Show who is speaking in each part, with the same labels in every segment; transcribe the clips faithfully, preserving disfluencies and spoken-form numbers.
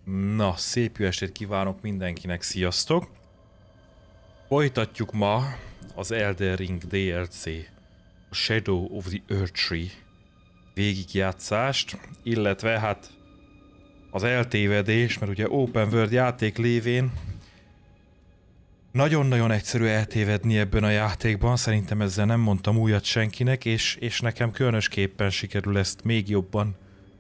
Speaker 1: Na, szép jó estét kívánok mindenkinek, sziasztok! Folytatjuk ma az Elden Ring dé el cé, a Shadow of the Erdtree végigjátszást, illetve hát az eltévedés, mert ugye Open World játék lévén nagyon-nagyon egyszerű eltévedni ebben a játékban, szerintem ezzel nem mondtam újat senkinek, és, és nekem különösképpen sikerül ezt még jobban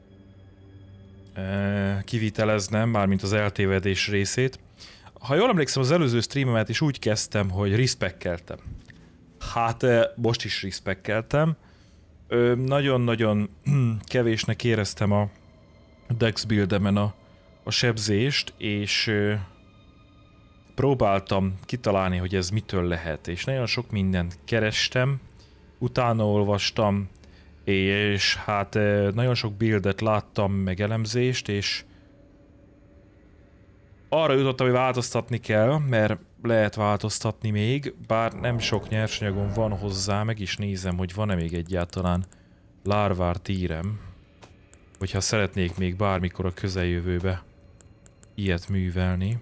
Speaker 1: kiviteleznem, mármint az eltévedés részét. Ha jól emlékszem, az előző streamemet is úgy kezdtem, hogy respekkeltem. Hát most is respekkeltem. Nagyon-nagyon kevésnek éreztem a dex buildemen a, a sebzést, és próbáltam kitalálni, hogy ez mitől lehet, és nagyon sok mindent kerestem, utána olvastam, és hát nagyon sok buildet láttam, meg elemzést, és arra jutottam, hogy változtatni kell, mert lehet változtatni még, bár nem sok nyersanyagom van hozzá, meg is nézem, hogy van-e még egyáltalán lárvár tírem, hogyha szeretnék még bármikor a közeljövőbe ilyet művelni.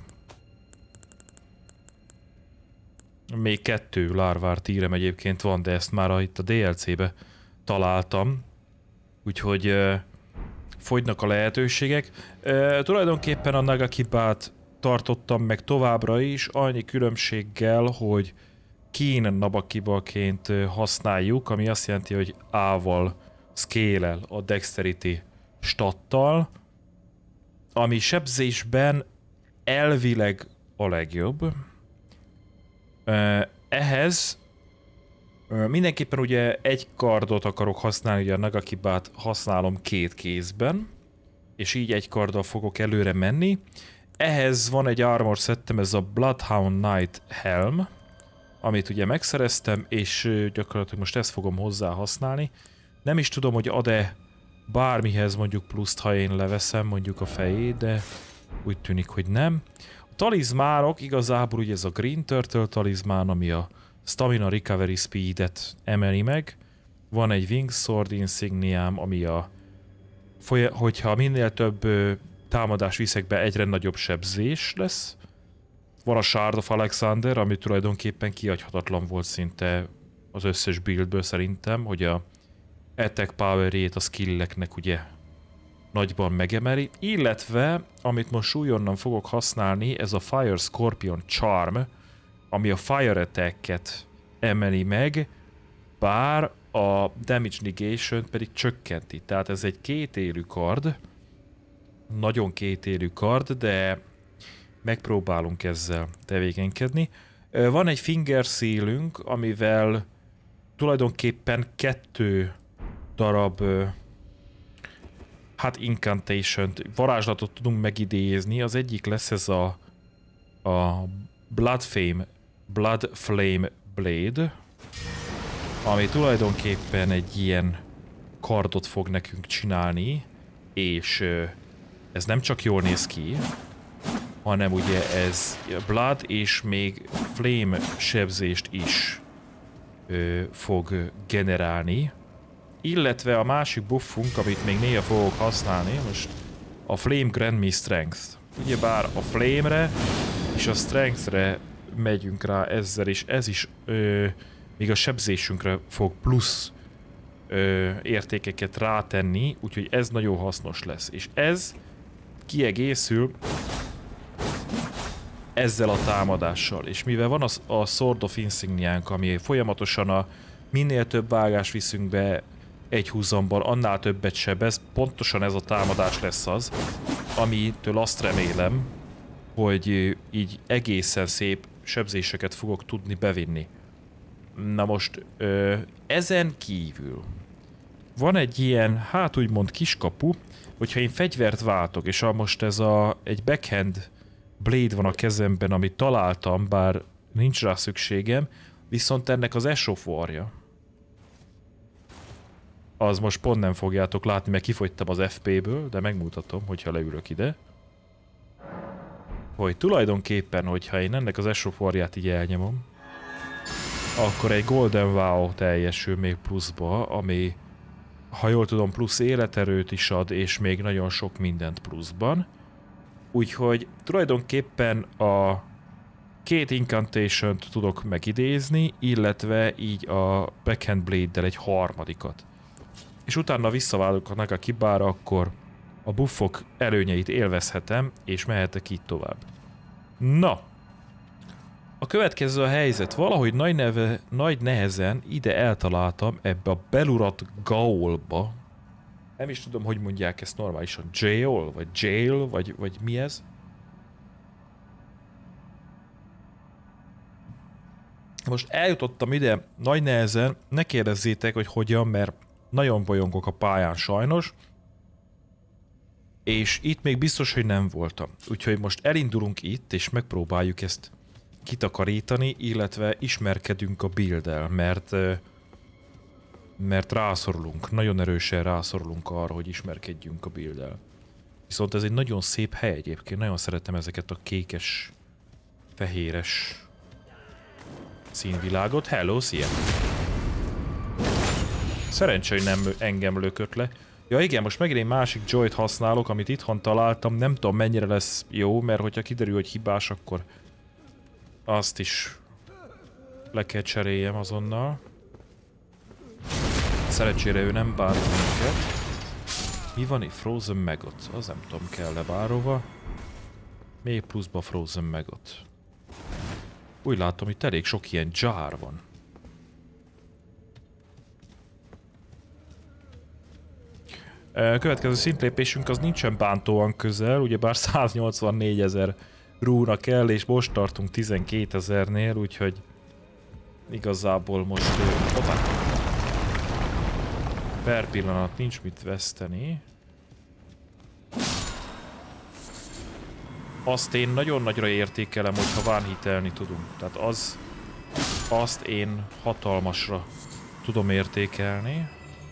Speaker 1: Még kettő lárvár tírem egyébként van, de ezt már itt a dé el cébe találtam, úgyhogy uh, fogynak a lehetőségek. Uh, tulajdonképpen a Nagakibát tartottam meg továbbra is, annyi különbséggel, hogy Keen Nabakibaként uh, használjuk, ami azt jelenti, hogy A-val scale-el a Dexterity stattal, ami sebzésben elvileg a legjobb. Uh, ehhez mindenképpen ugye egy kardot akarok használni, ugye a Nagakibát használom két kézben, és így egy karddal fogok előre menni. Ehhez van egy armor settem, ez a Bloodhound Knight helm, amit ugye megszereztem, és gyakorlatilag most ezt fogom hozzá használni. Nem is tudom, hogy ad-e bármihez mondjuk pluszt, ha én leveszem mondjuk a fejét, de úgy tűnik, hogy nem. A talizmánok igazából ugye ez a Green Turtle talizmán, ami a Stamina Recovery Speed-et emeli meg. Van egy Wing Sword insigniám, ami a... hogyha minél több ö, támadást viszek be, egyre nagyobb sebzés lesz. Van a Shard of Alexander, ami tulajdonképpen kihagyhatatlan volt szinte az összes buildből szerintem, hogy a attack power-ét a skilleknek ugye nagyban megemeli. Illetve, amit most újonnan fogok használni, ez a Fire Scorpion Charm, ami a Fire Attack-et emeli meg, bár a Damage Negation pedig csökkenti. Tehát ez egy kétélű kard, nagyon kétélű kard, de megpróbálunk ezzel tevékenykedni. Van egy Finger Seal-ünk, amivel tulajdonképpen kettő darab hát Incantation-t, varázslatot tudunk megidézni. Az egyik lesz ez a, a Blood Flame, Blood Flame Blade, ami tulajdonképpen egy ilyen kardot fog nekünk csinálni, és ez nem csak jól néz ki, hanem ugye ez Blood és még Flame sebzést is ö, fog generálni. Illetve a másik buffunk, amit még néha fogok használni, most a Flame Grant Me Strength. Ugyebár a Flame-re és a Strength-re megyünk rá ezzel, és ez is ö, még a sebzésünkre fog plusz ö, értékeket rátenni, úgyhogy ez nagyon hasznos lesz. És ez kiegészül ezzel a támadással. És mivel van a, a Sword of Insigniánk, ami folyamatosan a minél több vágás viszünk be egy húzamban, annál többet sebez, pontosan ez a támadás lesz az, amitől azt remélem, hogy így egészen szép sebzéseket fogok tudni bevinni. Na most, ö, ezen kívül van egy ilyen, hát úgymond kiskapu, hogyha én fegyvert váltok, és ha most ez a, egy backhand blade van a kezemben, amit találtam, bár nincs rá szükségem, viszont ennek az Ash of War-ja, az most pont nem fogjátok látni, mert kifogytam az ef pé-ből, de megmutatom, hogyha leülök ide. Hogy tulajdonképpen, hogyha én ennek az Ash of War-ját így elnyomom, akkor egy Golden Vow teljesül még pluszba, ami, ha jól tudom, plusz életerőt is ad, és még nagyon sok mindent pluszban. Úgyhogy tulajdonképpen a két incantation-t tudok megidézni, illetve így a Backhand Blade-del egy harmadikat. És utána visszaválok a Nagakibára, akkor a buffok előnyeit élvezhetem, és mehetek így tovább. Na! A következő a helyzet. Valahogy nagy, neve, nagy nehezen ide eltaláltam ebbe a Belurat Gaolba. Nem is tudom, hogy mondják ezt normálisan. Jail? Vagy jail? Vagy, vagy mi ez? Most eljutottam ide nagy nehezen. Ne kérdezzétek, hogy hogyan, mert nagyon bolyongok a pályán sajnos. És itt még biztos, hogy nem voltam. Úgyhogy most elindulunk itt, és megpróbáljuk ezt kitakarítani, illetve ismerkedünk a builddel, mert mert rászorulunk, nagyon erősen rászorulunk arra, hogy ismerkedjünk a builddel. Viszont ez egy nagyon szép hely egyébként, nagyon szeretem ezeket a kékes, fehéres színvilágot. Hello, szia! Szerencsé, hogy nem engem lökött le. Ja igen, most megint egy másik Joy-t használok, amit itthon találtam, nem tudom mennyire lesz jó, mert hogyha kiderül, hogy hibás, akkor azt is le kell cseréljem azonnal. Szerencsére ő nem bánt minket. Mi van itt? Frozen Maggot. Az nem tudom, kell-e bárhova. Még pluszba Frozen Maggot. Úgy látom, itt elég sok ilyen jar van. Következő szintlépésünk az nincsen bántóan közel, ugyebár száznyolcvannégy-ezer rúna kell, és most tartunk tizenkétezernél, úgyhogy igazából most... Hoppá! Per pillanat nincs mit veszteni. Azt én nagyon nagyra értékelem, hogyha vánhitelni tudunk. Tehát az... Azt én hatalmasra tudom értékelni.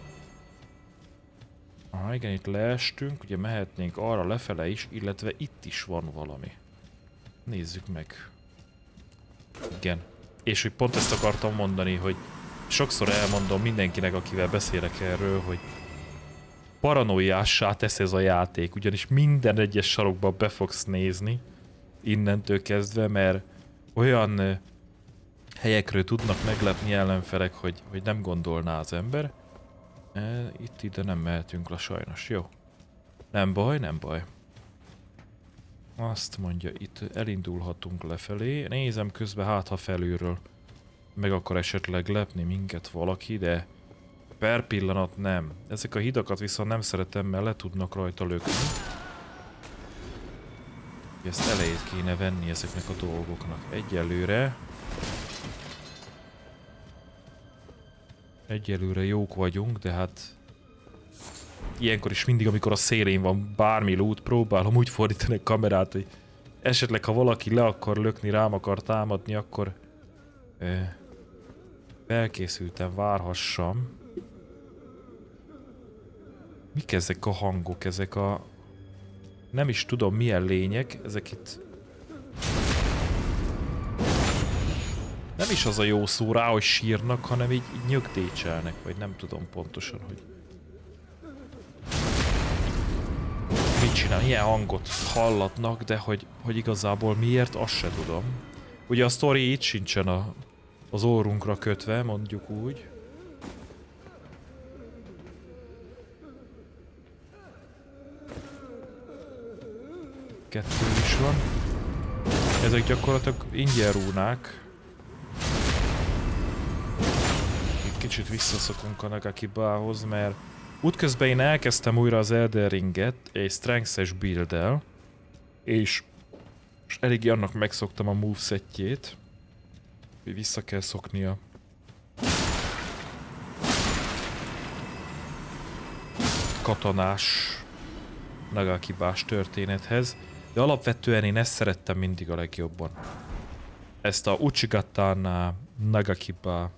Speaker 1: Ah, igen, itt leestünk, ugye mehetnénk arra lefele is, illetve itt is van valami. Nézzük meg. Igen. És hogy pont ezt akartam mondani, hogy sokszor elmondom mindenkinek, akivel beszélek erről, hogy paranoiássá tesz ez a játék, ugyanis minden egyes sarokba be fogsz nézni, innentől kezdve, mert olyan helyekről tudnak meglepni ellenfelek, hogy, hogy nem gondolná az ember. E, itt ide nem mehetünk le sajnos, jó. Nem baj, nem baj. Azt mondja, itt elindulhatunk lefelé. Nézem közben, hát ha felülről meg akar esetleg lepni minket valaki, de per pillanat nem. Ezek a hidakat viszont nem szeretem, mert le tudnak rajta lökni. Ezt elejét kéne venni ezeknek a dolgoknak. Egyelőre... Egyelőre jók vagyunk, de hát... Ilyenkor is mindig, amikor a szélén van bármi loot, próbálom úgy fordítani a kamerát, hogy esetleg ha valaki le akar lökni, rám akar támadni, akkor... Eh, felkészülten várhassam. Mik ezek a hangok? Ezek a... Nem is tudom milyen lények, ezek itt... Nem is az a jó szó rá, hogy sírnak, hanem így, így nyögdécselnek, vagy nem tudom pontosan, hogy... Mit csinál? Ilyen hangot hallatnak, de hogy, hogy igazából miért, azt se tudom. Ugye a sztori itt sincsen a, az órunkra kötve, mondjuk úgy. Kettő is van. Ezek gyakorlatilag ingyen rúnák. Itt kicsit visszaszokunk a Nagakibához, mert útközben én elkezdtem újra az Elden Ringet egy strength-es build-el, és, és eléggé annak megszoktam a movesetjét, hogy vissza kell szoknia. Katonás, Nagakibás történethez, de alapvetően én ezt szerettem mindig a legjobban. Ezt a Uchigatana Nagakiba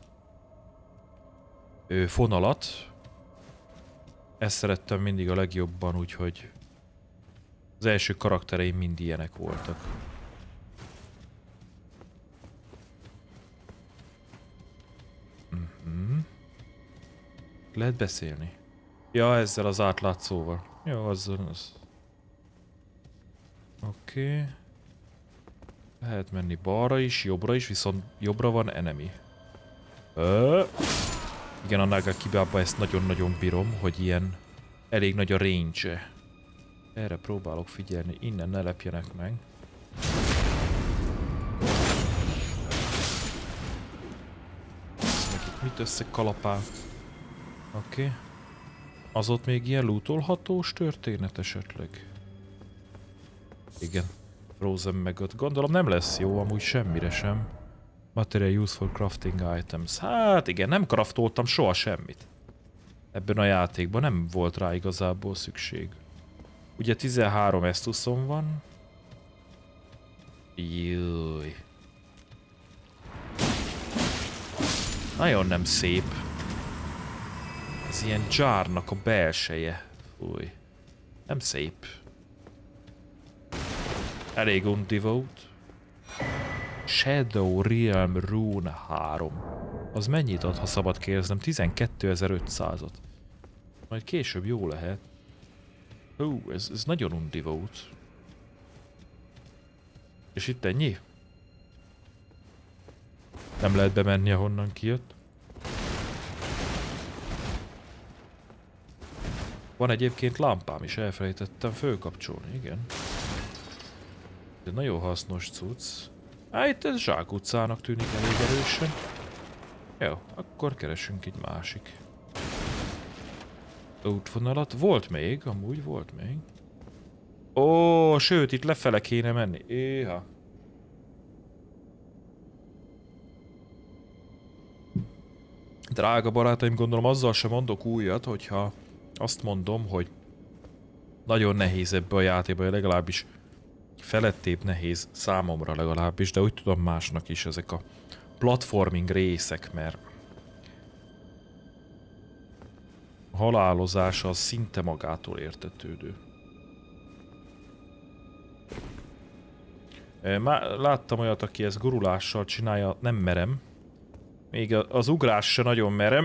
Speaker 1: fonalat, ezt szerettem mindig a legjobban, úgyhogy az első karaktereim mind ilyenek voltak. Mm-hmm. Lehet beszélni? Ja, ezzel az átlátszóval. Jó, azzal az... Oké. Okay. Lehet menni balra is, jobbra is, viszont jobbra van enemy. Ö Igen, a Nagakiba ezt nagyon-nagyon bírom, hogy ilyen elég nagy a range-e. Erre próbálok figyelni, innen ne lepjenek meg. Nekik mit összekalapál? Oké. Okay. Az ott még ilyen lootolhatós történet esetleg? Igen. Frozen meg ott. Gondolom nem lesz jó amúgy semmire sem. Material used for crafting items. Hát igen, nem craftoltam soha semmit. Ebben a játékban nem volt rá igazából szükség. Ugye tizenhárom Estusson van. Júj. Nagyon nem szép. Ez ilyen dzsárnak a belseje. Fúj. Nem szép. Elég undivót. Shadow Realm Rune három. Az mennyit ad, ha szabad kérdeznem? tizenkétezer-ötszázat. Majd később jó lehet. Hú, ez, ez nagyon undivót. És itt ennyi? Nem lehet bemenni, ahonnan kijött. Van egyébként lámpám is, elfelejtettem fölkapcsolni, igen. Ez nagyon hasznos cucc. Á, itt ez zsákutcának tűnik elég erősen. Jó, akkor keresünk egy másik útvonalat. Volt még, amúgy volt még. Ó, sőt, itt lefele kéne menni. Éha. Drága barátaim, gondolom azzal sem mondok újat, hogyha azt mondom, hogy nagyon nehéz ebbe a játékba, legalábbis felettébb nehéz számomra legalábbis, de úgy tudom másnak is ezek a platforming részek, mert a halálozása az szinte magától értetődő. Már láttam olyat, aki ezt gurulással csinálja, nem merem. Még az ugrás se nagyon merem.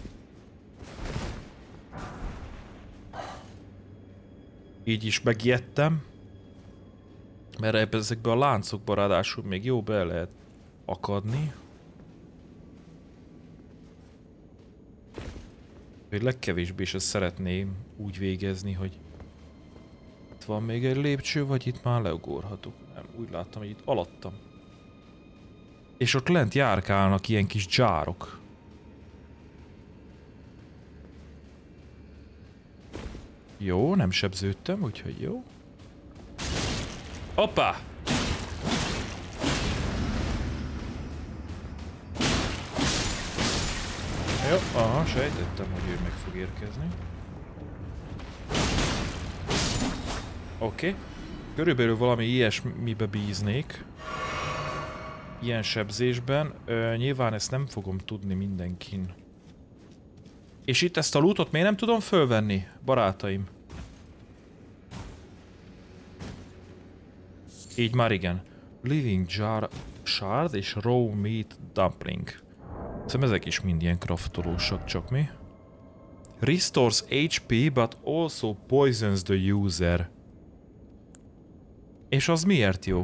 Speaker 1: Így is megijedtem. Mert ebbe ezekbe a láncokba ráadásul még jó be lehet akadni. Hogy legkevésbé is ezt szeretném úgy végezni, hogy itt van még egy lépcső, vagy itt már leugorhatok. Nem, úgy láttam, hogy itt alattam. És ott lent járkálnak ilyen kis dzsárok. Jó, nem sebződtem, úgyhogy jó. Hoppá! Jó, aha, sejtettem, hogy ő meg fog érkezni. Oké. Okay. Körülbelül valami ilyesmibe bíznék. Ilyen sebzésben. Ö, nyilván ezt nem fogom tudni mindenkin. És itt ezt a lootot miért nem tudom fölvenni, barátaim? Így már igen. Living Jar Shard és Raw Meat Dumpling. Szerintem ezek is mind ilyen craftolósak, csak mi? Restores há pé, but also poisons the user. És az miért jó?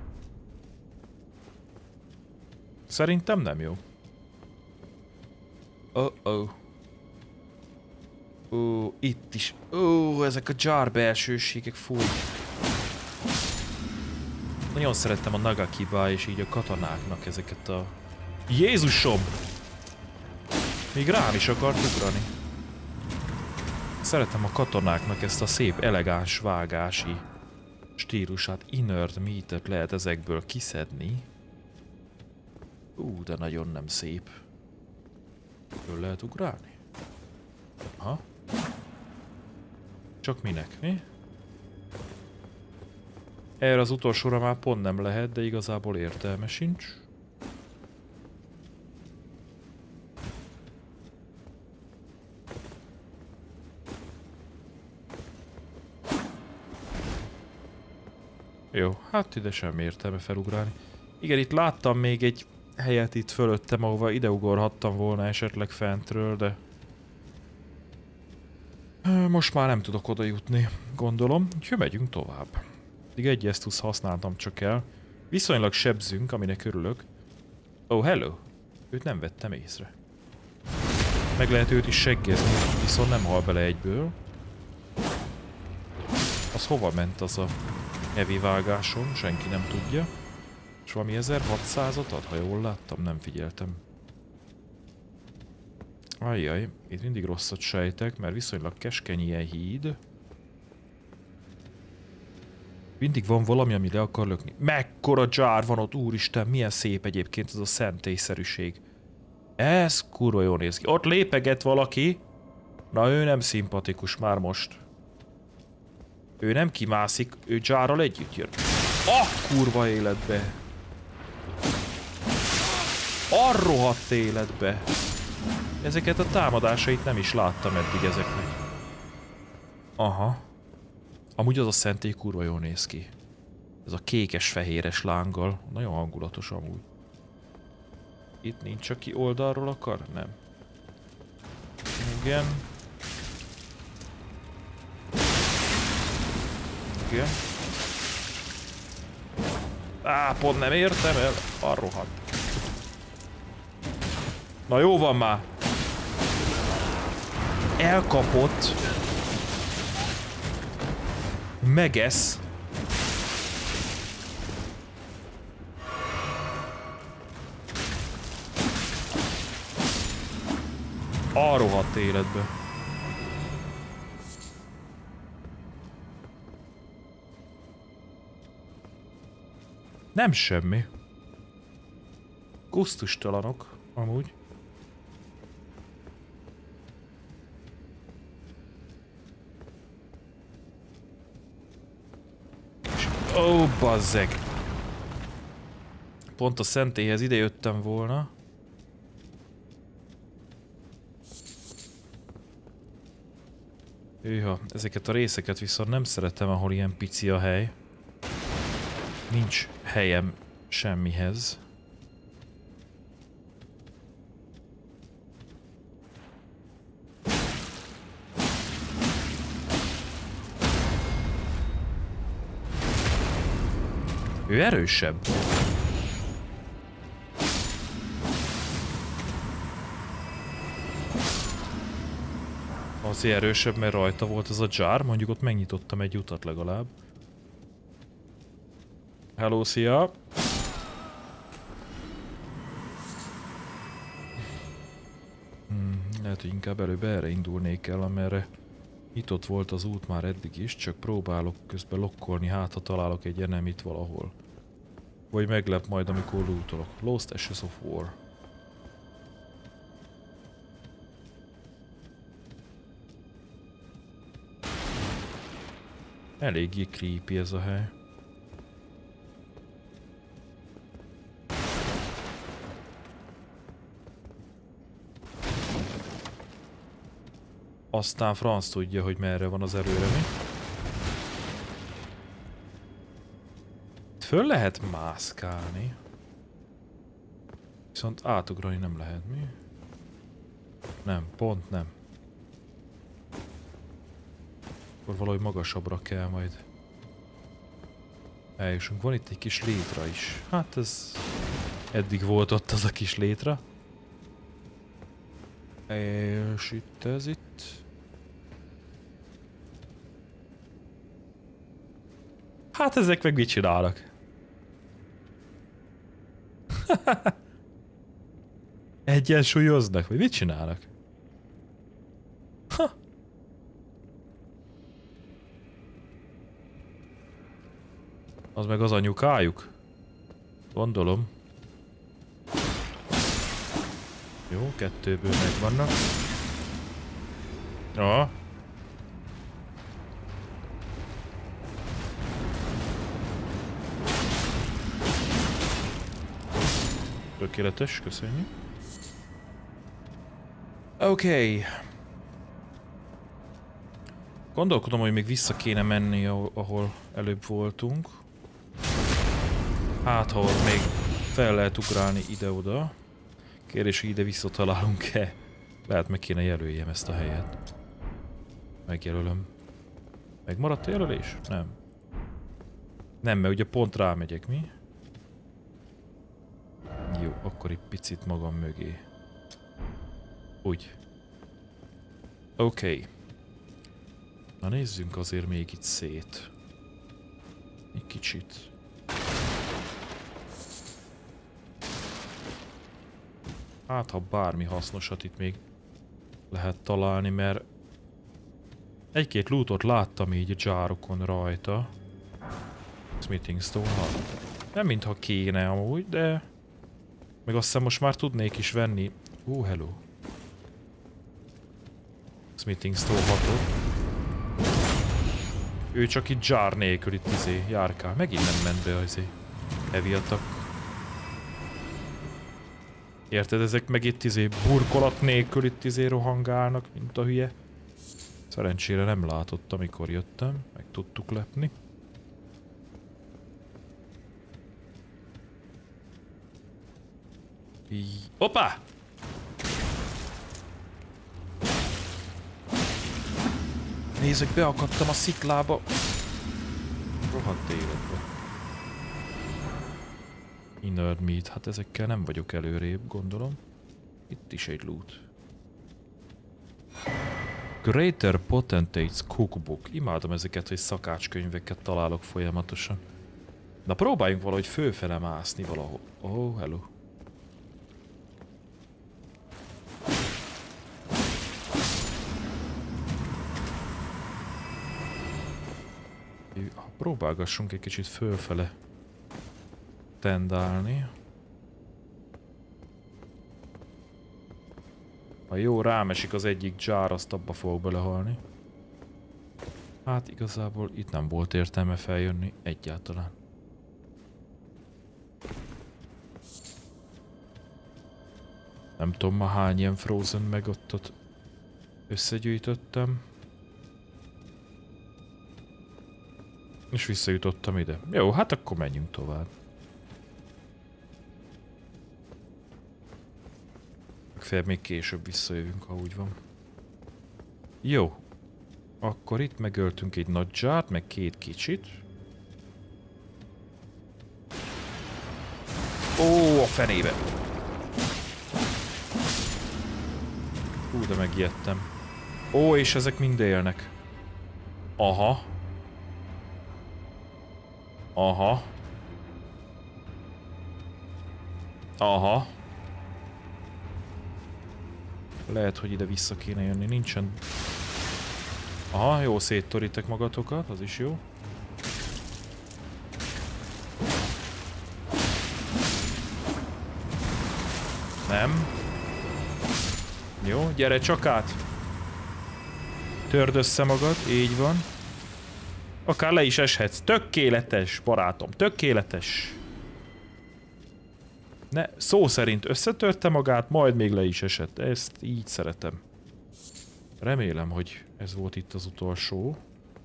Speaker 1: Szerintem nem jó. Oh-oh. Ó, itt is. Ó, ezek a jar belsőségek, fúj. Nagyon szerettem a Nagakiba és így a katonáknak ezeket a... Jézusom! Még rám is akart ugrani. Szeretem a katonáknak ezt a szép, elegáns vágási stílusát. Inert meat-et lehet ezekből kiszedni. Ú, de nagyon nem szép. Föl lehet ugrálni? Aha. Csak minek, mi? Erre az utolsóra már pont nem lehet, de igazából értelme sincs. Jó, hát ide sem értelme felugrálni. Igen, itt láttam még egy helyet itt fölöttem, ahova ideugorhattam volna esetleg fentről, de... Most már nem tudok oda jutni, gondolom. Úgyhogy megyünk tovább. Eddig egy esztuszt használtam csak el. Viszonylag sebzünk, aminek örülök. Oh, hello! Őt nem vettem észre. Meg lehet őt is seggezni, viszont nem hal bele egyből. Az hova ment az a heavy vágáson? Senki nem tudja. És valami ezerhatszázat ad, ha jól láttam, nem figyeltem. Ajjaj, itt mindig rosszat sejtek, mert viszonylag keskeny ilyen híd. Mindig van valami, ami le akar lökni. Mekkora dzsár van ott, úristen, milyen szép egyébként ez a szentélyszerűség. Ez kurva jól néz ki. Ott lépeget valaki. Na, ő nem szimpatikus már most. Ő nem kimászik, ő dzsárral együtt jön. Ah, kurva életbe. A rohadt életbe. Ezeket a támadásait nem is láttam eddig ezeknek. Aha. Amúgy az a szentély kurva jól néz ki. Ez a kékes-fehéres lánggal. Nagyon hangulatos amúgy. Itt nincs, aki oldalról akar? Nem. Igen. Igen. Á, pont nem értem el. A rohadt. Na jó van már. Elkapott. Megesz. A rohadt életbe. Nem semmi. Gusztustalanok, amúgy. Ó, oh, bazzeg! Pont a szentélyhez ide jöttem volna. Hűha, ezeket a részeket viszont nem szeretem, ahol ilyen pici a hely. Nincs helyem semmihez. Ő erősebb. Azért erősebb, mert rajta volt ez a dzsár, mondjuk ott megnyitottam egy utat legalább. Hello, szia! Hmm, lehet, hogy inkább előbb erre indulnék el, amerre nyitott volt az út már eddig is, csak próbálok közben lokkolni, hát ha találok egy enemit valahol. Vagy meglep majd, amikor lootolok. Lost Ashes of War. Eléggé creepy ez a hely. Aztán franc tudja, hogy merre van az előre, mi? Föl lehet mászkálni. Viszont átugrani nem lehet, mi? Nem, pont nem. Akkor valahogy magasabbra kell majd eljussunk. Van itt egy kis létra is. Hát ez... eddig volt ott az a kis létra. És itt ez itt. Hát ezek meg mit csinálnak? Egyensúlyoznak, vagy mit csinálnak? Ha. Az meg az anyukájuk? Gondolom. Jó, kettőből megvannak. Ja. Tökéletes, köszönjük. Oké. Okay. Gondolkodom, hogy még vissza kéne menni, ahol előbb voltunk. Hát, ha ott még fel lehet ugrálni ide-oda. Kérdés, hogy ide visszatalálunk-e? Lehet, meg kéne jelöljem ezt a helyet. Megjelölöm. Megmaradt a jelölés? Nem. Nem, mert ugye pont rámegyek, mi? Jó, akkor egy picit magam mögé. Úgy. Oké. Okay. Na nézzünk azért még itt szét. Egy kicsit. Hát, ha bármi hasznosat itt még lehet találni, mert egy-két lootot láttam így a dzsárokon rajta. Smithing Stone. Nem mintha kéne amúgy, de meg azt hiszem most már tudnék is venni. Ó, uh, hello. Smithing Stone hatot. Ő csak itt dzsár nélkül itt izé járkál. Megint nem ment be az izé heavy attack. Érted? Ezek meg itt izé burkolat nélkül itt izé rohangálnak, mint a hülye. Szerencsére nem látott, amikor jöttem. Meg tudtuk lepni. Hoppá! Nézzük, beakadtam a sziklába. Rohadt életbe. Inert meat, hát ezekkel nem vagyok előrébb, gondolom. Itt is egy loot. Greater Potentates Cookbook. Imádom ezeket, hogy szakácskönyveket találok folyamatosan. Na próbáljunk valahogy fölfele mászni valahol. Oh, hello. Próbálgassunk egy kicsit fölfele tendálni. Ha jó rámesik az egyik dzsár, azt abba fogok belehalni. Hát igazából itt nem volt értelme feljönni egyáltalán. Nem tudom ma hány ilyen Frozen megottot összegyűjtöttem. És visszajutottam ide. Jó, hát akkor menjünk tovább. Legfeljebb még később visszajövünk, ha úgy van. Jó. Akkor itt megöltünk egy nagy dzsárt, meg két kicsit. Ó, a fenébe! Hú, de megijedtem. Ó, és ezek mind élnek. Aha. Aha. Aha. Lehet, hogy ide vissza kéne jönni. Nincsen... Aha, jó, széttorítek magatokat, az is jó. Nem. Jó, gyere csak át. Törd össze magad, így van. Akár le is eshetsz. Tökéletes, barátom, tökéletes. Ne, szó szerint összetörte magát, majd még le is esett. Ezt így szeretem. Remélem, hogy ez volt itt az utolsó.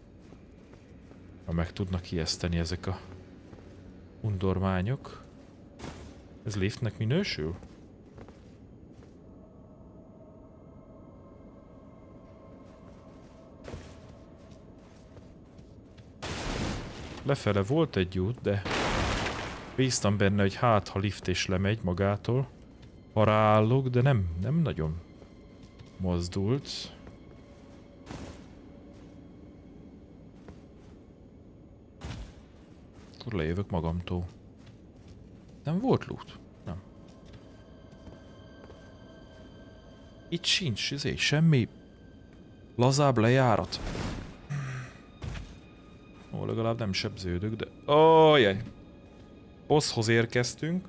Speaker 1: Ha meg tudnak ijeszteni ezek a undormányok. Ez liftnek minősül? Lefele volt egy út, de bíztam benne, hogy hát, ha lift is lemegy magától. Ha ráállok, de nem, nem nagyon mozdult. Akkor lejövök magamtól. Nem volt loot? Nem. Itt sincs, izé, semmi lazább lejárat. Ó, legalább nem sebződök, de... Ó, jaj! Bosshoz érkeztünk.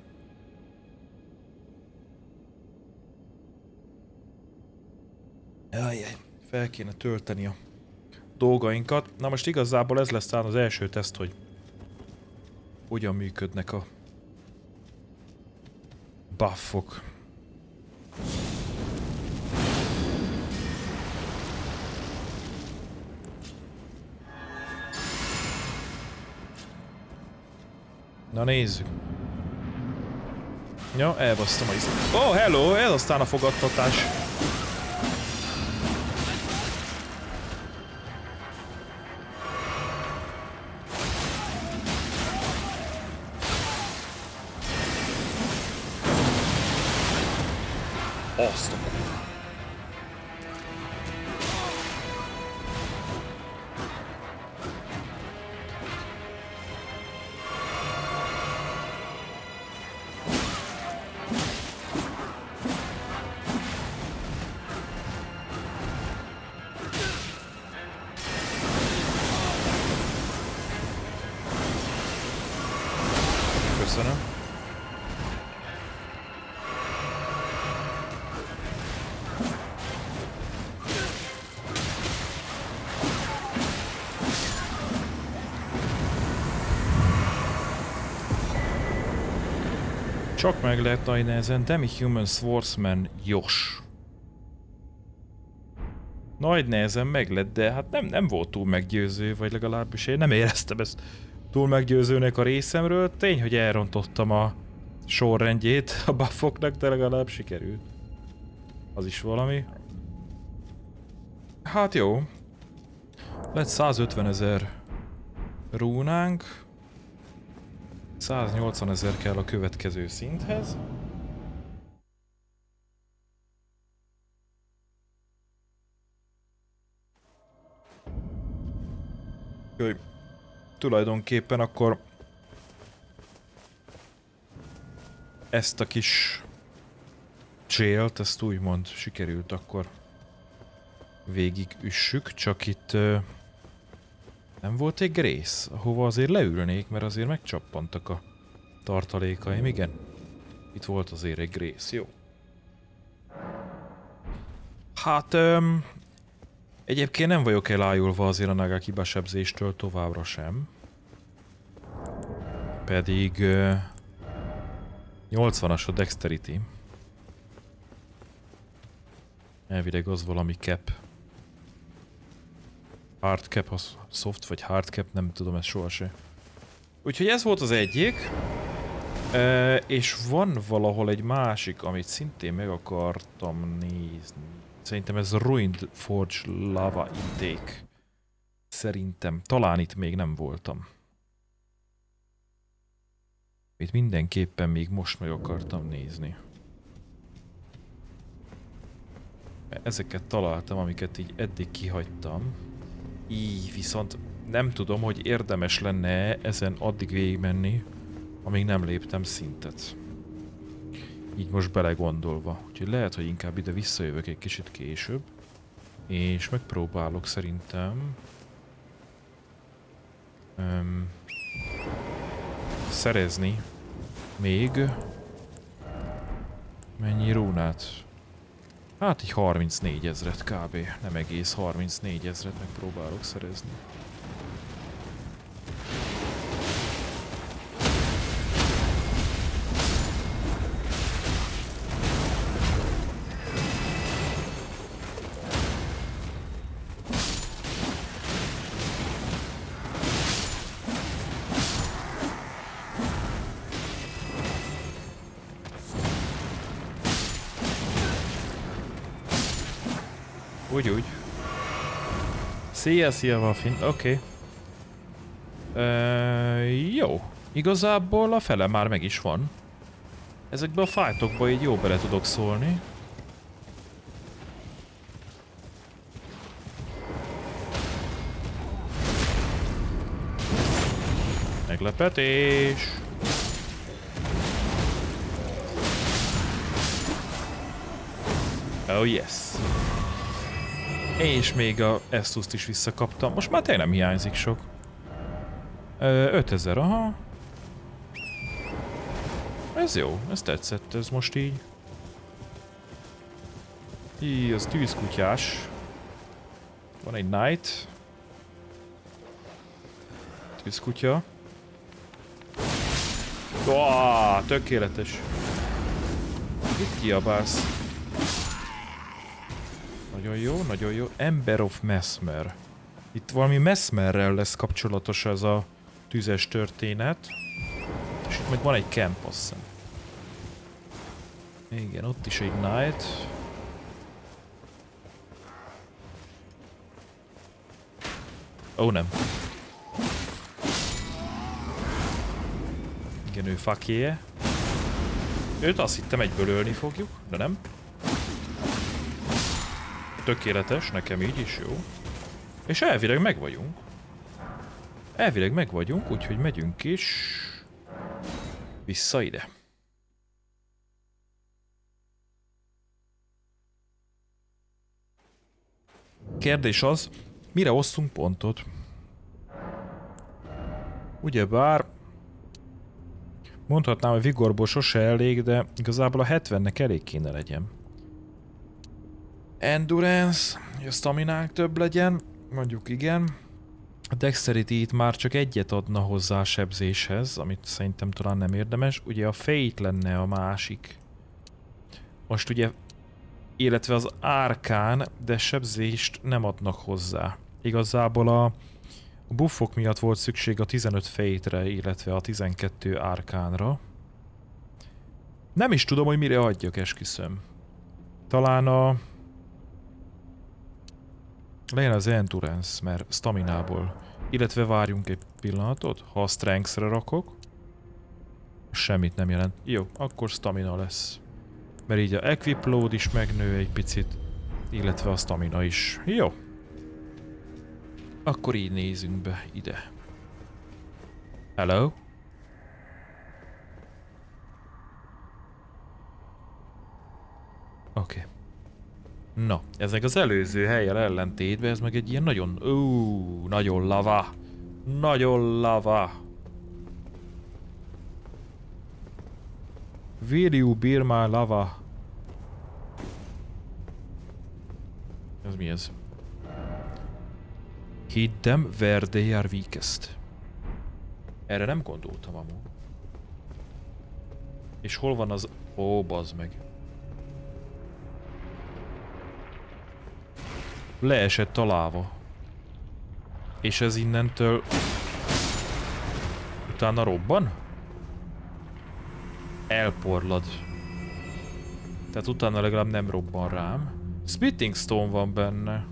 Speaker 1: Jajjaj, fel kéne tölteni a dolgainkat. Na most igazából ez lesz talán az első teszt, hogy hogyan működnek a buffok. Na nézzük. Ja, elbasztam a izet. Oh, hello! Ez aztán a fogadtatás. Azt a kurva. Köszönöm. Csak meg lehet nagy nehezen. Demi-Human Swordsman Jos. Nagy nehezen meg lett, de hát nem, nem volt túl meggyőző, vagy legalábbis én nem éreztem ezt túl meggyőzőnek a részemről. Tény, hogy elrontottam a sorrendjét a buffoknak, de legalább sikerült. Az is valami. Hát jó. Lett százötven ezer rúnánk. száznyolcvan ezer kell a következő szinthez. Jöjj. Tulajdonképpen akkor ezt a kis célt, ezt úgymond sikerült akkor végig üssük, csak itt uh, nem volt egy Grace, ahova azért leülnék, mert azért megcsappantak a tartalékaim, igen. Itt volt azért egy Grace, jó. Hát um, egyébként nem vagyok elájulva azért a Nagakiba sebzéstől továbbra sem. Pedig uh, nyolcvanas a Dexterity. Elvileg az valami cap. Hard cap, az soft vagy hard cap, nem tudom ezt sohasem. Úgyhogy ez volt az egyik. Uh, és van valahol egy másik, amit szintén meg akartam nézni. Szerintem ez Ruined Forge Lava Intake. Szerintem. Talán itt még nem voltam. Itt mindenképpen még most meg akartam nézni. Ezeket találtam, amiket így eddig kihagytam. Így viszont nem tudom, hogy érdemes lenne ezen addig végigmenni, amíg nem léptem szintet. Így most belegondolva. Úgyhogy lehet, hogy inkább ide visszajövök egy kicsit később. És megpróbálok szerintem... Um, szerezni még... Mennyi rúnát? Hát így harmincnégy ezret kb. Nem egész harmincnégy ezret megpróbálok szerezni. Úgy, úgy. Szia, szia, Waffin. Oké. Okay. Jó. Igazából a fele már meg is van. Ezekbe a fightokba így jó bele tudok szólni. Meglepetés. Oh yes. És még a Estuszt is visszakaptam. Most már tényleg nem hiányzik sok. ötezer, aha. Ez jó, ez tetszett, ez most így. Így, az tűzkutyás. Van egy Knight. Tűzkutya. Wow, tökéletes. Itt kiabálsz. Nagyon jó, nagyon jó. Ember of Mesmer. Itt valami Mesmerrel lesz kapcsolatos ez a tüzes történet. És itt meg van egy camp, azt hiszem. Igen, ott is egy Knight. Ó, nem. Igen, ő fakéje. Őt azt hittem egyből ölni fogjuk, de nem. Tökéletes, nekem így is jó. És elvileg meg vagyunk. Elvileg meg vagyunk, úgyhogy megyünk is vissza ide. Kérdés az, mire osszunk pontot? Ugyebár mondhatnám, hogy vigorból sose elég, de igazából a hetvennek elég kéne legyen. Endurance, hogy a staminánk több legyen, mondjuk igen. A Dexterity itt már csak egyet adna hozzá a sebzéshez, amit szerintem talán nem érdemes. Ugye a Fate lenne a másik. Most ugye, illetve az Árkán, de sebzést nem adnak hozzá. Igazából a, a buffok miatt volt szükség a tizenöt Fate-re, illetve a tizenkettő Árkánra. Nem is tudom, hogy mire adjak, esküszöm. Talán a... legyen az Endurance, mert staminából. Illetve várjunk egy pillanatot, ha a Strength-re rakok. Semmit nem jelent. Jó, akkor stamina lesz. Mert így a Equip Load is megnő egy picit. Illetve a stamina is. Jó. Akkor így nézzünk be ide. Hello? Oké. Okay. Na, ez meg az előző hellyel ellentétben, ez meg egy ilyen nagyon... Ó, nagyon lava. Nagyon lava. Will you bear my lava? Ez mi ez? Hit them where they are weakest. Erre nem gondoltam amúgy. És hol van az... Ó, bazd meg. Leesett a láva. És ez innentől... utána robban? Elporlad. Tehát utána legalább nem robban rám. Splitting Stone van benne.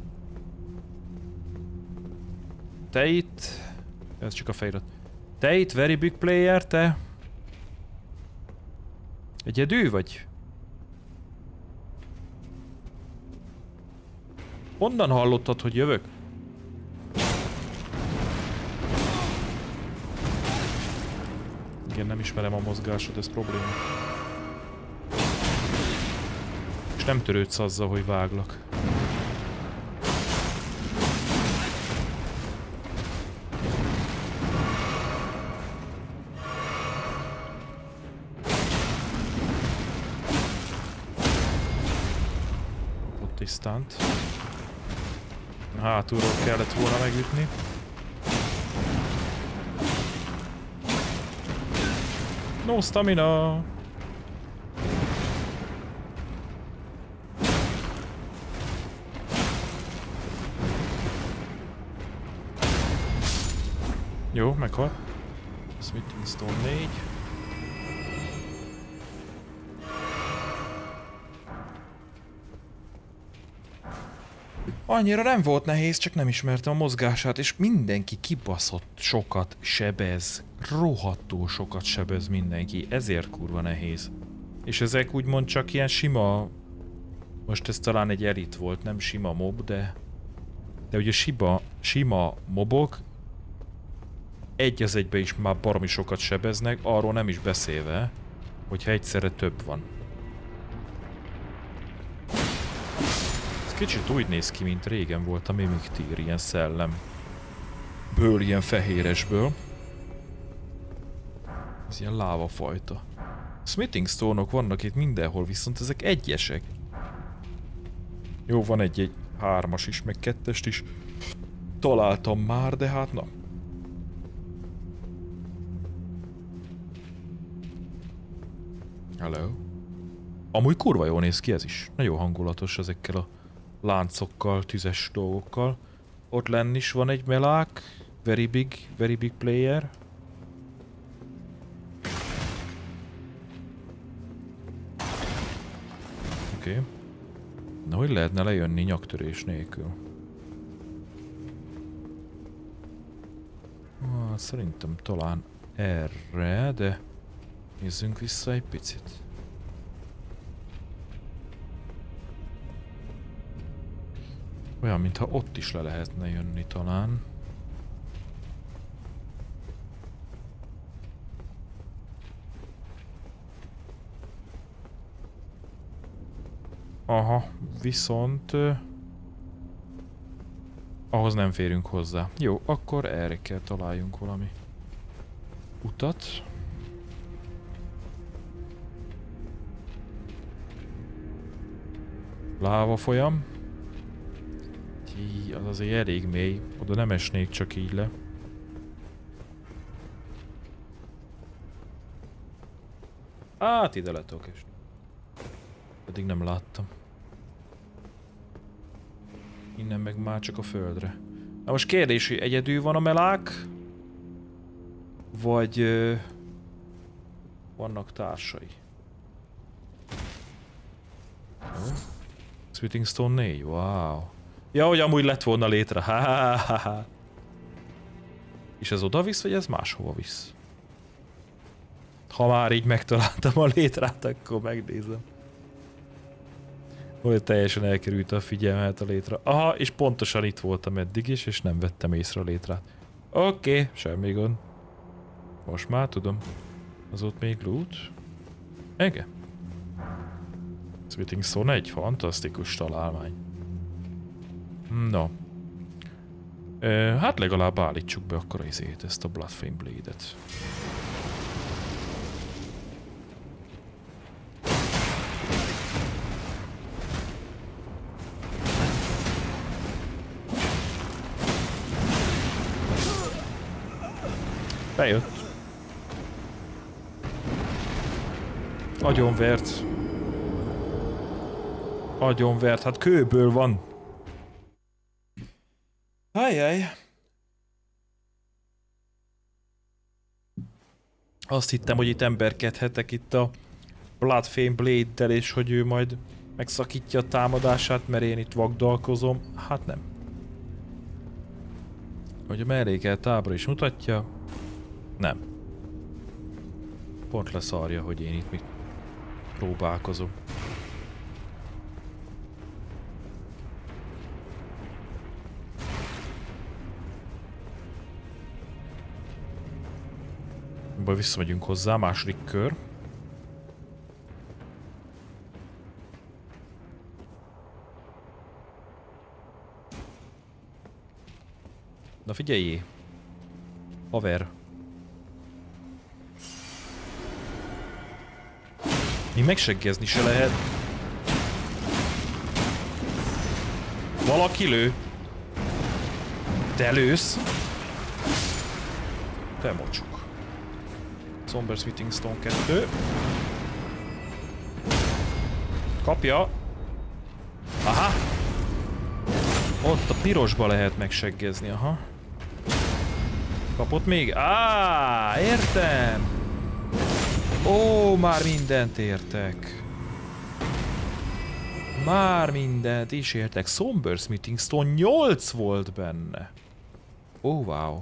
Speaker 1: Te itt... ez csak a felirat. Te itt, very big player, te... egyedül vagy? Honnan hallottad, hogy jövök? Igen, nem ismerem a mozgásod, ez probléma. És nem törődsz azzal, hogy váglak. Ott is stunt. Hátulról kellett volna megütni. No stamina! Jó, meghal. Smithing Stone négy. Annyira nem volt nehéz, csak nem ismertem a mozgását, és mindenki kibaszott sokat sebez. Rohadtul sokat sebez mindenki, ezért kurva nehéz. És ezek úgymond csak ilyen sima... most ez talán egy elit volt, nem sima mob, de... de ugye sima, sima mobok egy az egybe is már baromi sokat sebeznek, arról nem is beszélve, hogyha egyszerre több van. Kicsit úgy néz ki, mint régen volt a Mimic Tear, ilyen szellem. Ből, ilyen fehéresből. Ez ilyen lávafajta. Smithing Stone-ok vannak itt mindenhol, viszont ezek egyesek. Jó, van egy-egy hármas is, meg kettest is. Találtam már, de hát na. Hello. Amúgy kurva jól néz ki ez is. Nagyon hangulatos ezekkel a láncokkal, tüzes dolgokkal. Ott lenn is van egy melák. Very big, very big player. Oké. Okay. Na, hogy lehetne lejönni nyaktörés nélkül? Ah, szerintem talán erre, de nézzünk vissza egy picit. Olyan, mintha ott is le lehetne jönni talán. Aha, viszont... Uh, ahhoz nem férünk hozzá. Jó, akkor erre kell találjunk valami utat. Láva folyam. Hí, az azért elég mély. Oda nem esnék csak így le. Át ide le tudok esni. Pedig nem láttam. Innen meg már csak a földre. Na most kérdés, hogy egyedül van a melák? Vagy... Ö, vannak társai? Jó. Smithing Stone négy, wow. Ja, hogy amúgy lett volna létre. Ha, ha, ha, ha. És ez oda visz, vagy ez máshova visz? Ha már így megtaláltam a létrát, akkor megnézem. Hogy teljesen elkerült a figyelmet a létre. Aha, és pontosan itt voltam eddig is, és nem vettem észre a létrát. Oké, okay, semmi gond. Most már tudom. Az ott még loot? Igen. Smithing Stone egy fantasztikus találmány. No. E, hát legalább állítsuk be akkor izét, ezt a Bloodfane Blade-et. Bejött. Agyonvert. Agyonvert, hát kőből van. Ajjaj. Azt hittem, hogy itt emberkedhetek itt a Bloodfane Blade-del, és hogy ő majd megszakítja a támadását, mert én itt vagdalkozom. Hát nem. Hogy a mellékelt tábor is mutatja. Nem. Pont leszarja, hogy én itt mit próbálkozom. Baj, visszamegyünk hozzá, második kör. Na figyeljé! Haver! Mi megseggezni se lehet. Valaki lő. Te lősz. Te mocsuk. Somber Smithing Stone kettő. Kapja. Aha. Ott a pirosba lehet megseggezni, aha. Kapott még? Á, értem. Ó, már mindent értek. Már mindent is értek. Somber Smithing Stone nyolc volt benne. Ó, oh, wow.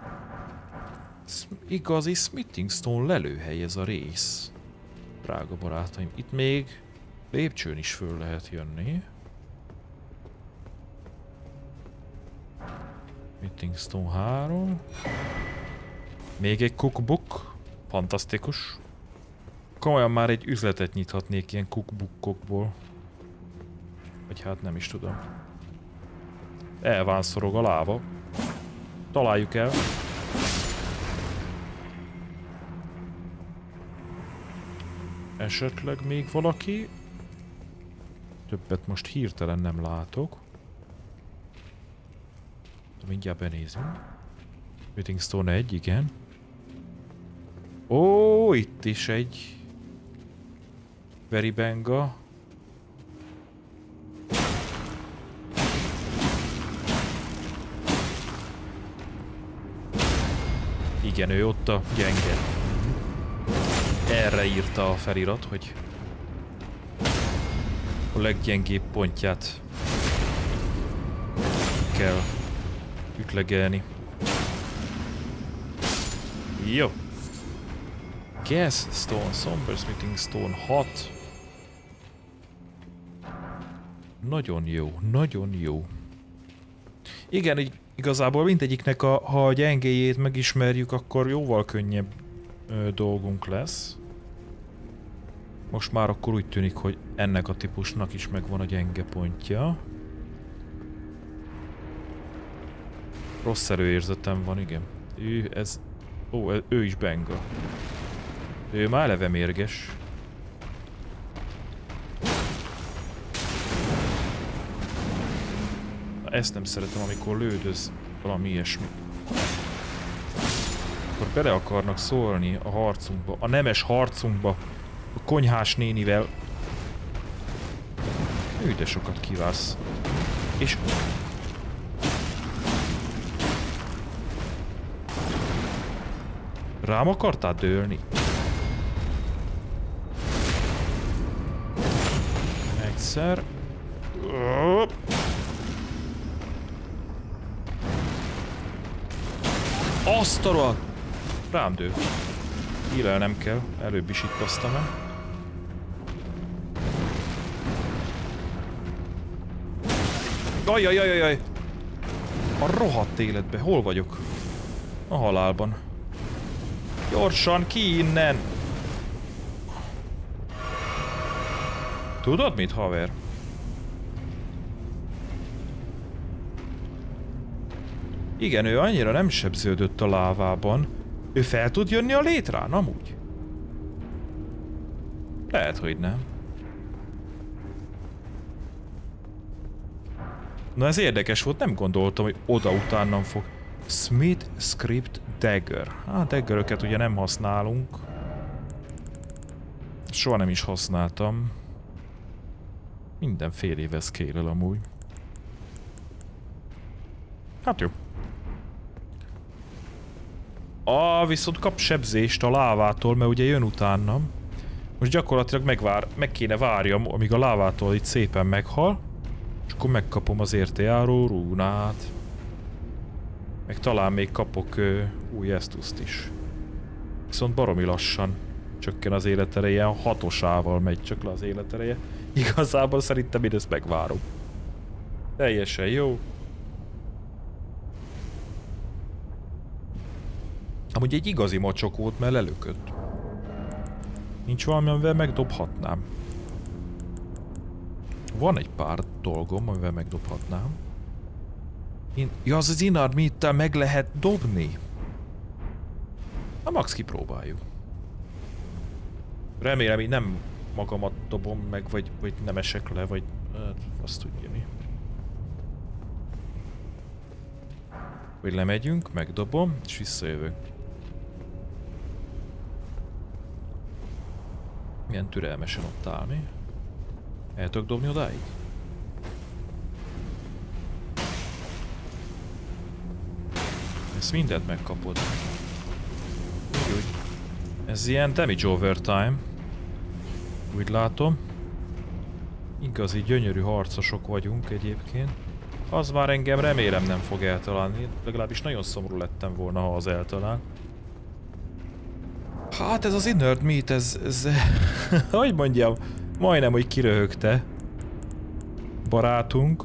Speaker 1: Igazi Smithing Stone lelőhely ez a rész. Drága barátaim, itt még lépcsőn is föl lehet jönni. Smithing Stone három. Még egy cookbook. Fantasztikus. Komolyan már egy üzletet nyithatnék ilyen cookbookokból. Vagy hát nem is tudom. Elvánszorog a láva. Találjuk el. Esetleg még valaki? Többet most hirtelen nem látok. De mindjárt benézünk. Smithing Stone egy, igen. Ó, itt is egy Veribenga. Igen, ő ott a gyenge. Erre írta a felirat, hogy a leggyengébb pontját kell ütlegelni. Jó. Gas Stone, Somber Smithing Stone hat. Nagyon jó, nagyon jó. Igen, így igazából mindegyiknek a, ha a gyengéjét megismerjük, akkor jóval könnyebb ö, dolgunk lesz. Most már akkor úgy tűnik, hogy ennek a típusnak is megvan a gyenge pontja. Rossz erőérzetem van, igen. Ő, ez... Ó, ő is benga. Ő már eleve mérges. Na, ezt nem szeretem, amikor lődöz valami ilyesmi. Akkor bele akarnak szólni a harcunkba, a nemes harcunkba, a konyhás nénivel. Ő, de sokat kiválsz. És... Rám akartál dőlni? Egyszer. Azt a rohadt! Rám dőlt. Hílelnem kell, előbb is itt aztán el. Ajajajajaj! A rohadt életbe, hol vagyok? A halálban. Gyorsan ki innen! Tudod mit, haver? Igen, ő annyira nem sebződött a lávában. Ő fel tud jönni a létrán, amúgy? Lehet, hogy nem. Na ez érdekes volt, nem gondoltam, hogy oda utánam fog. Smith Script Dagger. Hát daggeröket ugye nem használunk. Soha nem is használtam. Minden fél éve scale-el amúgy. Hát jó. Ah, viszont kap sebzést a lávától, mert ugye jön utánam. Most gyakorlatilag megvár, meg kéne várjam, amíg a lávától itt szépen meghal. És akkor megkapom az érte járó rúnát. Meg talán még kapok ö, új esztuszt is. Viszont baromi lassan csökken az életereje, a hatosával megy csak le az életereje. Igazából szerintem én ezt megvárom. Teljesen jó. Amúgy egy igazi mocsok volt, mert lelökött. Nincs valami, amivel megdobhatnám. Van egy pár dolgom, amivel megdobhatnám. Én... Ja, az az Inard Meat-tel meg lehet dobni. Na, max kipróbáljuk. Remélem, így nem magamat dobom meg, vagy, vagy nem esek le, vagy... Hát, azt tudja mi. Vagy lemegyünk, megdobom, és visszajövök. Milyen türelmesen ott áll, mi? El tudok dobni odáig? Ezt mindent megkapod. Úgy, úgy. Ez ilyen damage overtime. Úgy látom. Igazi gyönyörű harcosok vagyunk egyébként. Az már engem remélem nem fog eltalálni. Legalábbis nagyon szomorú lettem volna, ha az eltalál. Hát ez az Inard Meat, ez... ez hogy mondjam? Majdnem, hogy kiröhögte. Barátunk.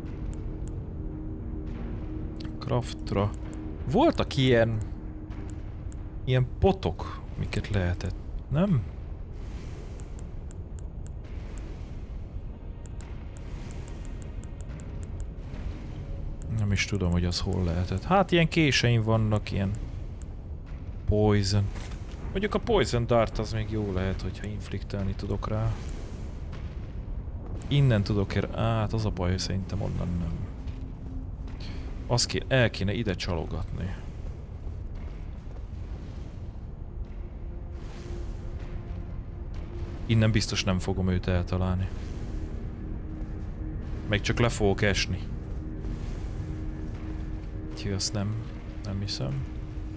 Speaker 1: Craftra. Voltak ilyen... Ilyen potok, miket lehetett, nem? Nem is tudom, hogy az hol lehetett. Hát ilyen késeim vannak, ilyen... Poison. Mondjuk a Poison Dart az még jó lehet, hogyha infliktelni tudok rá. Innen tudok er... Hát az a baj, hogy szerintem onnan nem. Azt kéne, el kéne ide csalogatni. Innen biztos nem fogom őt eltalálni. Meg csak le fogok esni. Úgyhogy azt nem, nem hiszem.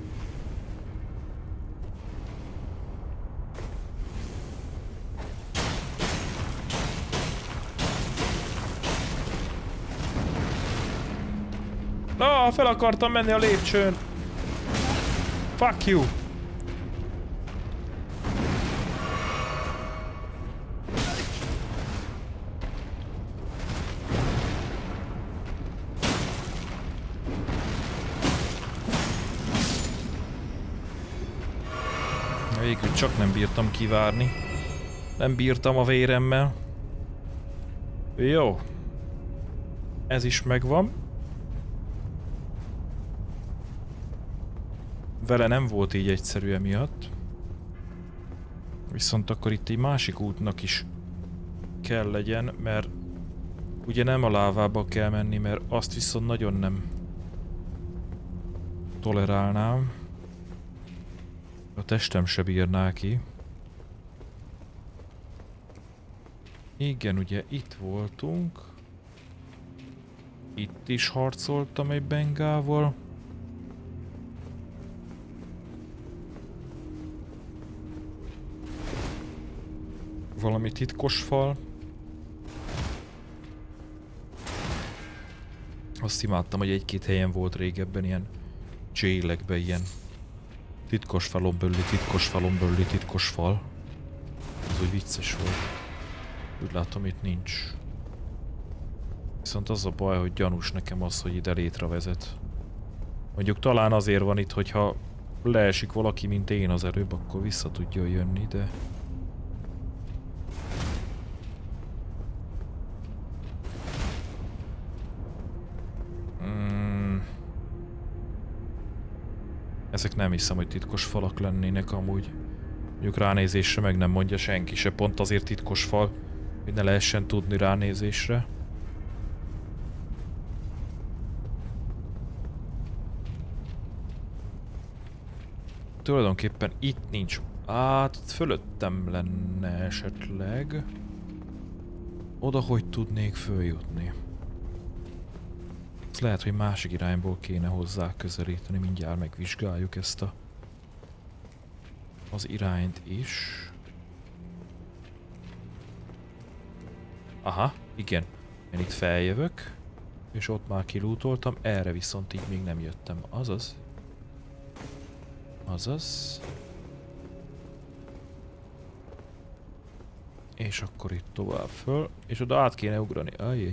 Speaker 1: Na, fel akartam menni a lépcsőn. Fuck you. Végül csak nem bírtam kivárni. Nem bírtam a véremmel. Jó. Ez is megvan. Vele nem volt így egyszerű emiatt. Viszont akkor itt egy másik útnak is kell legyen, mert ugye nem a lávába kell menni, mert azt viszont nagyon nem tolerálnám. A testem se bírná ki. Igen, ugye itt voltunk. Itt is harcoltam egy bengával. Valami titkos fal. Azt imádtam, hogy egy-két helyen volt régebben ilyen jailekben ilyen titkos falon belüli, titkos falon belüli, titkos fal. Ez úgy vicces volt. Úgy látom, itt nincs. Viszont az a baj, hogy gyanús nekem az, hogy ide létre vezet. Mondjuk talán azért van itt, hogyha leesik valaki, mint én az előbb, akkor vissza tudja jönni, de... Mm. Ezek nem hiszem, hogy titkos falak lennének amúgy. Mondjuk ránézésre meg nem mondja senki se, pont azért titkos fal, hogy ne lehessen tudni ránézésre. Tulajdonképpen itt nincs. Hát fölöttem lenne esetleg. Oda hogy tudnék följutni? Ez lehet, hogy másik irányból kéne hozzá közelíteni. Mindjárt megvizsgáljuk ezt a az irányt is. Aha, igen. Én itt feljövök, és ott már kilútoltam, erre viszont így még nem jöttem. Azaz. Azaz. És akkor itt tovább föl, és oda át kéne ugrani. Ajjaj.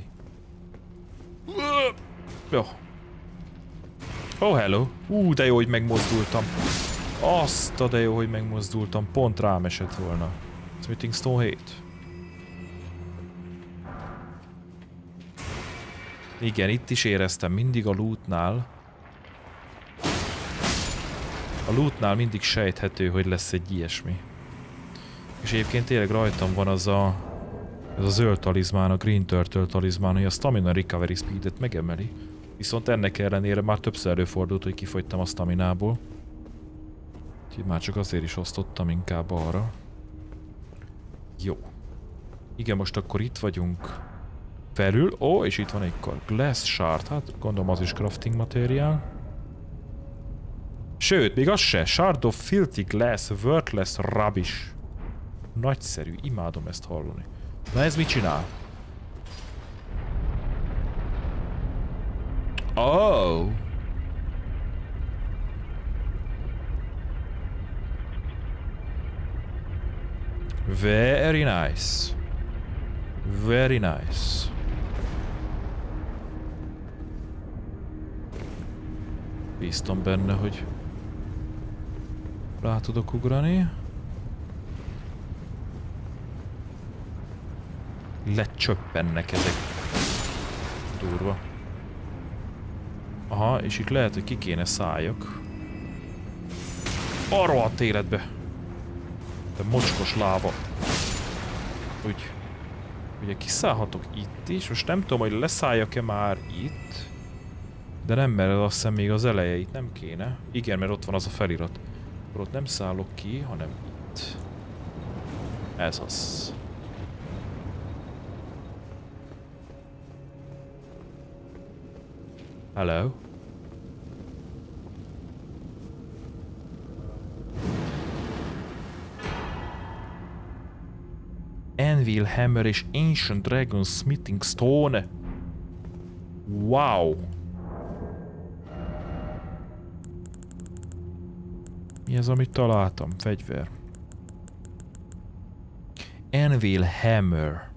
Speaker 1: Jó. Oh, hello. Ú, de jó, hogy megmozdultam. Azt a de jó, hogy megmozdultam. Pont rám esett volna. Smithing Stone hét. Igen, itt is éreztem mindig a lootnál. A lootnál mindig sejthető, hogy lesz egy ilyesmi. És egyébként tényleg rajtam van az a, ez a zöld talizmán, a Green Turtle talizmán, hogy a Stamina Recovery Speed-et megemeli. Viszont ennek ellenére már többször előfordult, hogy kifogytam a staminából. Úgyhogy már csak azért is osztottam inkább arra. Jó. Igen, most akkor itt vagyunk felül. Ó, és itt van egy glass shard. Hát gondolom az is crafting materiál. Sőt, még az se. Shard of filthy glass, worthless rubbish. Nagyszerű, imádom ezt hallani. Na ez mit csinál? Oh! Very nice. Very nice. Bíztam benne, hogy rá tudok ugrani. Lecsöppennek ezek. Durva. Aha, és itt lehet, hogy ki kéne szálljak. Arra a életbe. De mocskos láva. Úgy. Ugye kiszállhatok itt is. Most nem tudom, hogy leszálljak-e már itt. De nem, mert azt hiszem még az eleje itt nem kéne. Igen, mert ott van az a felirat. Akkor ott nem szállok ki, hanem itt. Ez az. Hello? Anvil Hammer és Ancient Dragon Smithing Stone. Wow! Mi az, amit találtam? Fegyver. Anvil Hammer.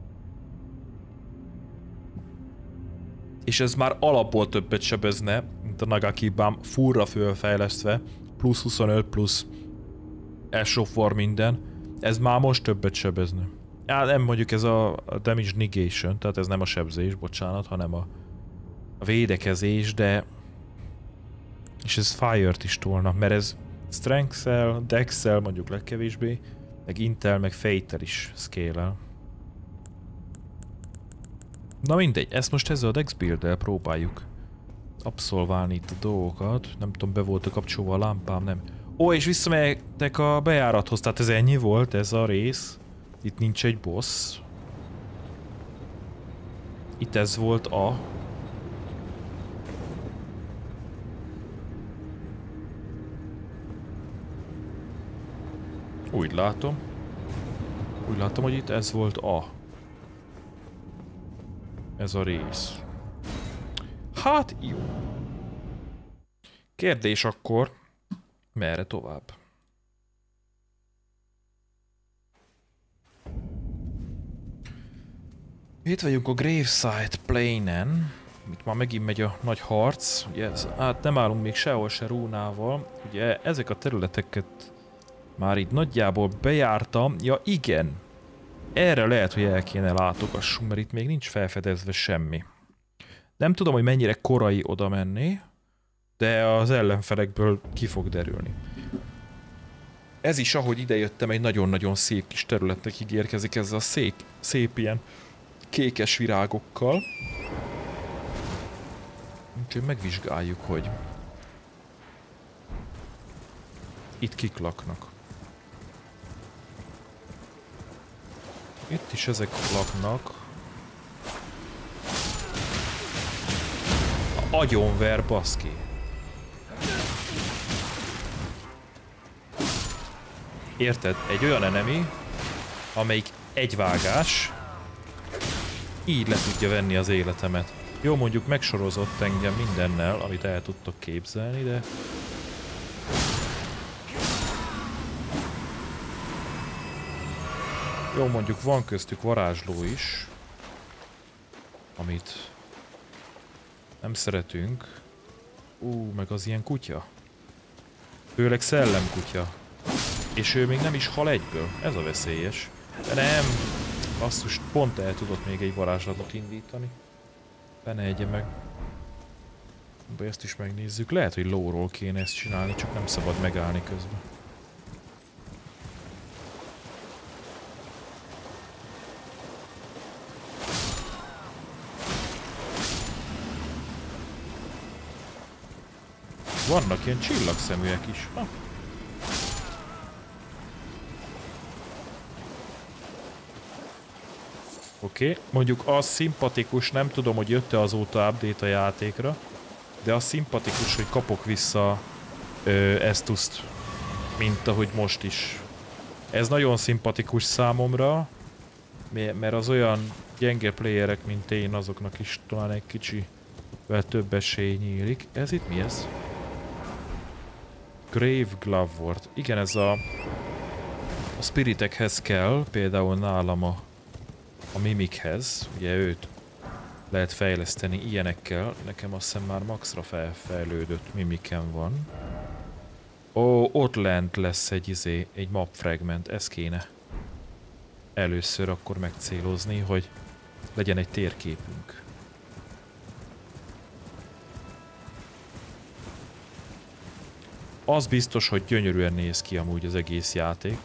Speaker 1: És ez már alapból többet sebezne, lett a Nagaki Bum furra fölfejlesztve, plusz huszonöt, plusz Ash of War minden. Ez már most többet sebezne. Ja, nem mondjuk ez a damage negation, tehát ez nem a sebzés, bocsánat, hanem a, a védekezés, de... És ez Fire-t is tolna, mert ez Strength-szel, Dex-szel mondjuk legkevésbé, meg Intel, meg Fate-tel is scale-el. Na mindegy, ezt most ezzel a Dex build-el próbáljuk abszolválni itt a dolgokat. Nem tudom, be volt a kapcsolva a lámpám, nem. Ó, és visszamegyek a bejárathoz, tehát ez ennyi volt, ez a rész. Itt nincs egy boss. Itt ez volt a... Úgy látom. Úgy látom, hogy itt ez volt a... Ez a rész. Hát jó. Kérdés akkor, merre tovább? Itt vagyunk a Graveside Plainen. Itt már megint megy a nagy harc. Ugye ez, hát nem állunk még sehol se rúnával. Ugye ezek a területeket már itt nagyjából bejártam. Ja igen. Erre lehet, hogy el kéne látogassunk, mert itt még nincs felfedezve semmi. Nem tudom, hogy mennyire korai oda menni, de az ellenfelekből ki fog derülni. Ez is, ahogy idejöttem, egy nagyon-nagyon szép kis területnek ígérkezik ezzel a szép, szép ilyen kékes virágokkal. Úgyhogy megvizsgáljuk, hogy itt kik laknak. Itt is ezek laknak. Agyonver, baszki. Érted? Egy olyan enemy, amelyik egy vágás, így le tudja venni az életemet. Jó, mondjuk megsorozott engem mindennel, amit el tudtok képzelni, de... Jó, mondjuk van köztük varázsló is, amit nem szeretünk. Ú, meg az ilyen kutya. Főleg szellemkutya. És ő még nem is hal egyből. Ez a veszélyes. De nem. Basszus, pont el tudott még egy varázslatot indítani. Benne egye meg. De ezt is megnézzük. Lehet, hogy lóról kéne ezt csinálni, csak nem szabad megállni közben. Vannak ilyen csillagszeműek is. Ha. Oké, okay. Mondjuk az szimpatikus, nem tudom, hogy jött-e azóta update a játékra, de az szimpatikus, hogy kapok vissza ö, Estuszt, mint ahogy most is. Ez nagyon szimpatikus számomra, mert az olyan gyenge playerek, mint én, azoknak is talán egy kicsivel több esély nyílik. Ez itt mi ez? Grave Glovewort. Igen, ez a, a spiritekhez kell, például nálam a, a mimikhez. Ugye őt lehet fejleszteni ilyenekkel. Nekem azt hiszem már maxra felfejlődött mimikem van. Ó, ott lent lesz egy izé, egy map fragment. Ez kéne először akkor megcélozni, hogy legyen egy térképünk. Az biztos, hogy gyönyörűen néz ki amúgy az egész játék.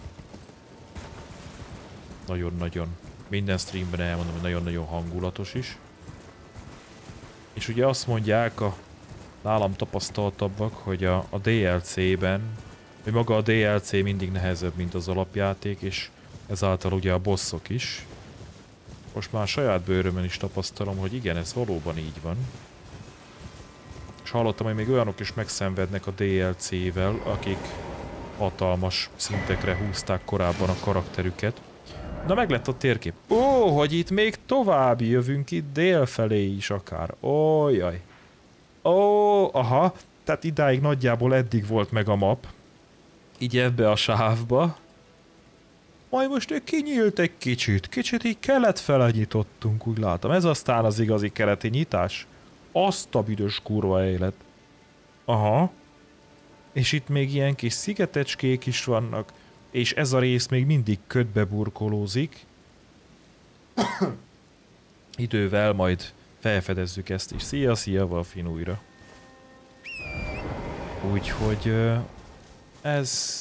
Speaker 1: Nagyon-nagyon. Minden streamben elmondom, hogy nagyon-nagyon hangulatos is. És ugye azt mondják a nálam tapasztaltabbak, hogy a, a dé el cé-ben, hogy maga a dé el cé mindig nehezebb, mint az alapjáték, és ezáltal ugye a bosszok is. Most már a saját bőrömön is tapasztalom, hogy igen, ez valóban így van. És hallottam, hogy még olyanok is megszenvednek a dé el cé-vel, akik hatalmas szintekre húzták korábban a karakterüket. Na, meg lett a térkép. Ó, hogy itt még tovább jövünk itt dél felé is akár. Ó, jaj. Ó, aha. Tehát idáig nagyjából eddig volt meg a map. Így ebbe a sávba. Majd most ő kinyílt egy kicsit. Kicsit így kelet fele nyitottunk, úgy látom. Ez aztán az igazi keleti nyitás. Azt a büdös kurva élet. Aha. És itt még ilyen kis szigetecskék is vannak, és ez a rész még mindig ködbe burkolózik. Idővel majd felfedezzük ezt is. Szia, szia, Valfin újra. Úgyhogy ez...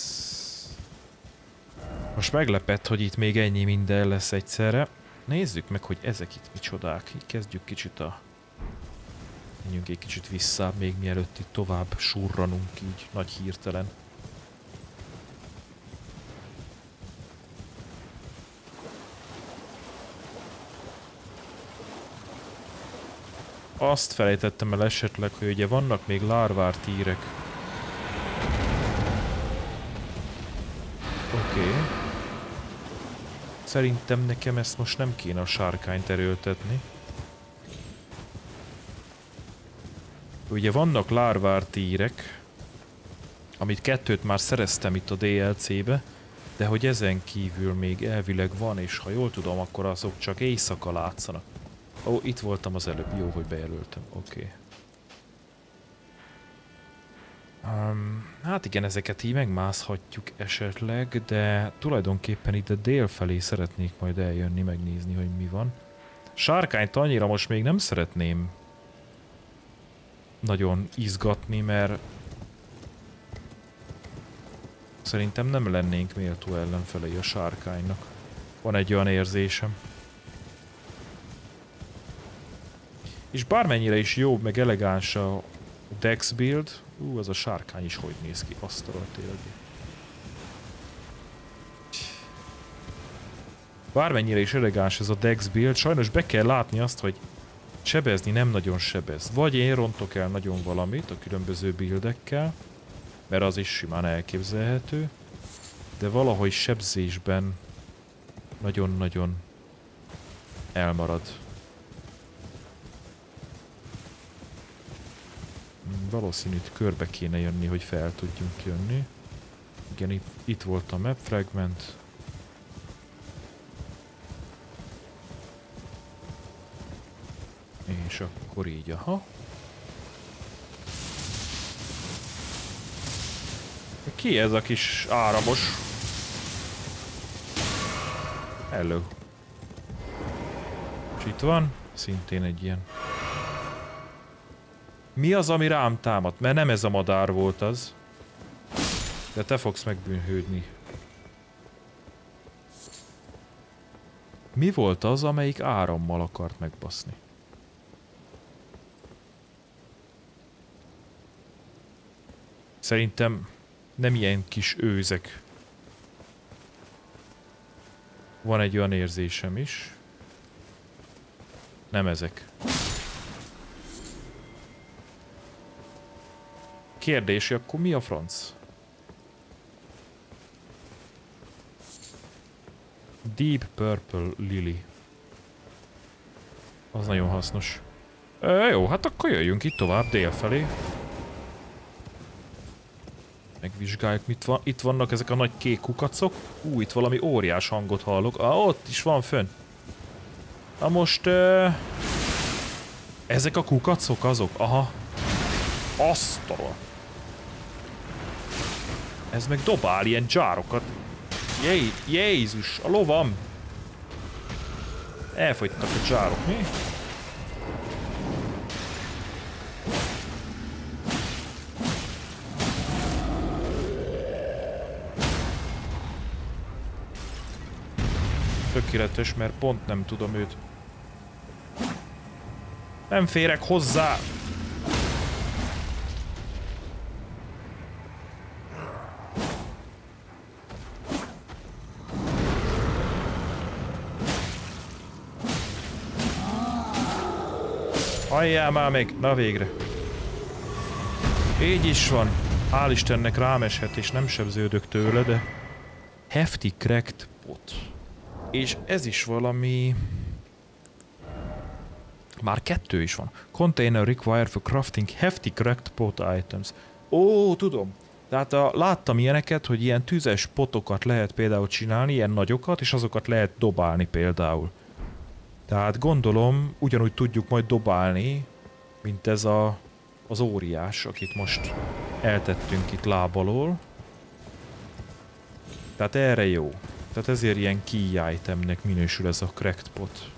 Speaker 1: Most meglepett, hogy itt még ennyi minden lesz egyszerre. Nézzük meg, hogy ezek itt micsodák. Így kezdjük kicsit a... Menjünk egy kicsit vissza, még mielőtt itt tovább surranunk így nagy hirtelen. Azt felejtettem el esetleg, hogy ugye vannak még lárvártírek. Oké. Okay. Szerintem nekem ezt most nem kéne a sárkányt erőltetni. Ugye vannak lárvártírek, amit kettőt már szereztem itt a dé el cé-be, de hogy ezen kívül még elvileg van, és ha jól tudom, akkor azok csak éjszaka látszanak. Ó, itt voltam az előbb, jó, hogy bejelöltem, oké. Okay. Um, hát igen, ezeket így megmászhatjuk esetleg, de tulajdonképpen itt a dél felé szeretnék majd eljönni, megnézni, hogy mi van. Sárkányt annyira most még nem szeretném nagyon izgatni, mert szerintem nem lennénk méltó ellenfelei a sárkánynak. Van egy olyan érzésem. És bármennyire is jó, meg elegáns a Dex build, ú, az a sárkány is hogy néz ki, azt a tényleg. Bármennyire is elegáns ez a Dex build, sajnos be kell látni azt, hogy sebezni nem nagyon sebez. Vagy én rontok el nagyon valamit a különböző buildekkel, mert az is simán elképzelhető, de valahogy sebzésben nagyon-nagyon elmarad. Valószínű, hogy körbe kéne jönni, hogy fel tudjunk jönni. Igen, itt, itt volt a map fragment. És akkor így, aha. Ki ez a kis áramos? Hello. És itt van, szintén egy ilyen. Mi az, ami rám támad? Mert nem ez a madár volt az. De te fogsz megbűnhődni. Mi volt az, amelyik árammal akart megbaszni? Szerintem nem ilyen kis őzek. Van egy olyan érzésem is. Nem ezek. Kérdés, akkor mi a franc? Deep Purple Lily. Az nagyon hasznos. E, jó, hát akkor jöjjünk itt tovább dél felé. Megvizsgáljuk, mit van. Itt vannak ezek a nagy kék kukacok. Ú, itt valami óriás hangot hallok. Ah, ott is van fönn. Na most... Uh, ezek a kukacok azok? Aha. Asztalon. Ez meg dobál ilyen dzsárokat. Jé, Jézus, a lovam! Elfogytak a dzsárok, mi? Tökéletes, mert pont nem tudom őt. Nem férek hozzá! Halljál már meg! Na végre! Így is van. Hál' Istennek rám eshet, és nem sebződök tőle, de... Hefty cracked pot. És ez is valami... Már kettő is van. Container required for crafting hefty cracked pot items. Ó, tudom. Tehát a, láttam ilyeneket, hogy ilyen tüzes potokat lehet például csinálni, ilyen nagyokat, és azokat lehet dobálni például. Tehát gondolom, ugyanúgy tudjuk majd dobálni, mint ez a az óriás, akit most eltettünk itt láb alól. Tehát erre jó. Tehát ezért ilyen key itemnek minősül ez a cracked pot.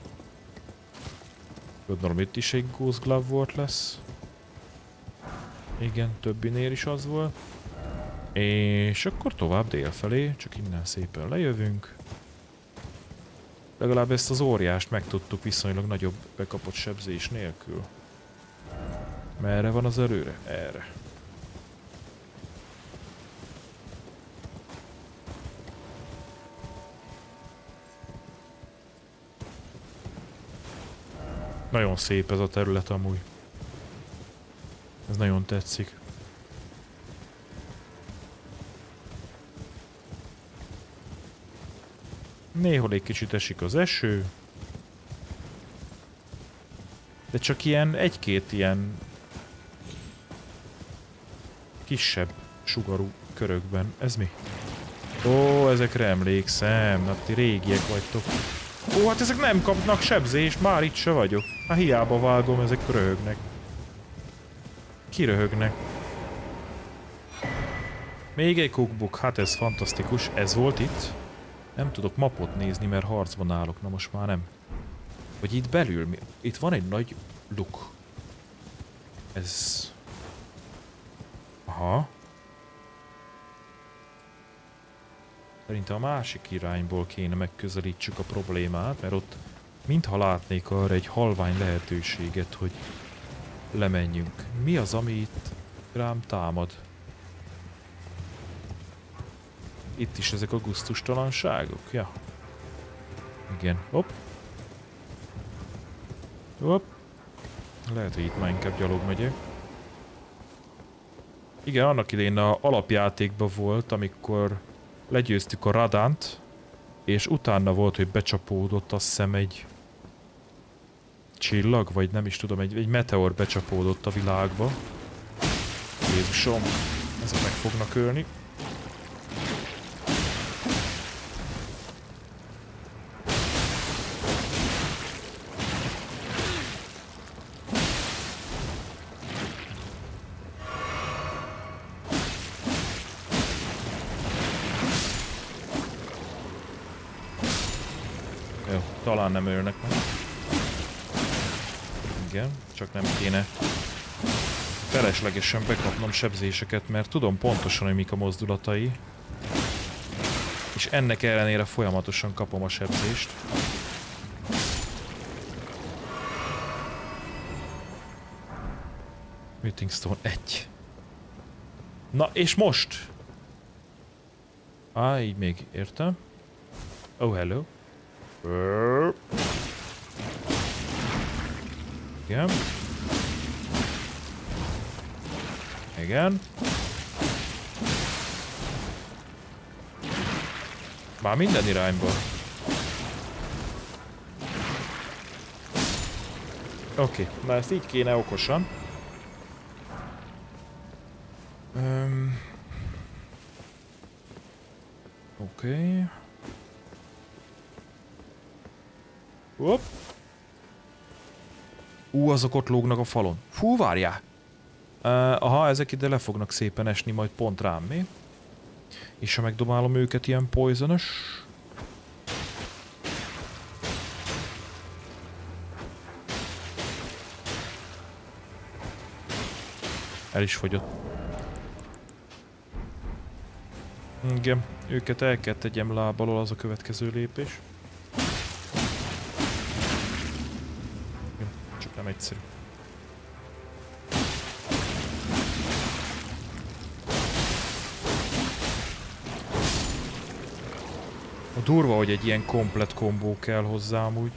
Speaker 1: Gondolom itt is egy Ghost Glove volt lesz. Igen, többinél is az volt. És akkor tovább délfelé, csak innen szépen lejövünk. Legalább ezt az óriást megtudtuk viszonylag nagyobb bekapott sebzés nélkül. Merre van az előre? Erre. Nagyon szép ez a terület amúgy. Ez nagyon tetszik. Néhol egy kicsit esik az eső. De csak ilyen, egy-két ilyen kisebb sugarú körökben. Ez mi? Ó, ezekre emlékszem. Na, ti régiek vagytok. Ó, hát ezek nem kapnak sebzést, már itt se vagyok. Hát hiába vágom, ezek röhögnek. Kiröhögnek. Még egy cookbook, hát ez fantasztikus. Ez volt itt. Nem tudok mapot nézni, mert harcban állok. Na most már nem. Vagy itt belül mi? Itt van egy nagy luk. Ez... Aha. Szerintem a másik irányból kéne megközelítsük a problémát, mert ott mintha látnék arra egy halvány lehetőséget, hogy lemenjünk. Mi az, ami itt rám támad? Itt is ezek a gusztustalanságok? Ja. Igen. Hopp. Hopp. Lehet, hogy itt már inkább gyalog megyek. Igen, annak idején a alapjátékban volt, amikor legyőztük a Radant, és utána volt, hogy becsapódott, azt hiszem egy csillag, vagy nem is tudom, egy, egy meteor becsapódott a világba. Jézusom, ezek meg fognak ölni. Jó, talán nem ölnek meg. Igen, csak nem kéne feleslegesen bekapnom sebzéseket, mert tudom pontosan, hogy mik a mozdulatai. És ennek ellenére folyamatosan kapom a sebzést. Meeting Stone egy. Na, és most? Á, így még értem. Oh, hello. Igen. Igen. Már minden irányba. Oké, okay. Na ezt így kéne okosan. Um. Oké. Okay. Hopp. Ú, azok ott lógnak a falon. Fú, várjál! Uh, aha, ezek ide le fognak szépen esni majd pont rám, mi? És ha megdobálom őket ilyen poisonous. El is fogyott. Igen, őket el kell tegyem láb alól, az a következő lépés. Csak nem egyszerű. A durva, hogy egy ilyen komplet kombó kell hozzá amúgy.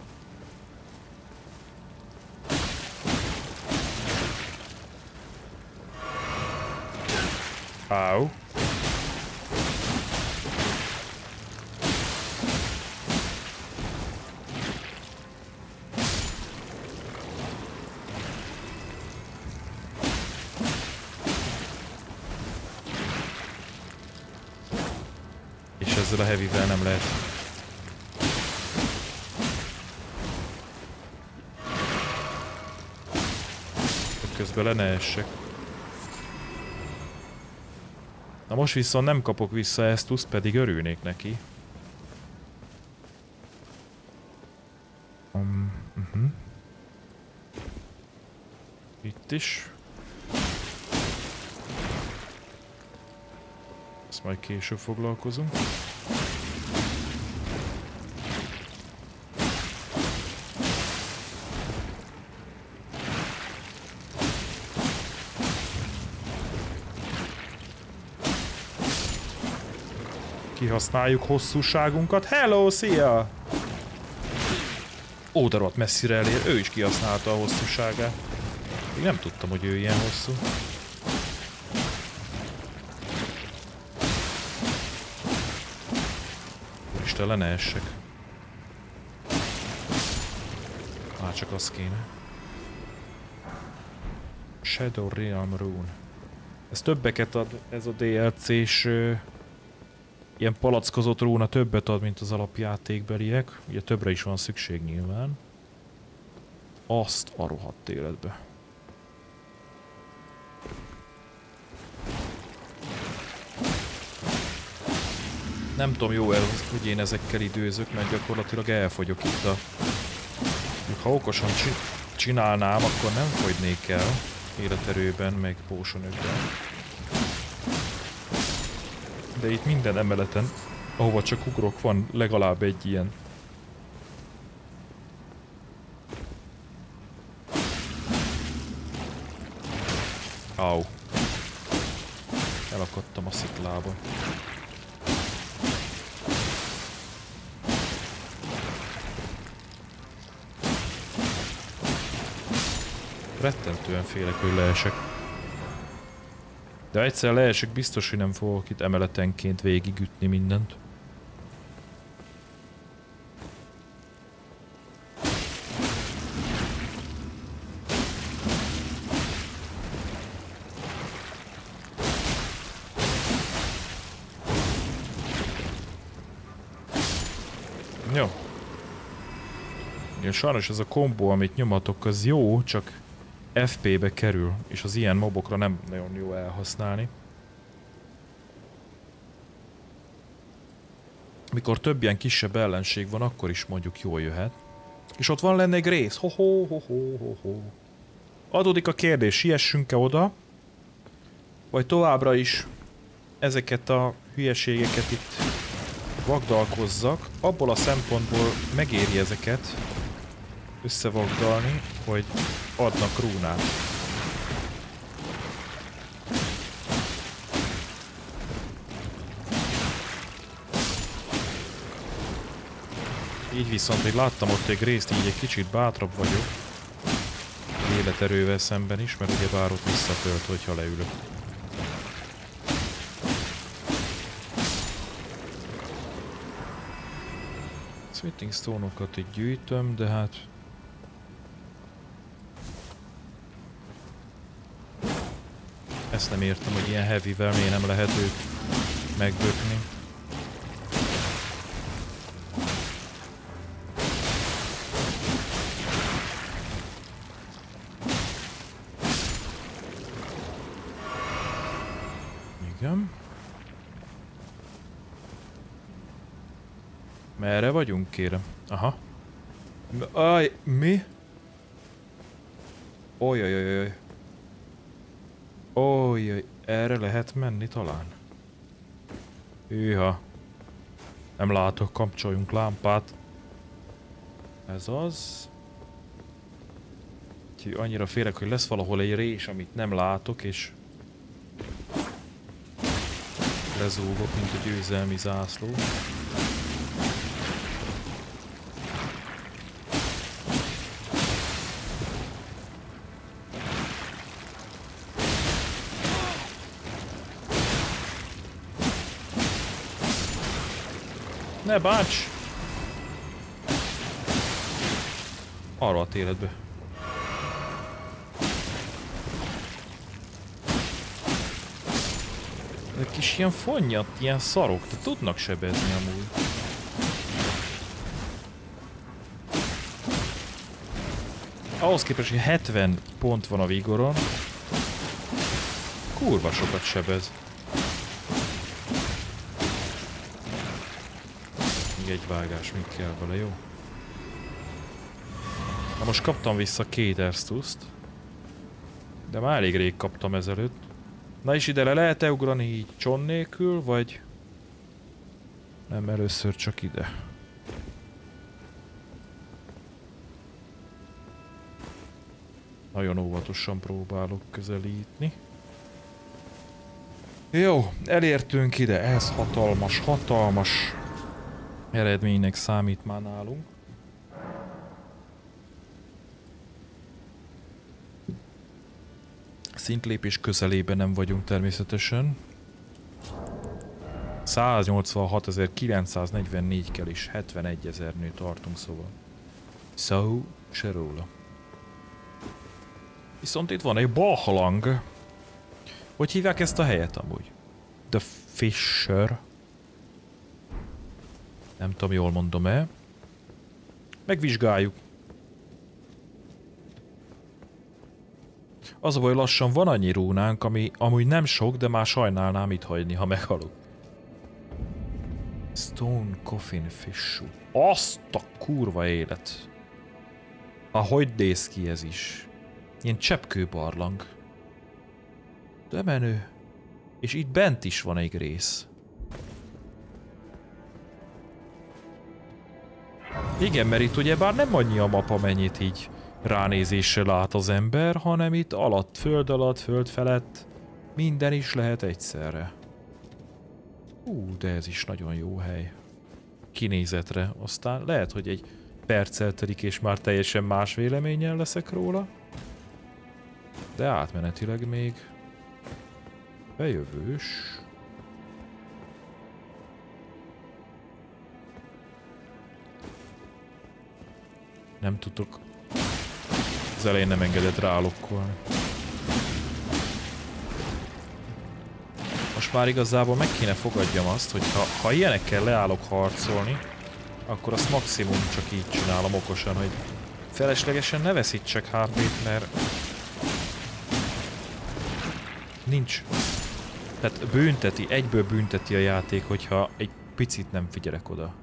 Speaker 1: Áú. És ezzel a heavyvel nem lehet. közben le ne essek. Na most viszont nem kapok vissza ezt, pedig örülnék neki. Um, uh-huh. Itt is. Ezt majd később foglalkozunk. Kihasználjuk hosszúságunkat. Hello, szia! Ó, de rohadt messzire elér. Ő is kihasználta a hosszúságát. Még nem tudtam, hogy ő ilyen hosszú. Úristen, le ne essek. Már csak az kéne. Shadow Realm Rune. Ez többeket ad, ez a dé el cés uh, ilyen palackozott róna többet ad, mint az alapjátékbeliek. Ugye többre is van szükség nyilván. Azt a rohadt életbe. Nem tudom, jó el, hogy én ezekkel időzök, mert gyakorlatilag elfogyok itt a... Ha okosan csinálnám, akkor nem fogynék el életerőben, meg pósonökben. De itt minden emeleten, ahova csak ugrok, van legalább egy ilyen. Au. Elakadtam a sziklába. Rettentően félek, hogy leesek. De egyszer leesek, biztos, hogy nem fogok itt emeletenként végigütni mindent. Jó. Ja, sajnos ez a kombó, amit nyomatok, az jó, csak ef pé-be kerül, és az ilyen mobokra nem nagyon jó elhasználni. Mikor több ilyen kisebb ellenség van, akkor is mondjuk jól jöhet. És ott van lenne egy rész. Ho ho ho ho ho ho. Adódik a kérdés, siessünk-e oda? Vagy továbbra is ezeket a hülyeségeket itt vagdalkozzak. Abból a szempontból megéri ezeket összevagdalni, hogy adnak rúnát. Így viszont, hogy láttam ott egy részt, így egy kicsit bátrabb vagyok. Életerővel szemben is, mert ugye bár ott visszatölt, hogyha leülök. Smithing stone-okat így gyűjtöm, de hát... Ezt nem értem, hogy ilyen heavy-vel miért nem lehet őt megbökni. Igen. Merre vagyunk, kérem? Aha. Aj, mi? Ojjajajaj. Ojjaj, erre lehet menni talán. Hűha. Nem látok, kapcsoljunk lámpát. Ez az. Úgyhogy annyira félek, hogy lesz valahol egy rés, amit nem látok, és lezúgok, mint a győzelmi zászló. Ne bánts! Arra a életbe. Egy kis ilyen fonnyat, ilyen szarok, de tudnak sebezni amúgy. Ahhoz képest, hogy hetven pont van a vigoron, kurva sokat sebez. Még egy vágás, még kell vele, jó? Na most kaptam vissza két Erstuszt, de már elég rég kaptam ezelőtt. Na és ide le lehet-e ugrani így cson nélkül, vagy... Nem, először csak ide. Nagyon óvatosan próbálok közelítni. Jó, elértünk ide, ez hatalmas, hatalmas eredménynek számít már nálunk. Szintlépés közelében nem vagyunk természetesen. száznyolcvanhatezer-kilencszáznegyvennégy kell is, hetvenegyezer-nél tartunk, szóval. Szó se róla. Viszont itt van egy balhalang. Hogy hívják ezt a helyet amúgy? The Fisher. Nem tudom, jól mondom-e. Megvizsgáljuk. Az a baj, lassan van annyi rúnánk, ami amúgy nem sok, de már sajnálnám itt hagyni, ha meghalok. Stone Coffin Fish. Azt a kurva élet. Ahogy néz ki ez is. Ilyen cseppkőbarlang. De menő. És itt bent is van egy rész. Igen, mert itt ugyebár nem annyi a map, amennyit így ránézésre lát az ember, hanem itt alatt, föld alatt, föld felett minden is lehet egyszerre. Ú, de ez is nagyon jó hely. Kinézetre. Aztán lehet, hogy egy perccel telik és már teljesen más véleménnyel leszek róla. De átmenetileg még bejövős. Nem tudok. Az elején nem engedett rálokkolni. Most már igazából meg kéne fogadjam azt, hogy ha, ha ilyenekkel leállok harcolni, akkor azt maximum csak így csinálom okosan, hogy feleslegesen ne veszítsek há pét, mert nincs. Tehát bünteti, egyből bünteti a játék, hogyha egy picit nem figyelek oda.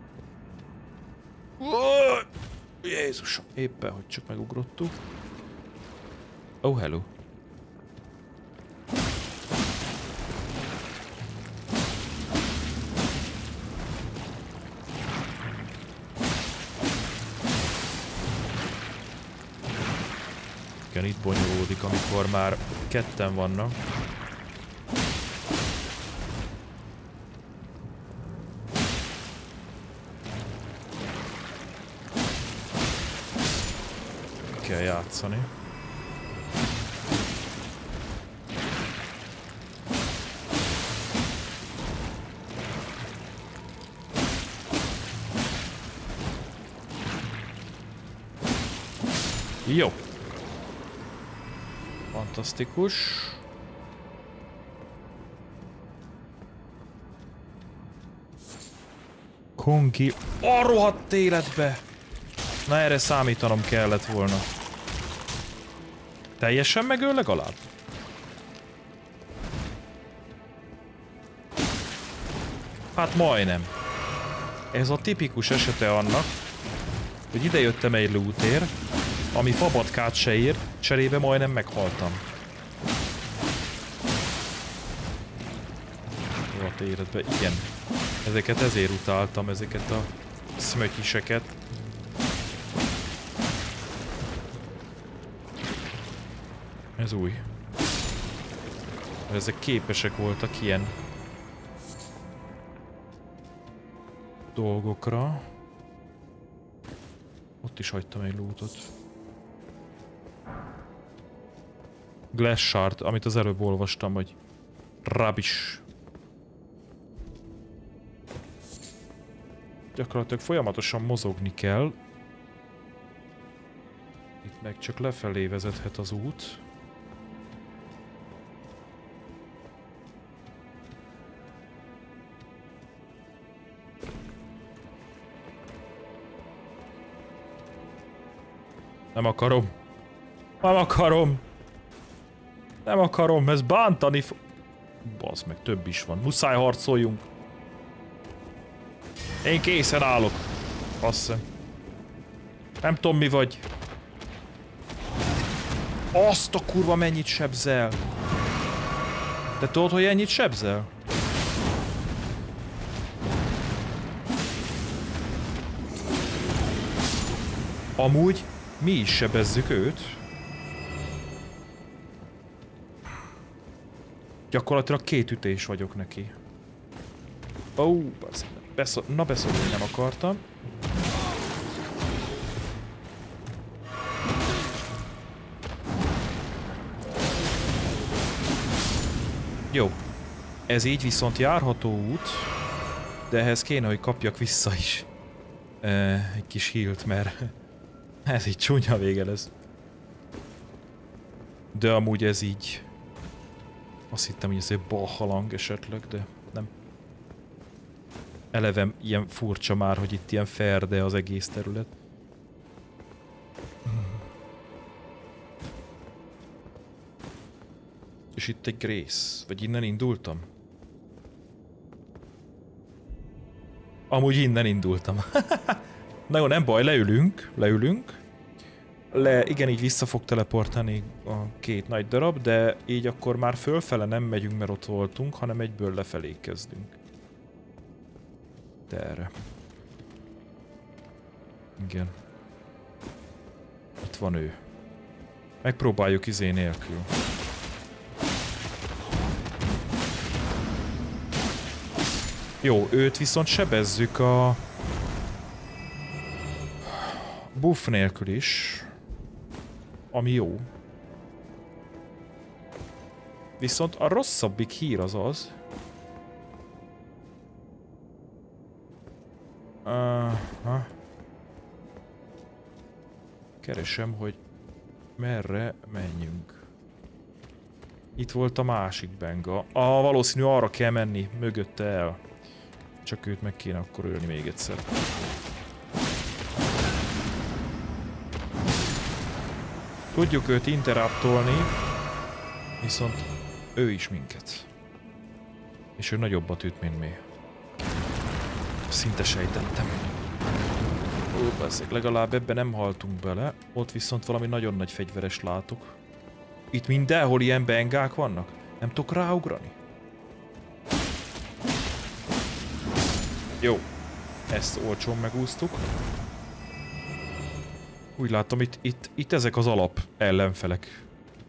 Speaker 1: Jézusom, éppen, hogy csak megugrottuk. Oh, hello. Igen, itt bonyolódik, amikor már ketten vannak. Kell játszani. Jó. Fantasztikus. Konki. A rohadt életbe! Na, erre számítanom kellett volna. Teljesen megöl legalább? Hát majdnem. Ez a tipikus esete annak, hogy idejöttem egy lootér, ami fabatkát se ír, cserébe majdnem meghaltam. Jó, életben, igen. Ezeket ezért utáltam, ezeket a szmötyiseket. Ez új. Ezek képesek voltak ilyen dolgokra. Ott is hagytam egy lootot. Glass Shard, amit az előbb olvastam, hogy rubbish. Gyakorlatilag folyamatosan mozogni kell. Itt meg csak lefelé vezethet az út. Nem akarom. Nem akarom. Nem akarom, ez bántani fog. Bazd meg, több is van. Muszáj harcoljunk. Én készen állok. Azt hiszem. Nem tudom mi vagy. Azt a kurva mennyit sebzel. De tudod, hogy ennyit sebzel? Amúgy mi is sebezzük őt. Gyakorlatilag két ütés vagyok neki. Ó, oh, beszol, na beszólni nem akartam. Jó. Ez így viszont járható út, de ehhez kéne, hogy kapjak vissza is e, egy kis healt, mert ez így csúnya vége lesz. De amúgy ez így... Azt hittem, hogy ez egy balhalang esetleg, de nem. Eleve ilyen furcsa már, hogy itt ilyen ferde az egész terület. És itt egy Grace. Vagy innen indultam? Amúgy innen indultam. Na jó, nem baj, leülünk, leülünk. Le, igen, így vissza fog teleportálni a két nagy darab, de így akkor már fölfele nem megyünk, mert ott voltunk, hanem egyből lefelé kezdünk. De erre. Igen. Itt van ő. Megpróbáljuk izé nélkül. Jó, őt viszont sebezzük a... buff nélkül is. Ami jó. Viszont a rosszabbik hír az az... Aha. Keresem, hogy merre menjünk. Itt volt a másik benga. Ah, valószínű arra kell menni, mögötte el. Csak őt meg kéne akkor ölni még egyszer. Tudjuk őt interruptolni, viszont ő is minket. És ő nagyobbat üt, mint mi. Szinte sejtettem. Ó, bazzeg, legalább ebben nem haltunk bele. Ott viszont valami nagyon nagy fegyveres látok. Itt mindenhol ilyen bengák vannak. Nem tudok ráugrani. Jó. Ezt olcsón megúsztuk. Úgy látom, itt, itt, itt ezek az alap ellenfelek.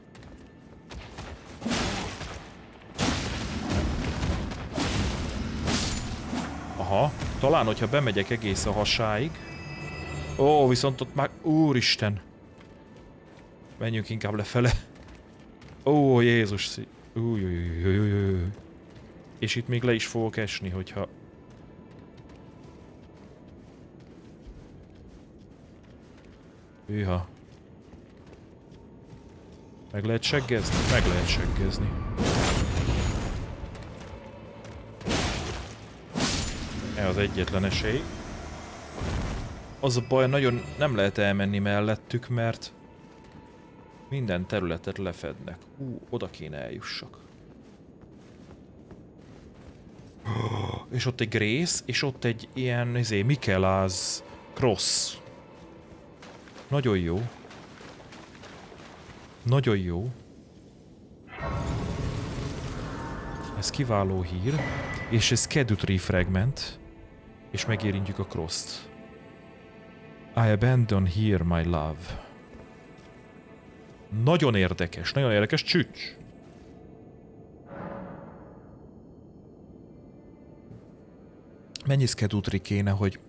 Speaker 1: Aha, talán, hogyha bemegyek egész a hasáig. Ó, viszont ott már... Úristen! Menjünk inkább lefele. Ó, Jézus! Új, új, új, új, új. És itt még le is fogok esni, hogyha... Hűha. Meg lehet seggezni? Meg lehet seggezni. Ez az egyetlen esély. Az a baj, nagyon nem lehet elmenni mellettük, mert minden területet lefednek. Ú, oda kéne eljussak. És ott egy Grace, és ott egy ilyen, izé, Mikeláz Cross. Nagyon jó. Nagyon jó. Ez kiváló hír. És ez Kedutri fragment. És megérintjük a Cross-t. I abandon here, my love. Nagyon érdekes, nagyon érdekes csücs. Mennyi Kedutri kéne, hogy...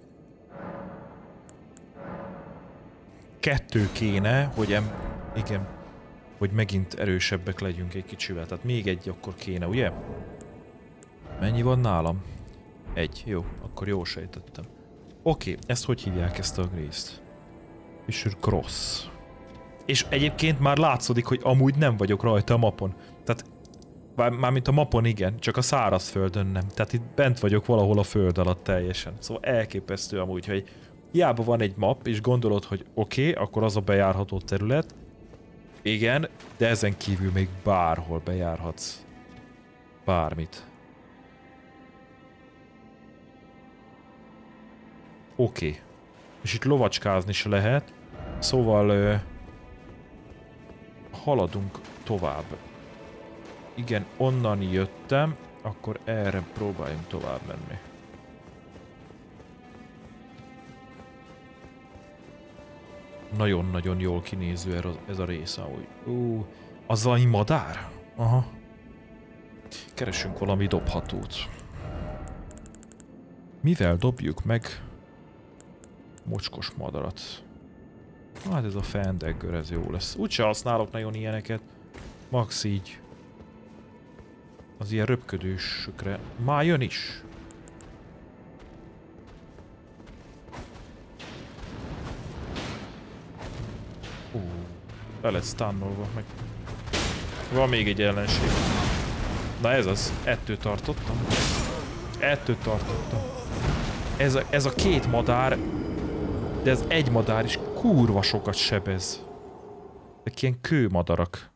Speaker 1: Kettő kéne, hogy em... Igen. Hogy megint erősebbek legyünk egy kicsivel. Tehát még egy akkor kéne, ugye? Mennyi van nálam? Egy. Jó. Akkor jól sejtettem. Oké. Okay. Ezt hogy hívják, ezt a Grace-t? Fisher Cross. És egyébként már látszódik, hogy amúgy nem vagyok rajta a mapon. Tehát mármint a mapon igen, csak a szárazföldön nem. Tehát itt bent vagyok valahol a föld alatt teljesen. Szóval elképesztő amúgy, hogy Hiába van egy map, és gondolod, hogy oké, okay, akkor az a bejárható terület. Igen, de ezen kívül még bárhol bejárhatsz. Bármit. Oké. Okay. És itt lovacskázni se lehet. Szóval... Ö, haladunk tovább. Igen, onnan jöttem, akkor erre próbáljunk tovább menni. Nagyon-nagyon jól kinéző ez a rész, ahogy... Ú, az valami madár? Aha. Keresünk valami dobhatót. Mivel dobjuk meg mocskos madarat? Hát ez a fendegger, ez jó lesz. Úgyse használok nagyon ilyeneket. Max így. Az ilyen röpködősökre. Már jön is. Ú, le lett stunnolva meg. Van még egy ellenség. Na ez az. Ettől tartottam. Ettől tartottam. Ez a, ez a két madár, de ez egy madár is kurva sokat sebez. Ezek ilyen kőmadarak.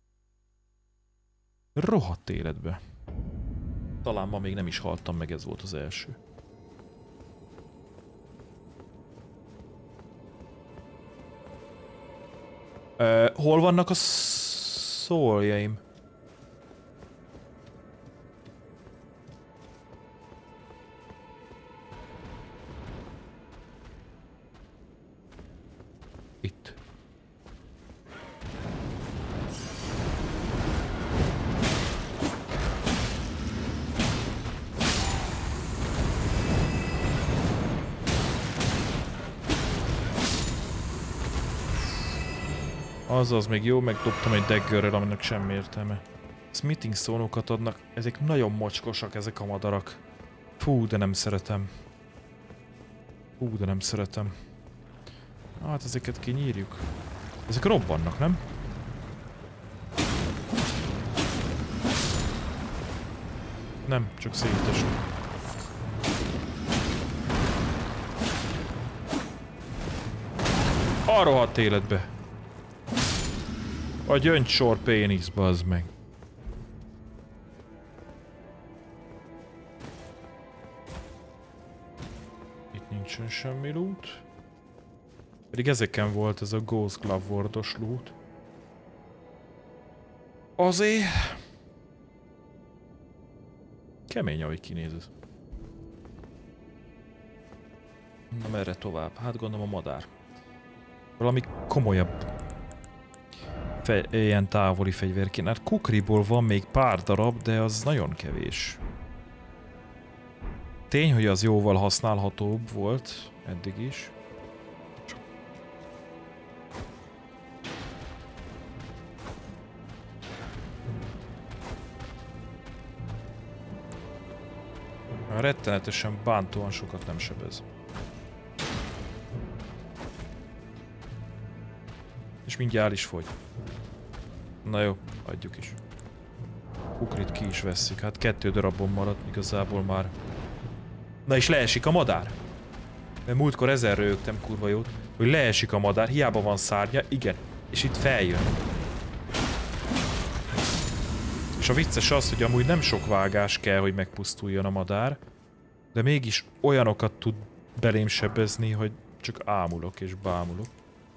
Speaker 1: Rohadt életbe. Talán ma még nem is haltam meg, ez volt az első. Uh, hol vannak a szóljaim? Itt. Azaz, még jó, megdobtam egy daggerrel, aminek semmi értelme. Smithing szónokat adnak, ezek nagyon mocskosak, ezek a madarak. Fú, de nem szeretem. Fú, de nem szeretem. Hát ezeket kinyírjuk. Ezek robbannak, nem? Nem, csak szétesnek. A rohadt életbe! A gyöngysor pénisz, bazd meg. Itt nincsen semmi loot. Pedig ezeken volt ez a Ghost Glove Ward-os loot. Azért... Kemény, ahogy kinéz ez. Na merre tovább? Hát gondolom a madár. Valami komolyabb... Fe ilyen távoli fegyverként. Hát kukriból van még pár darab, de az nagyon kevés. Tény, hogy az jóval használhatóbb volt eddig is. Rettenetesen bántóan sokat nem sebez. És mindjárt el is fogy. Na jó, adjuk is. Kukrit ki is vesszük, hát kettő darabon maradt igazából már. Na és leesik a madár. Mert múltkor ezen rögtem kurva jót, hogy leesik a madár, hiába van szárnya, igen, és itt feljön. És a vicces az, hogy amúgy nem sok vágás kell, hogy megpusztuljon a madár, de mégis olyanokat tud belém sebezni, hogy csak ámulok és bámulok.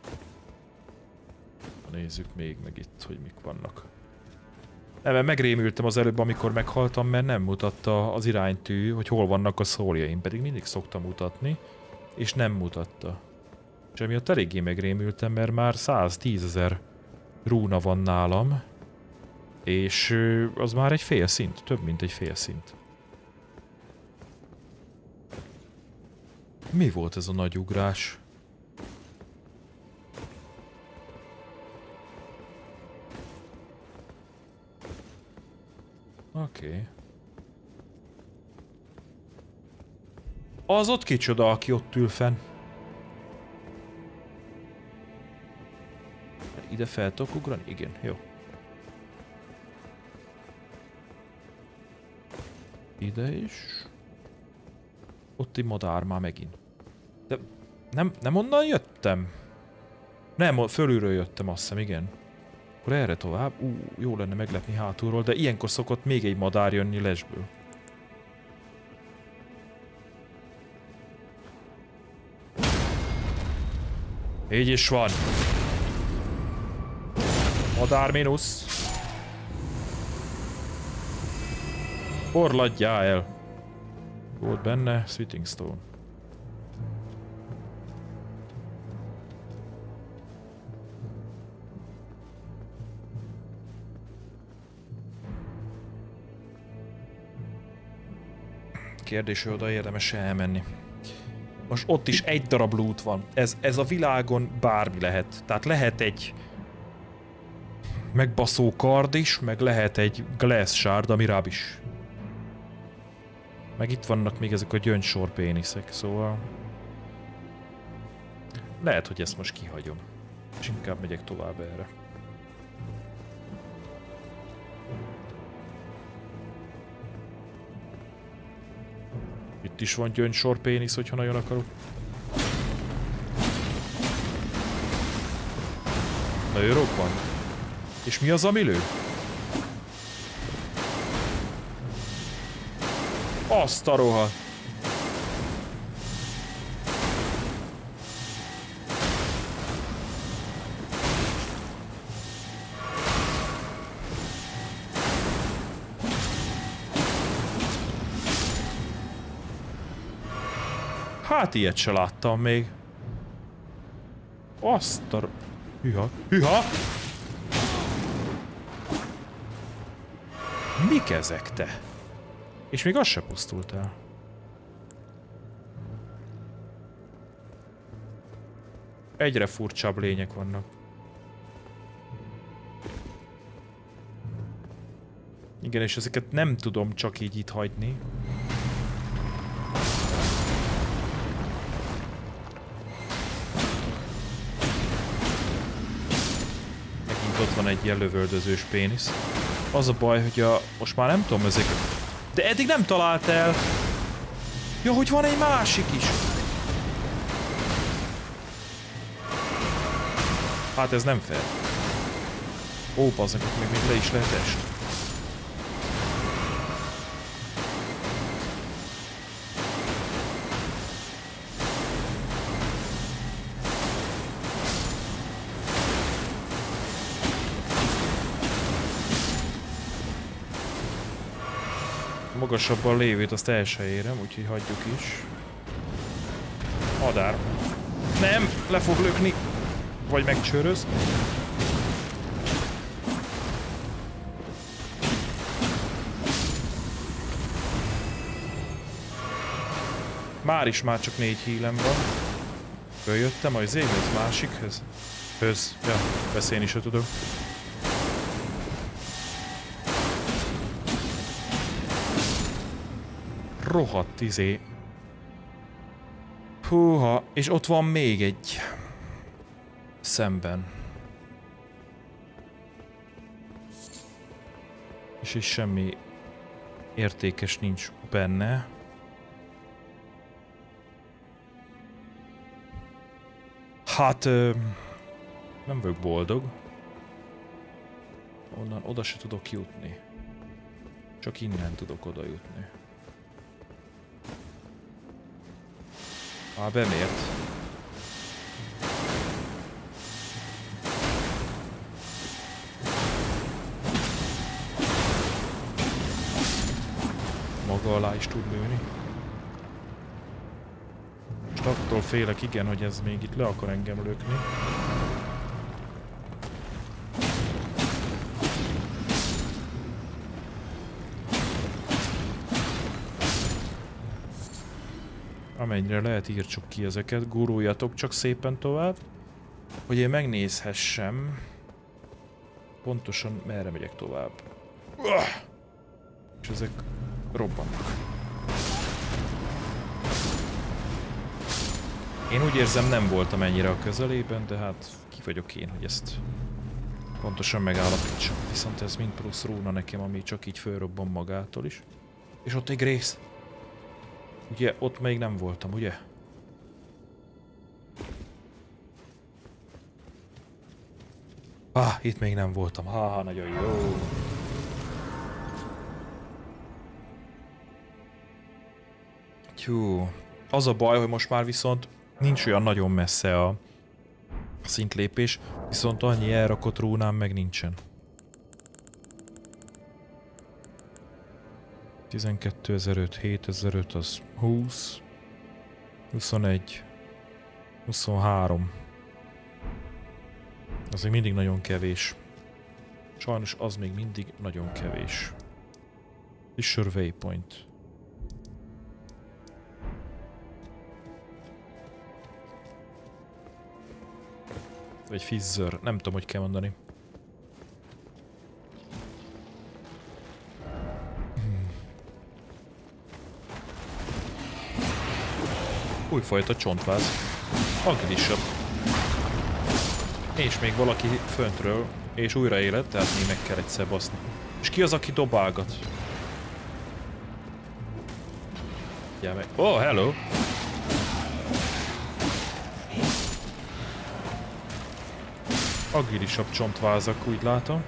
Speaker 1: Nézzük még meg itt, hogy mik vannak. Nem, megrémültem az előbb, amikor meghaltam, mert nem mutatta az iránytű, hogy hol vannak a szóljaim, pedig mindig szoktam mutatni, és nem mutatta. És emiatt eléggé megrémültem, mert már száztízezer rúna van nálam, és az már egy fél szint, több mint egy fél szint. Mi volt ez a nagy ugrás? Oké. Okay. Az ott kicsoda, aki ott ül fenn? Ide fel tudok ugrani? Igen, jó. Ide is. Ott egy madár már megint. De Nem, nem onnan jöttem? Nem, fölülről jöttem, azt hiszem, igen. Akkor erre tovább. Ú, jó lenne meglepni hátulról, de ilyenkor szokott még egy madár jönni lesből. Így is van. Madár mínusz. Orladjál el. Volt benne Sweeting Stone. Kérdés, hogy oda érdemes elmenni. Most ott is egy darab loot van. Ez, ez a világon bármi lehet. Tehát lehet egy megbaszó kard is, meg lehet egy glass shard, ami rabis. Meg itt vannak még ezek a gyöngysor péniszek, szóval... Lehet, hogy ezt most kihagyom. És inkább megyek tovább erre. Itt is van gyöngysor pénisz, hogyha nagyon akarok. Na, ő robban. És mi az, ami lő? Azt a rohadt. Hát ilyet se láttam még. Azt a... Hűha. Hűha! Mik ezek, te? És még az se pusztult el. Egyre furcsább lények vannak. Igen, és ezeket nem tudom csak így itt hagyni. Megint ott van egy ilyen lövöldözős pénisz. Az a baj, hogy a... most már nem tudom ezeket... De eddig nem talált el. Ja, hogy van egy másik is. Hát ez nem fair. Ó, bazdmeg, még, még le is lehet esni. Magasabban lévőt azt el se érem, úgyhogy hagyjuk is. Madár. Nem! Le fog lökni! Vagy megcsőröz. Már is már csak négy hílem van. Följöttem az évet másikhez. Höz. Ja, beszélni se tudok. Rohadt izé. Húha, és ott van még egy. Szemben. És is semmi értékes nincs benne. Hát... Ö, nem vagyok boldog. Onnan oda se tudok jutni. Csak innen tudok oda jutni. Á, bemért. Maga alá is tud lőni. Most attól félek, igen, hogy ez még itt le akar engem lökni. Amennyire lehet, írtsuk ki ezeket, guruljatok csak szépen tovább, hogy én megnézhessem, pontosan merre megyek tovább. És ezek robbannak. Én úgy érzem, nem voltam ennyire a közelében, de hát ki vagyok én, hogy ezt pontosan megállapítsam. Viszont ez mind plusz rúna nekem, ami csak így fölrobban magától is. És ott egy rész. Ugye, ott még nem voltam, ugye? Ah, itt még nem voltam. Ha, nagyon jó. Jó. Az a baj, hogy most már viszont nincs olyan nagyon messze a szintlépés, viszont annyi elrakott rúnám meg nincsen. tizenkétezer-öt, hétezer-öt az húsz, huszonegy, huszonhárom. Az még mindig nagyon kevés. Sajnos az még mindig nagyon kevés. Fisher Waypoint. Vagy Fizzer, nem tudom, hogy kell mondani. Hmm. Újfajta csontváz. Agilisabb. És még valaki föntről, és újra élet, tehát még meg kell egyszer baszni. És ki az, aki dobálgat? Gyere meg. Oh, hello! Agilisabb csontvázak, úgy látom.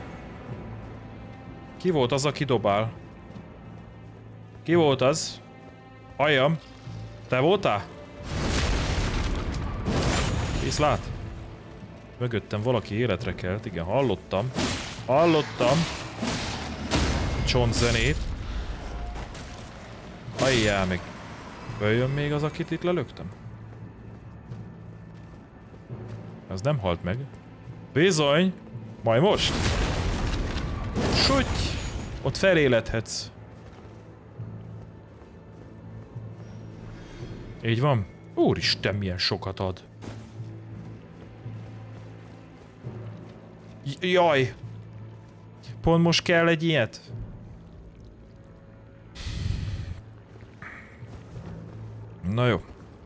Speaker 1: Ki volt az, aki dobál? Ki volt az? Halljam! Te voltál? Viszlát? Mögöttem valaki életre kelt, igen, hallottam. Hallottam. Csontzenét. Ajjá, meg. Följön még az, akit itt lelöktem? Az nem halt meg. Bizony! Majd most! Süty! Ott feléledhetsz. Így van? Úristen, milyen sokat ad. Jaj! Pont most kell egy ilyet? Na jó.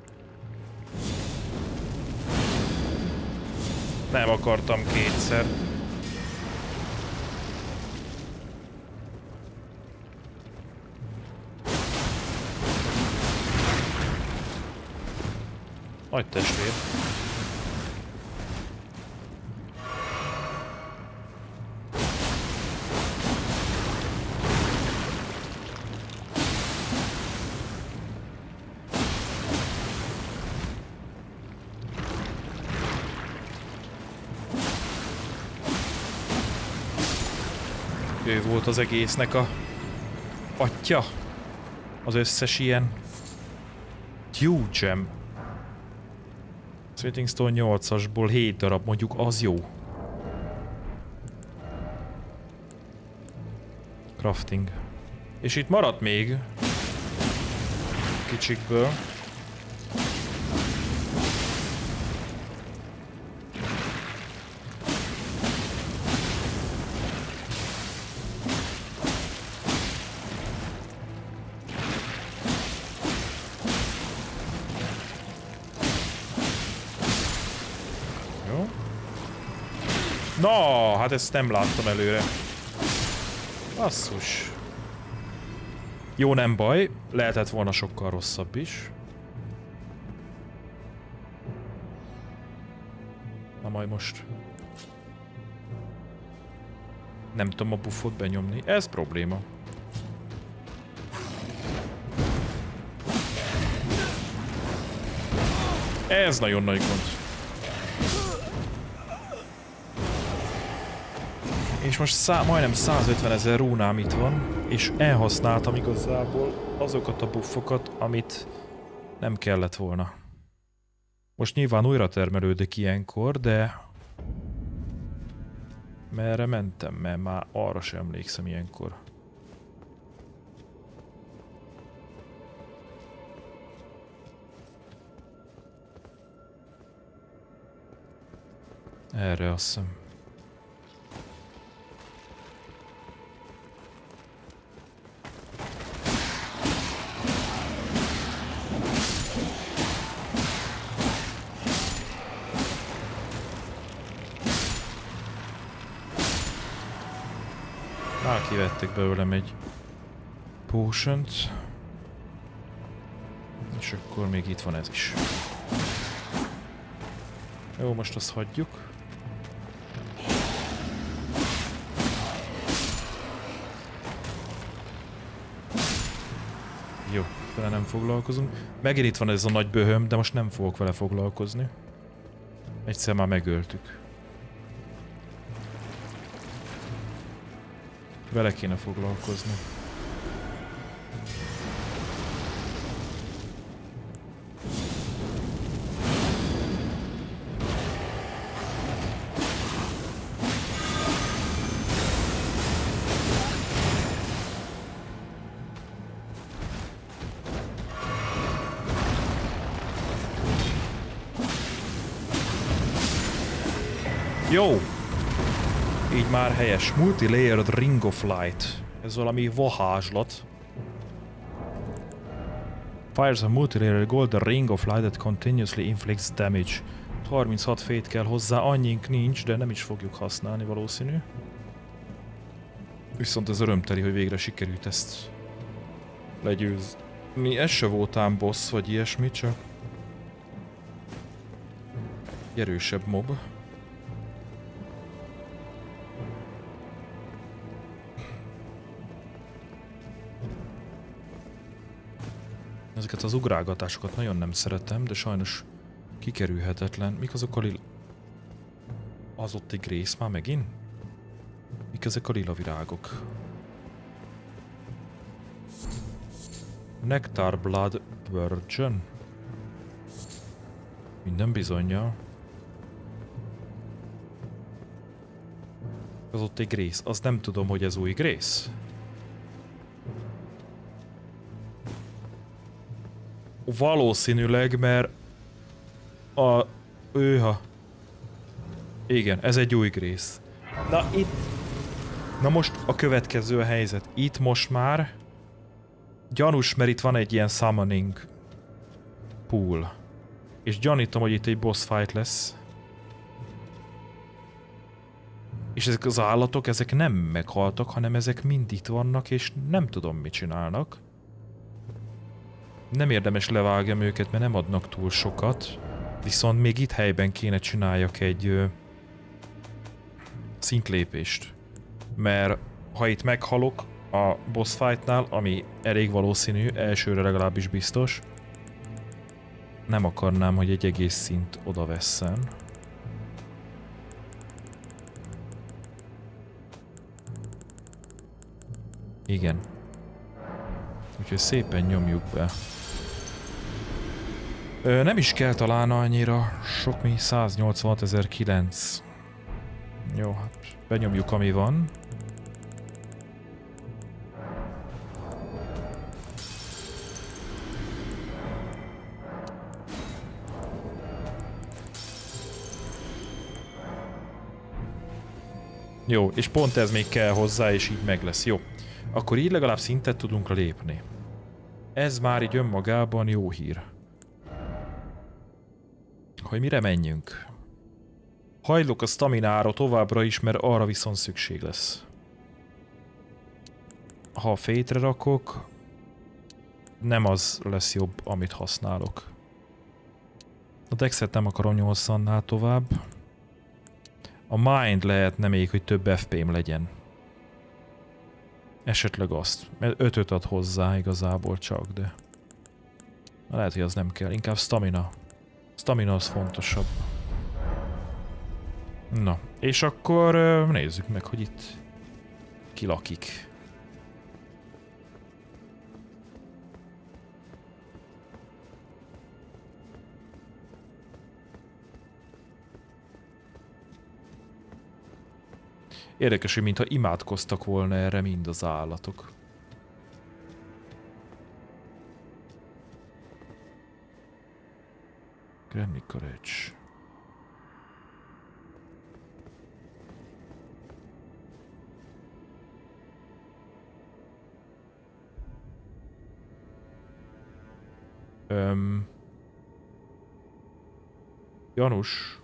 Speaker 1: Nem akartam kétszer. Nagy testvér. Ő volt az egésznek a atya. Az összes ilyen Dew Gem. Sweeting Stone nyolcasból hét darab, mondjuk az jó. Crafting. És itt maradt még kicsikből. Na, hát ezt nem láttam előre. Basszus. Jó, nem baj. Lehetett volna sokkal rosszabb is. Na majd most. Nem tudom a buffot benyomni. Ez probléma. Ez nagyon nagy gond. És most szá majdnem százötven ezer rúnám itt van, és elhasználtam igazából azokat a buffokat, amit nem kellett volna. Most nyilván újra termelődik ilyenkor, de... merre mentem? Mert már arra sem emlékszem ilyenkor. Erre azt hiszem. Már kivettek belőlem egy potion-t. És akkor még itt van ez is. Jó, most azt hagyjuk. Jó, vele nem foglalkozunk. Megint itt van ez a nagy böhöm, de most nem fogok vele foglalkozni. Egyszer már megöltük. Vele kéne foglalkozni. Jó! Így már helyes. Multi-layered Ring of Light. Ez valami vaházslat. Fires a multi-layered golden ring of light that continuously inflicts damage. harminchat fét kell hozzá, annyink nincs, de nem is fogjuk használni valószínű. Viszont ez örömteli, hogy végre sikerült ezt legyőzni. Ez se volt ám boss, vagy ilyesmi, csak erősebb mob. Ezeket az ugrálgatásokat nagyon nem szeretem, de sajnos kikerülhetetlen. Mik azok a lila... Az ott egy rész már megint? Mik ezek a lila virágok? Nectar Blood Virgin? Minden bizonnyal. Az ott egy rész. Azt nem tudom, hogy ez új grész. Valószínűleg, mert a... őha. Igen, ez egy új grész. Na itt... Na most a következő a helyzet. Itt most már gyanús, mert itt van egy ilyen summoning pool. És gyanítom, hogy itt egy boss fight lesz. És ezek az állatok, ezek nem meghaltak, hanem ezek mind itt vannak, és nem tudom, mit csinálnak. Nem érdemes levágjam őket, mert nem adnak túl sokat. Viszont még itt helyben kéne csináljak egy ö, szintlépést. Mert ha itt meghalok a boss fightnál, ami elég valószínű, elsőre legalábbis biztos, nem akarnám, hogy egy egész szint oda vesszen. Igen. Úgyhogy szépen nyomjuk be. Ö, nem is kell talán annyira sok, mi száznyolcvanhatezer-kilenc. Jó, hát benyomjuk, ami van. Jó, és pont ez még kell hozzá, és így meg lesz. Jó. Akkor így legalább szintet tudunk lépni. Ez már így önmagában jó hír. Hogy mire menjünk? Hajlok a staminára továbbra is, mert arra viszont szükség lesz. Ha a fétre rakok, nem az lesz jobb, amit használok. A dexet nem akarom nyolcvan annál tovább. A mind lehetne még, hogy több ef pém legyen. Esetleg azt. Mert ötöt ad hozzá igazából csak, de... Lehet, hogy az nem kell. Inkább stamina. Stamina az fontosabb. Na, és akkor nézzük meg, hogy itt ki lakik. Érdekes, hogy mintha imádkoztak volna erre mind az állatok. Granny Courage. Öm... Janus.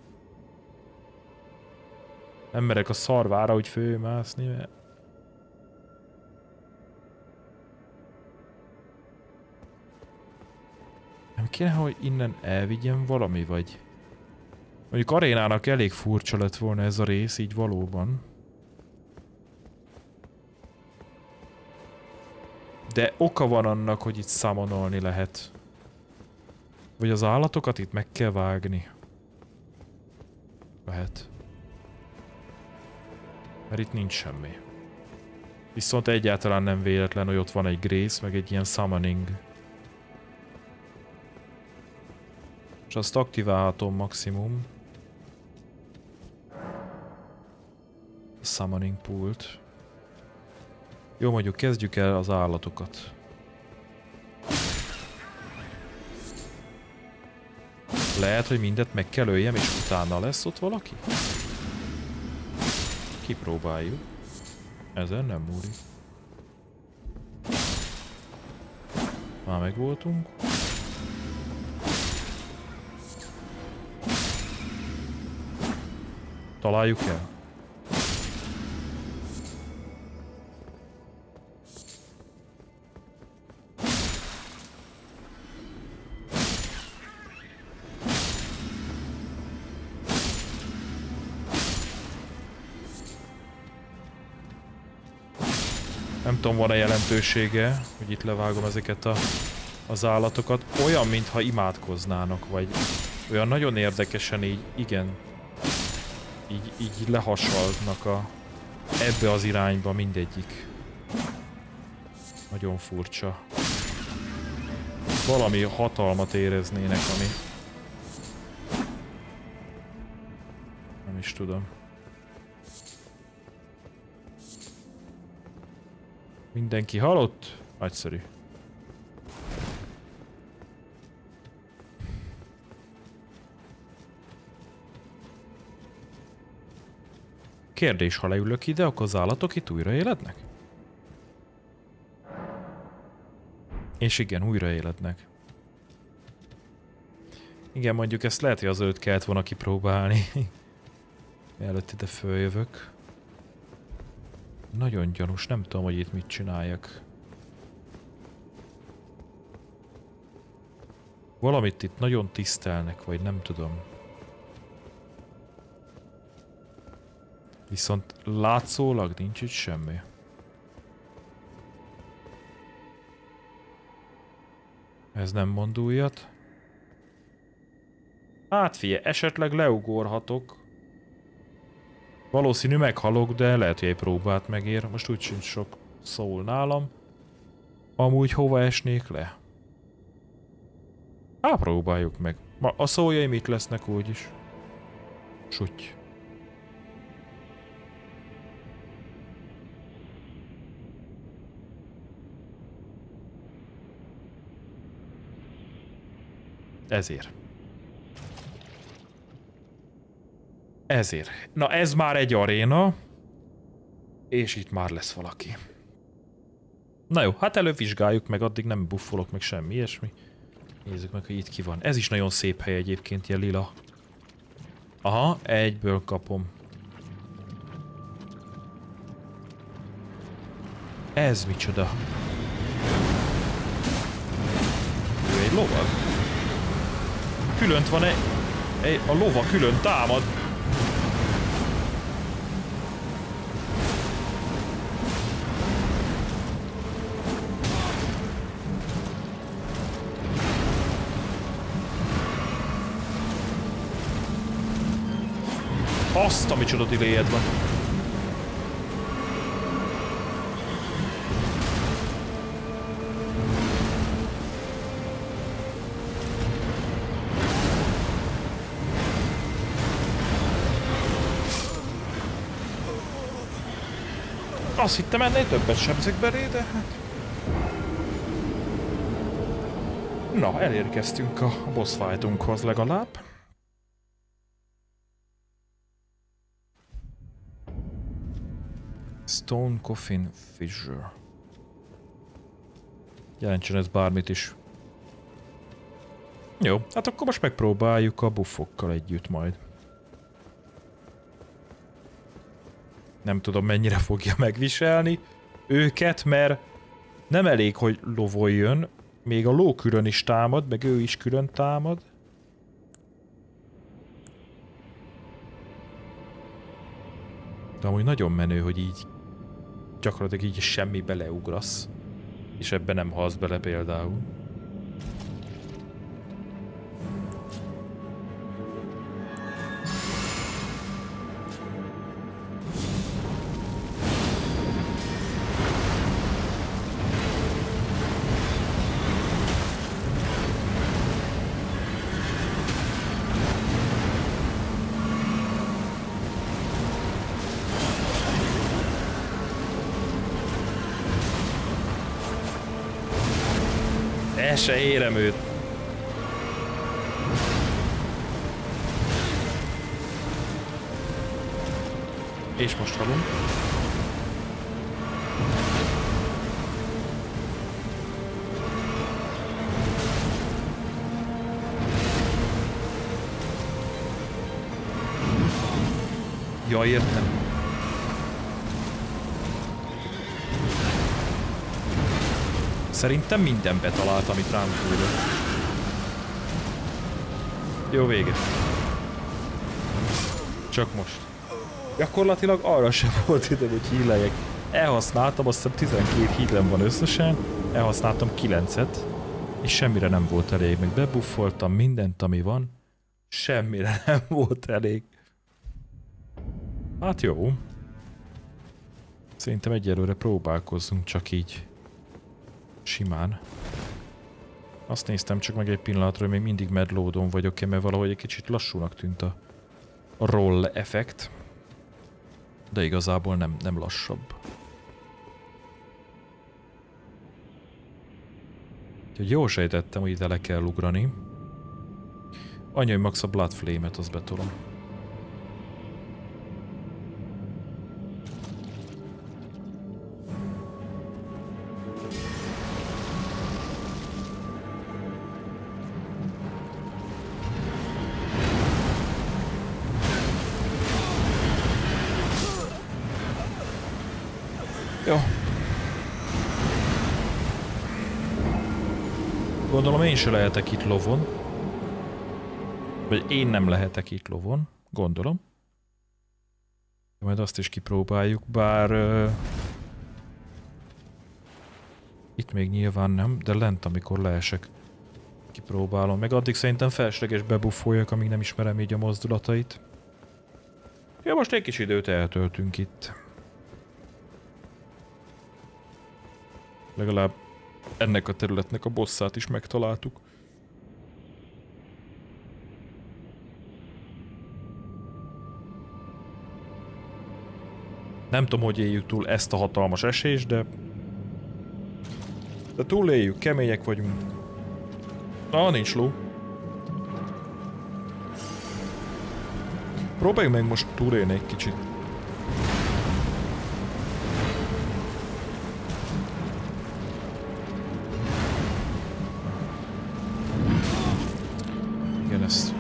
Speaker 1: Nem merek a szarvára, hogy fölmászni, mert... Nem kéne, hogy innen elvigyem valami, vagy... Mondjuk arénának elég furcsa lett volna ez a rész, így valóban. De oka van annak, hogy itt summonolni lehet. Vagy az állatokat itt meg kell vágni. Lehet. Mert itt nincs semmi. Viszont egyáltalán nem véletlen, hogy ott van egy Grace, meg egy ilyen summoning. És azt aktiválhatom maximum. A summoning pult. Jó, mondjuk kezdjük el az állatokat. Lehet, hogy mindet meg kell öljem, és utána lesz ott valaki? Kipróbáljuk. Ezen nem múlik. Már megvoltunk. Találjuk el. Nem tudom, van-e jelentősége, hogy itt levágom ezeket a, az állatokat. Olyan, mintha imádkoznának, vagy olyan nagyon érdekesen így, igen, így, így lehasalnak a, ebbe az irányba mindegyik. Nagyon furcsa. Valami hatalmat éreznének, ami... Nem is tudom. Mindenki halott? Nagyszerű. Kérdés, ha leülök ide, akkor az állatok itt újraélednek? És igen, újraélednek. Igen, mondjuk ezt lehet, hogy az előtt kellett volna kipróbálni. Mielőtt ide följövök. Nagyon gyanús, nem tudom, hogy itt mit csináljak. Valamit itt nagyon tisztelnek, vagy nem tudom. Viszont látszólag nincs itt semmi. Ez nem mond újat. Hát figyelj, esetleg leugorhatok. Valószínű meghalok, de lehet, hogy egy próbát megér. Most úgy sincs sok szól nálam. Amúgy hova esnék le? Á, próbáljuk meg. Ma a szójaim itt lesznek úgyis. Sutty. Ezért. Ezért. Na ez már egy aréna. És itt már lesz valaki. Na jó, hát előbb vizsgáljuk meg, addig nem buffolok meg semmi ilyesmi. Nézzük meg, hogy itt ki van. Ez is nagyon szép hely egyébként, ilyen lila. Aha, egyből kapom. Ez micsoda? Ő egy lovag? Különt van egy... egy a lova külön támad. Azt, a micsoda delayed van. Azt hittem, ennél többet sebzek belé, de hát... Na, elérkeztünk a boss fightunkhoz legalább. Stone Coffin Fissure. Jelentsen ez bármit is. Jó, hát akkor most megpróbáljuk a buffokkal együtt majd. Nem tudom, mennyire fogja megviselni őket, mert nem elég, hogy lovoljon, még a ló külön is támad, meg ő is külön támad. De amúgy nagyon menő, hogy így gyakorlatilag így semmibe leugrasz. És ebben nem halsz bele például. El se érem őt. És most halunk. Ja, értem. Szerintem minden betalált, amit rám küldött. Jó, vége. Csak most. Gyakorlatilag arra sem volt ide, hogy híleljek. Elhasználtam, azt hiszem tizenkét hílem van összesen, elhasználtam kilencet, és semmire nem volt elég. Meg bebuffoltam mindent, ami van, semmire nem volt elég. Hát jó. Szerintem egyelőre próbálkozzunk csak így. Simán. Azt néztem csak meg egy pillanatra, hogy még mindig medlódon vagyok-e, mert valahogy egy kicsit lassúnak tűnt a, a roll effekt. De igazából nem, nem lassabb. Úgyhogy jól sejtettem, hogy ide le kell ugrani. Annyi, hogy max a Blood Flame-et, azt betolom. Jó. Gondolom én se lehetek itt lovon. Vagy én nem lehetek itt lovon. Gondolom. Majd azt is kipróbáljuk, bár... Uh, itt még nyilván nem, de lent, amikor leesek, kipróbálom. Meg addig szerintem felesleges bebuffoljak, amíg nem ismerem így a mozdulatait. Ja, most egy kis időt eltöltünk itt. Legalább ennek a területnek a bosszát is megtaláltuk. Nem tudom, hogy éljük túl ezt a hatalmas esést, de... De túléljük, kemények vagyunk. Na, nincs ló. Próbáljuk meg most túlélni egy kicsit. Igen, ezt...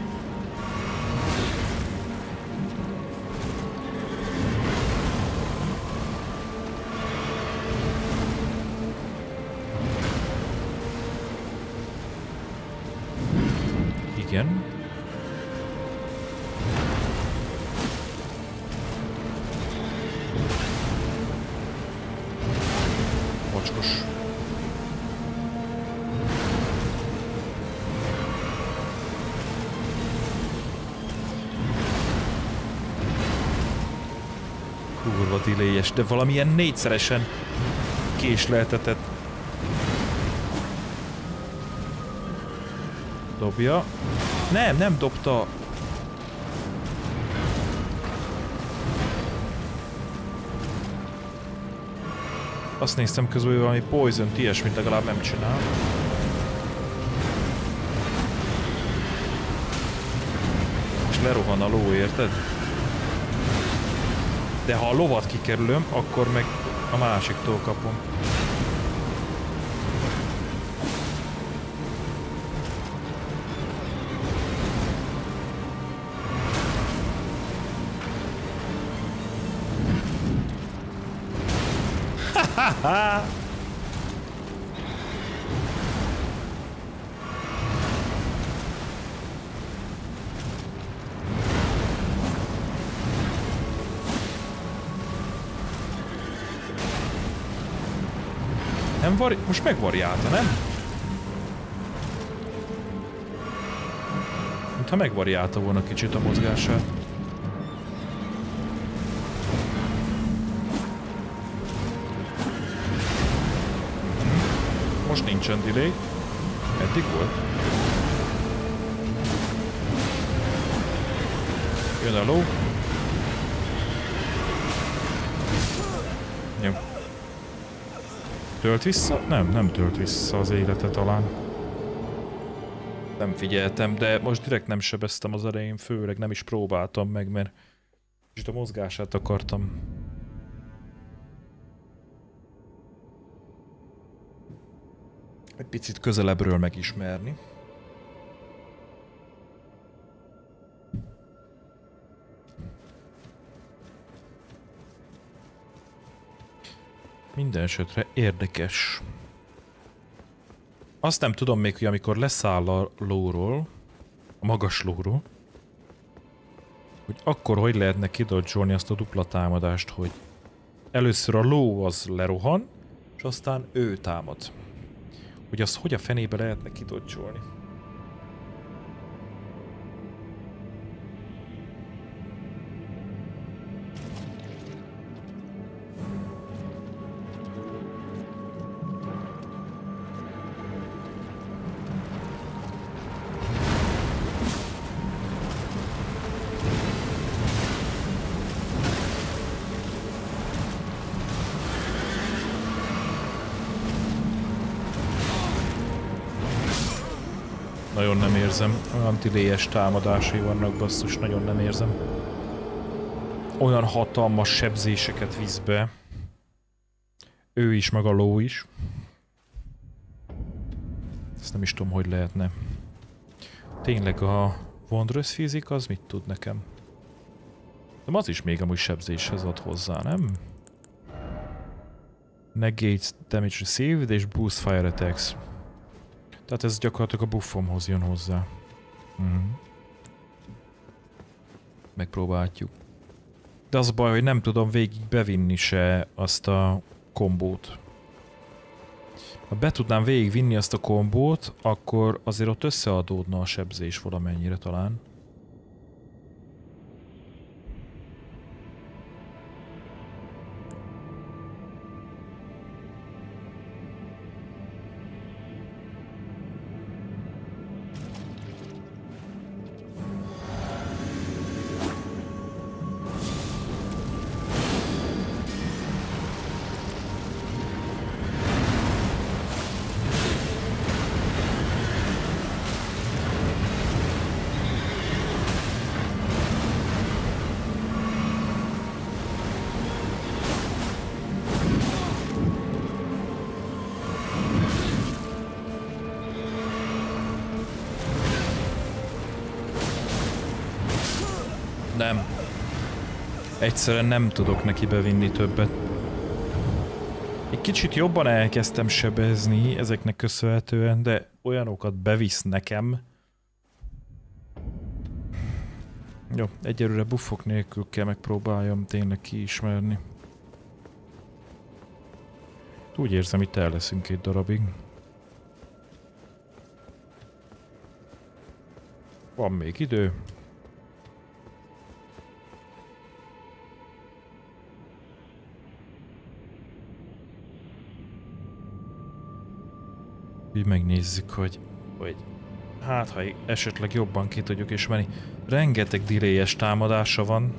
Speaker 1: Igen. Mocskos. Kurva delayes, de valamilyen négyszeresen késleltetett. Dobja. Nem, nem dobta. Azt néztem közben, hogy valami poison-t, ilyesmit legalább nem csinál. És lerohan a ló, érted? De ha a lovat kikerülöm, akkor meg a másiktól kapom. Ha-ha! Nem vari... Most megvariálta, nem? Mintha megvariálta volna kicsit a mozgását. Most nincsen delay. Eddig volt. Jön a ló. Jó. Tölt vissza? Nem, nem tölt vissza az élete talán. Nem figyeltem, de most direkt nem sebeztem az elején, főleg nem is próbáltam meg, mert kicsit a mozgását akartam. Egy picit közelebbről megismerni. Minden esetre érdekes. Azt nem tudom még, hogy amikor leszáll a lóról, a magas lóról, hogy akkor hogy lehetne kidodge-olni azt a dupla támadást, hogy először a ló az lerohan, és aztán ő támad. Hogy azt hogy a fenébe lehetne kidodge-olni. Nagyon nem érzem. Olyan delayes támadásai vannak, basszus, nagyon nem érzem. Olyan hatalmas sebzéseket visz be. Ő is, meg a ló is. Ezt nem is tudom, hogy lehetne. Tényleg a Wondrous Physics az mit tud nekem? De az is még amúgy sebzéshez ad hozzá, nem? Negate damage received és boost fire attacks. Tehát ez gyakorlatilag a buffomhoz jön hozzá. Uh-huh. Megpróbáljuk. De az a baj, hogy nem tudom végig bevinni se azt a kombót. Ha be tudnám végigvinni azt a kombót, akkor azért ott összeadódna a sebzés valamennyire talán. Nem. Egyszerűen nem tudok neki bevinni többet. Egy kicsit jobban elkezdtem sebezni ezeknek köszönhetően, de olyanokat bevisz nekem. Jó, egyelőre buffok nélkül kell megpróbáljam tényleg kiismerni. Úgy érzem, itt el leszünk két darabig. Van még idő. Így megnézzük, hogy, hogy hát ha esetleg jobban ki tudjuk ismerni. Rengeteg delay-es támadása van.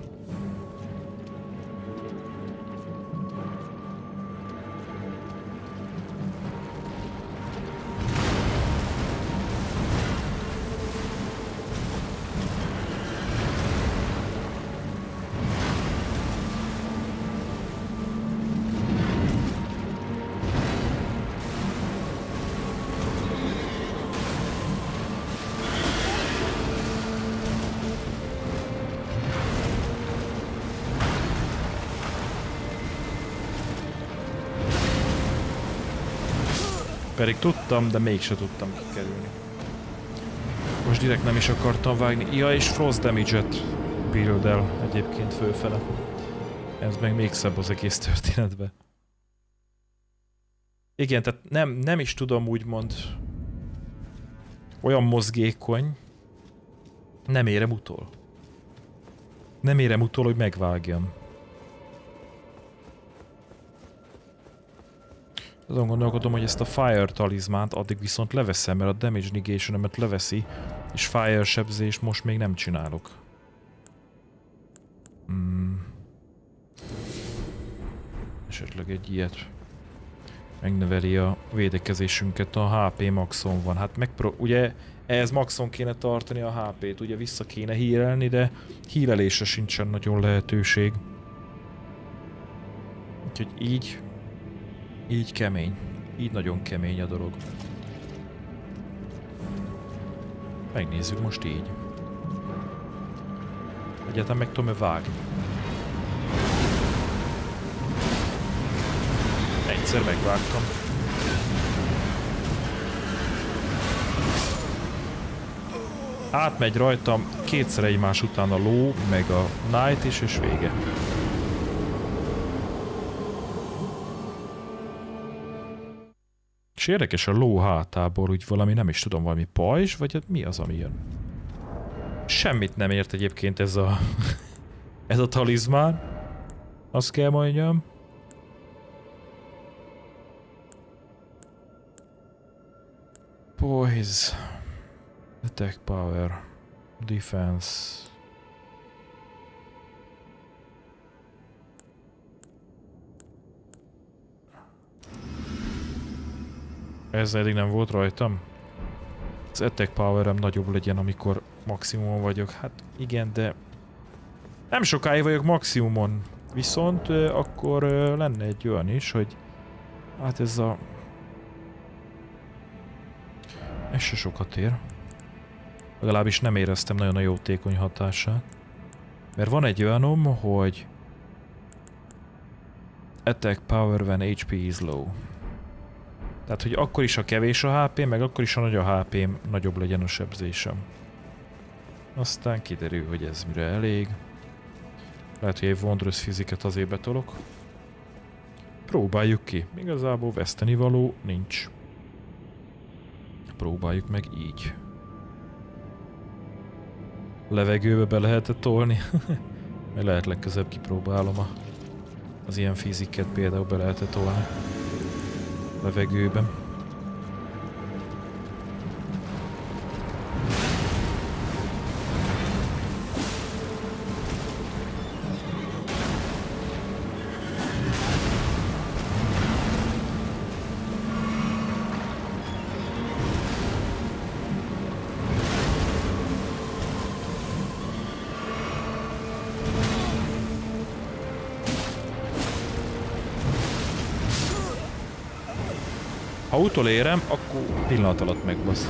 Speaker 1: Pedig tudtam, de mégse tudtam kikerülni. Most direkt nem is akartam vágni. Ja, és frost damage-et build-el egyébként fölfele. Ez meg még szebb az egész történetbe. Igen, tehát nem, nem is tudom úgymond olyan mozgékony, nem érem utol. Nem érem utol, hogy megvágjam. Azon gondolkodom, hogy ezt a Fire talizmánt addig viszont leveszem, mert a damage negation-emet leveszi, és Fire sebzést most még nem csinálok. Hmm. Esetleg egy ilyet. Megnöveli a védekezésünket, a há pé maxon van. Hát megpró... ugye ehhez maxon kéne tartani a há pét, ugye vissza kéne hírelni, de hírelésre sincsen nagyon lehetőség. Úgyhogy így... így kemény. Így nagyon kemény a dolog. Megnézzük most így. Egyáltalán meg tudom-e vágni. Egyszer megvágtam. Átmegy rajtam kétszer egymás után a ló, meg a knight is, és vége. És érdekes a ló hátából, úgy valami, nem is tudom, valami pajzs, vagy mi az, ami jön? Semmit nem ért egyébként ez a... ez a talizmán. Azt kell mondjam. Poise. Attack power. Defense. Ez eddig nem volt rajtam. Az attack powerem nagyobb legyen, amikor maximumon vagyok. Hát igen, de nem sokáig vagyok maximumon. Viszont euh, akkor euh, lenne egy olyan is, hogy hát ez a... ez se sokat ér. Legalábbis nem éreztem nagyon a jótékony hatását. Mert van egy olyanom, hogy attack power when há pé is low. Tehát, hogy akkor is, ha kevés a há pé, meg akkor is, ha nagy a há pém, nagyobb legyen a sebzésem. Aztán kiderül, hogy ez mire elég. Lehet, hogy egy Wondrous Physic-et azért betolok. Próbáljuk ki. Igazából vesztenivaló nincs. Próbáljuk meg így. Levegőbe be lehet tolni? Mert lehet legközebb kipróbálom a, az ilyen fiziket, például be lehet tolni. Levegőben. Ha utolérem, akkor pillanat alatt megbasz.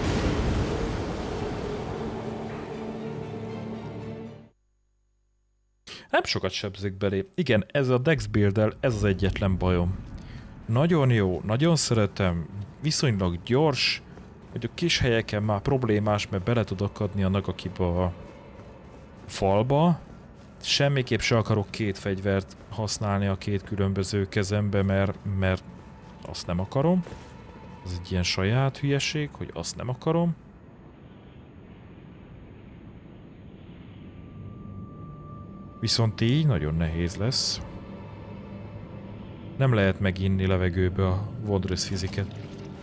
Speaker 1: Nem sokat sebzik belé. Igen, ez a Dex build-el, ez az egyetlen bajom. Nagyon jó, nagyon szeretem, viszonylag gyors, hogy a kis helyeken már problémás, mert bele tudok adni a Nagakiba a falba. Semmiképp se akarok két fegyvert használni a két különböző kezembe, mert, mert azt nem akarom. Ez egy ilyen saját hülyeség, hogy azt nem akarom. Viszont így nagyon nehéz lesz. Nem lehet meginni levegőbe a Wondrous Physic-et.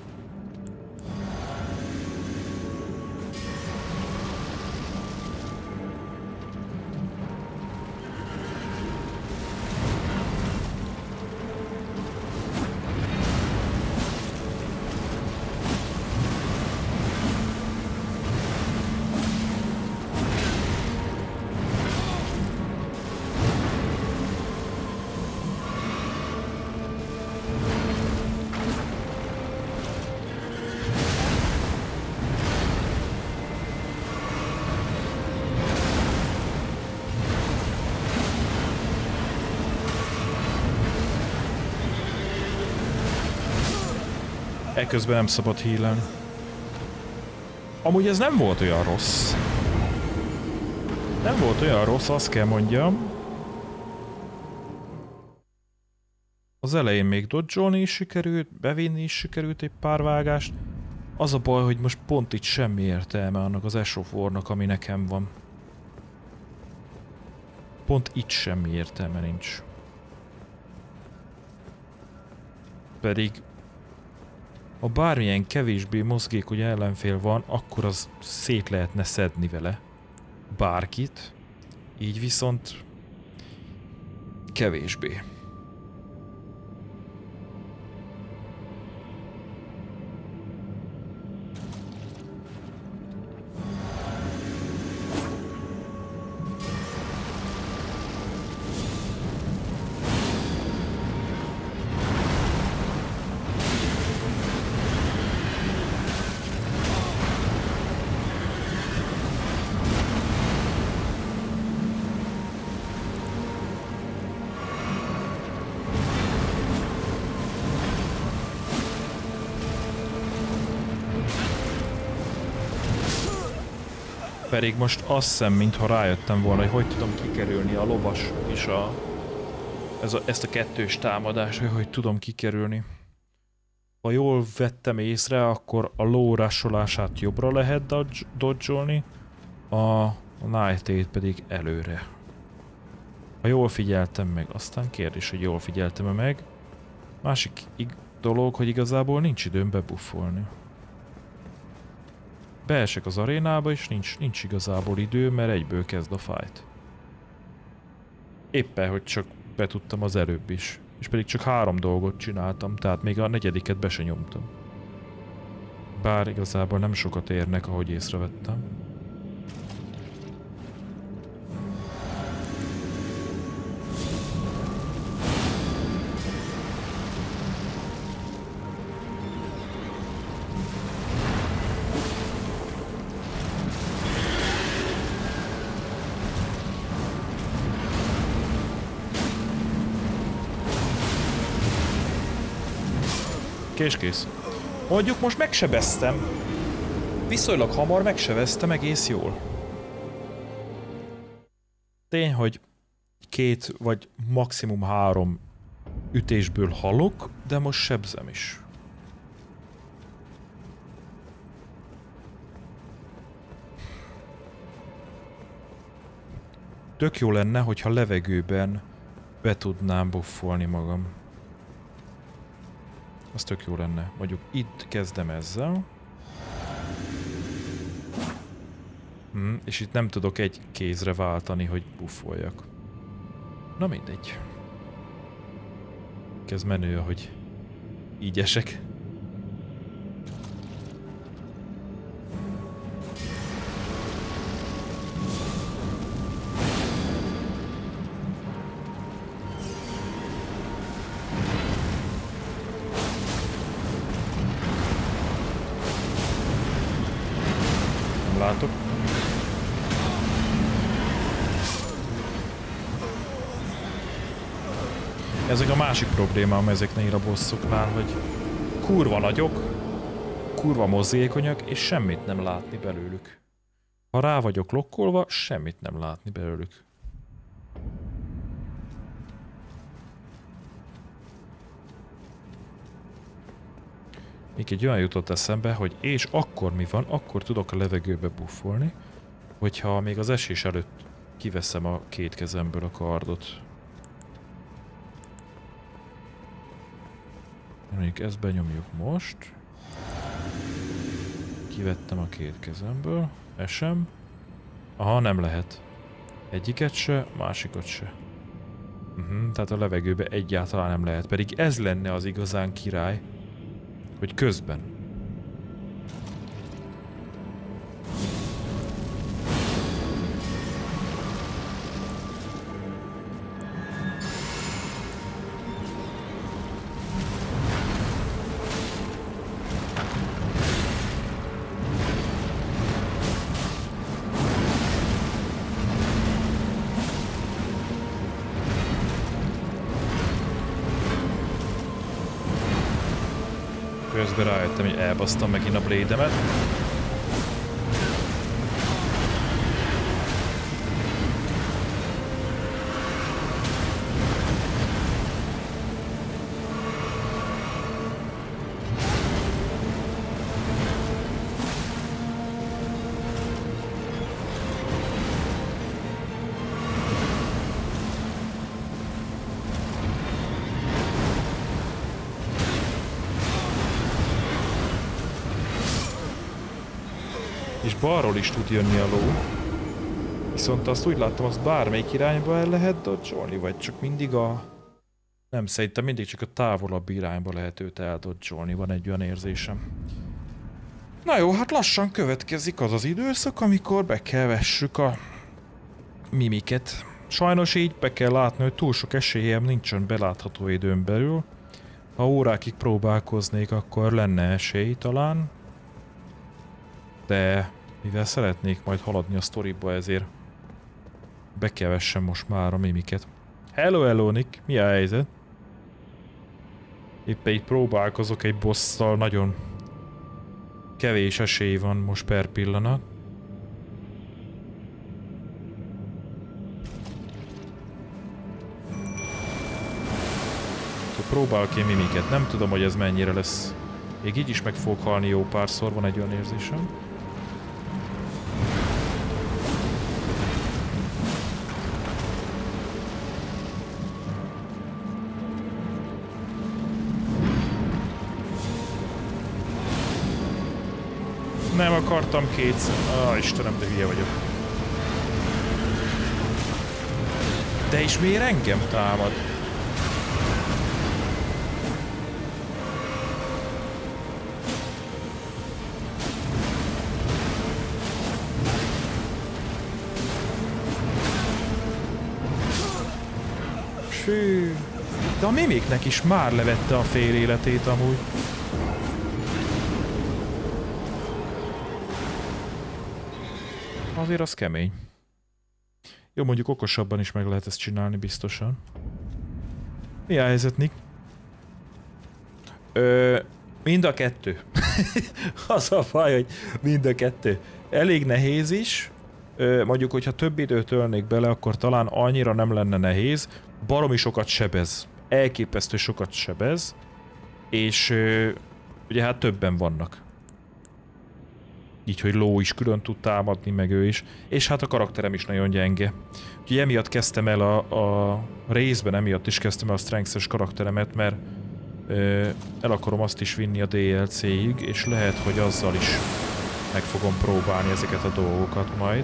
Speaker 1: Eközben nem szabad healen. Amúgy ez nem volt olyan rossz. Nem volt olyan rossz, azt kell mondjam. Az elején még dodge-olni is sikerült, bevinni is sikerült egy pár vágást. Az a baj, hogy most pont itt semmi értelme annak az Ash of War-nak, ami nekem van. Pont itt semmi értelme nincs. Pedig ha bármilyen kevésbé mozgékony ellenfél van, akkor az szét lehetne szedni vele bárkit. Így viszont kevésbé. Pedig most azt hiszem, mintha rájöttem volna, hogy hogy tudom kikerülni a lovas és a, ez a, ezt a kettős támadást, hogy hogy tudom kikerülni. Ha jól vettem észre, akkor a low rusholását jobbra lehet dodge, dodge-olni, a Night-ét pedig előre. Ha jól figyeltem meg, aztán kérdés, hogy jól figyeltem-e meg. Másik dolog, hogy igazából nincs időm bebuffolni. Beesek az arénába, és nincs, nincs igazából idő, mert egyből kezd a fight. Éppen, hogy csak betudtam az előbb is. És pedig csak három dolgot csináltam, tehát még a negyediket be se nyomtam. Bár igazából nem sokat érnek, ahogy észrevettem. Kész, kész. Mondjuk most megsebeztem. Viszonylag hamar megsebeztem egész jól. Tény, hogy két vagy maximum három ütésből halok, de most sebzem is. Tök jó lenne, hogyha levegőben be tudnám buffolni magam. Az tök jó lenne. Mondjuk itt kezdem ezzel. Mm, és itt nem tudok egy kézre váltani, hogy buffoljak. Na mindegy. Kezd menő, ahogy így esek. Látok. Ezek a másik problémám ezeknél a bosszoknál, hogy kurva nagyok, kurva mozgékonyak, és semmit nem látni belőlük. Ha rá vagyok lokkolva, semmit nem látni belőlük. Még egy olyan jutott eszembe, hogy és akkor mi van, akkor tudok a levegőbe buffolni, hogyha még az esés előtt kiveszem a két kezemből a kardot. Mondjuk ezt benyomjuk most. Kivettem a két kezemből. Esem. Aha, nem lehet. Egyiket se, másikat se. Uh-huh, tehát a levegőbe egyáltalán nem lehet. Pedig ez lenne az igazán király, hogy közben. Közben rájöttem, hogy elbasztam megint a blade-emet. És balról is tud jönni a ló. Viszont azt úgy láttam, azt bármelyik irányba el lehet dodge-olni, vagy csak mindig a... Nem, szerintem mindig csak a távolabb irányba lehet őt eldodge-olni, van egy olyan érzésem. Na jó, hát lassan következik az az időszak, amikor be kell vessük a mimiket. Sajnos így be kell látni, hogy túl sok esélyem nincsen belátható időn belül. Ha órákig próbálkoznék, akkor lenne esély talán. De mivel szeretnék majd haladni a sztoriba, ezért be kell vessem most már a mimiket. Hello, hello, Nick! Mi a helyzet? Éppen itt próbálkozok egy bosszal, nagyon kevés esély van most per pillanat. Próbálok én mimiket, nem tudom, hogy ez mennyire lesz. Még így is meg fog halni jó párszor, van egy olyan érzésem. Nem akartam kétszer. Ah, Istenem, de hülye vagyok. De is miért engem támad? Fű. De a mimiknek is már levette a fél életét amúgy. Azért az kemény. Jó, mondjuk okosabban is meg lehet ezt csinálni biztosan. Mi a helyzet, Nick? Ö, mind a kettő. Az a baj, hogy mind a kettő. Elég nehéz is. Ö, mondjuk, hogyha több időt ölnék bele, akkor talán annyira nem lenne nehéz. Baromi sokat sebez. Elképesztő sokat sebez. És ö, ugye hát többen vannak. Így, hogy ló is külön tud támadni, meg ő is. És hát a karakterem is nagyon gyenge. Úgyhogy emiatt kezdtem el a, a részben, emiatt is kezdtem el a strengths-es karakteremet, mert ö, el akarom azt is vinni a dé el cé-ig, és lehet, hogy azzal is meg fogom próbálni ezeket a dolgokat majd.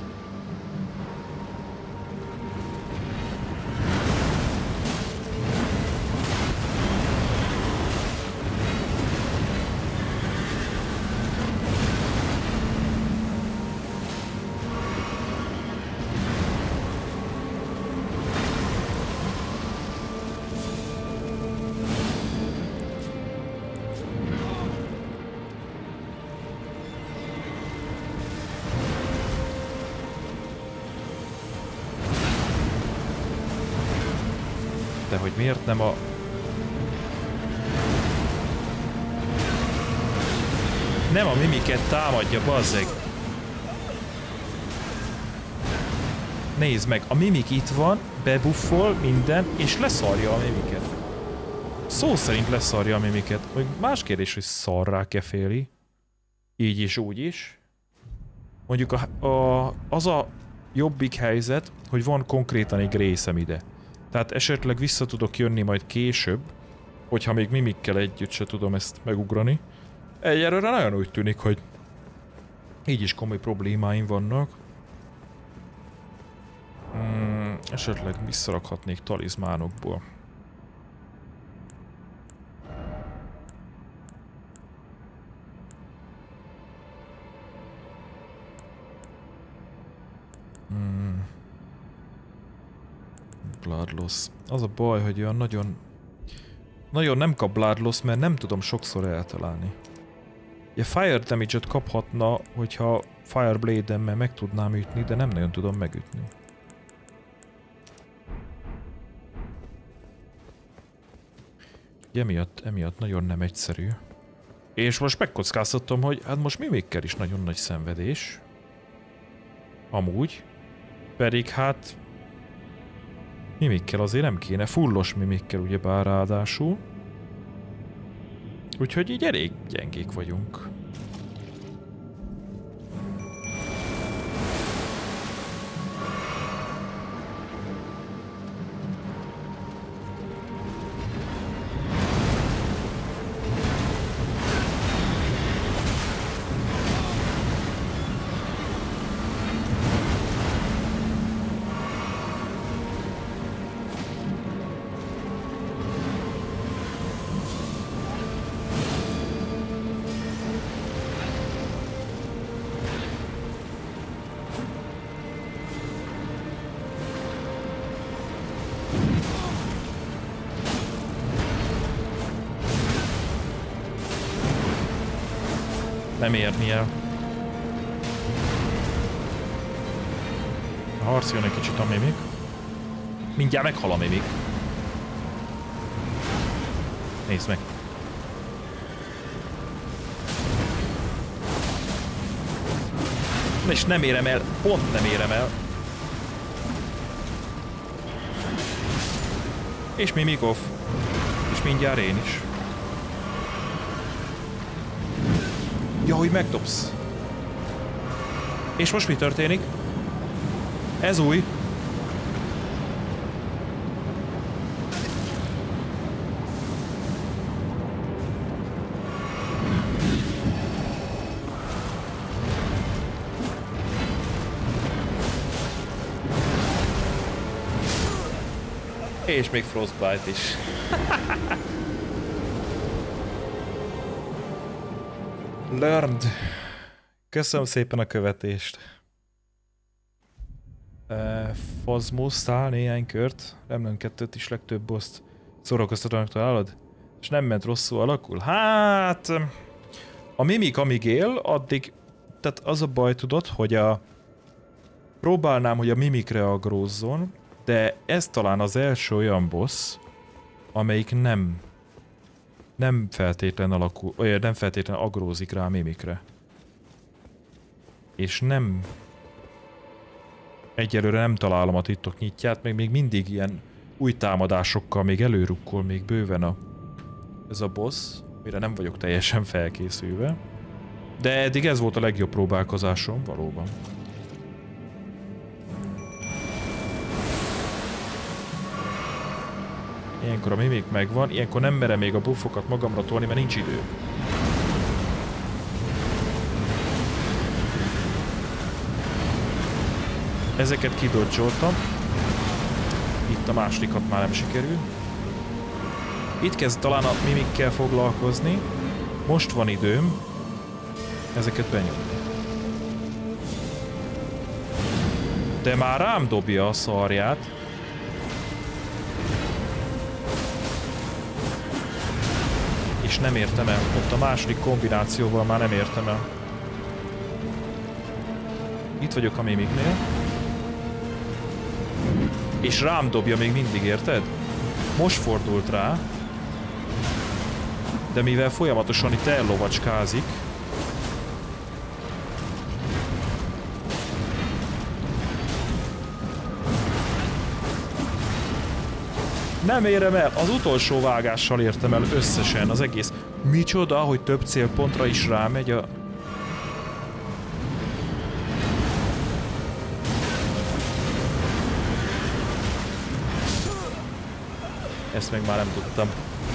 Speaker 1: De hogy miért nem a... Nem a mimiket támadja, bazzeg! Nézd meg, a mimik itt van, bebuffol minden, és leszarja a mimiket. Szó szerint leszarja a mimiket. Más kérdés, hogy szarrá-e féli. Így is, úgy is. Mondjuk a, a, az a jobbik helyzet, hogy van konkrétan egy részem ide. Tehát esetleg vissza tudok jönni majd később, hogyha még mimikkel együtt se tudom ezt megugrani. Egyelőre nagyon úgy tűnik, hogy így is komoly problémáim vannak. Hmm, esetleg visszarakhatnék talizmánokból. Hmm. Bloodloss. Az a baj, hogy olyan nagyon... Nagyon nem kap Bloodloss, mert nem tudom sokszor eltalálni. Ja, Fire Damage-et kaphatna, hogyha Fireblade-emmel meg tudnám ütni, de nem nagyon tudom megütni. Emiatt, emiatt nagyon nem egyszerű. És most megkockáztattam, hogy hát most mimikkel is nagyon nagy szenvedés. Amúgy. Pedig hát... Mimikkel azért nem kéne, fullos mimikkel ugyebár ráadásul. Úgyhogy így elég gyengék vagyunk. Nem érni el. Harcoljon egy kicsit a mimik. Mindjárt meghal a mimik. Nézd meg. És nem érem el, pont nem érem el. És Mimikov. És mindjárt én is. Ja, hogy megdobsz. És most mi történik? Ez új. És még Frostbite is. Learned. Köszönöm szépen a követést. Uh, Fazmosztál néhány kört. Remnant kettőt is legtöbb boszt szórakoztatónak találod? És nem ment rosszul alakul? Hát... A mimik amíg él, addig... Tehát az a baj tudod, hogy a... Próbálnám, hogy a mimikre agrózzon, de ez talán az első olyan boss, amelyik nem... Nem feltétlen alakul... Olyan nem feltétlen agrózik rá a mimikre. És nem... Egyelőre nem találom a titok nyitját, meg még mindig ilyen új támadásokkal még előrukkol még bőven a... Ez a boss, mire nem vagyok teljesen felkészülve. De eddig ez volt a legjobb próbálkozásom, valóban. Ilyenkor a mimik megvan, ilyenkor nem merem még a buffokat magamra tolni, mert nincs idő. Ezeket kidodzsoltam. Itt a másodikat már nem sikerül. Itt kezd talán a mimikkel foglalkozni. Most van időm ezeket benyomni. De már rám dobja a szarját. És nem értem el. Ott a második kombinációval már nem értem el. Itt vagyok a mimiknél. És rám dobja még mindig, érted? Most fordult rá. De mivel folyamatosan itt ellovacskázik. Nem érem el, az utolsó vágással értem el összesen az egész. Micsoda, hogy több célpontra is rámegy a... Ezt meg már nem tudtam.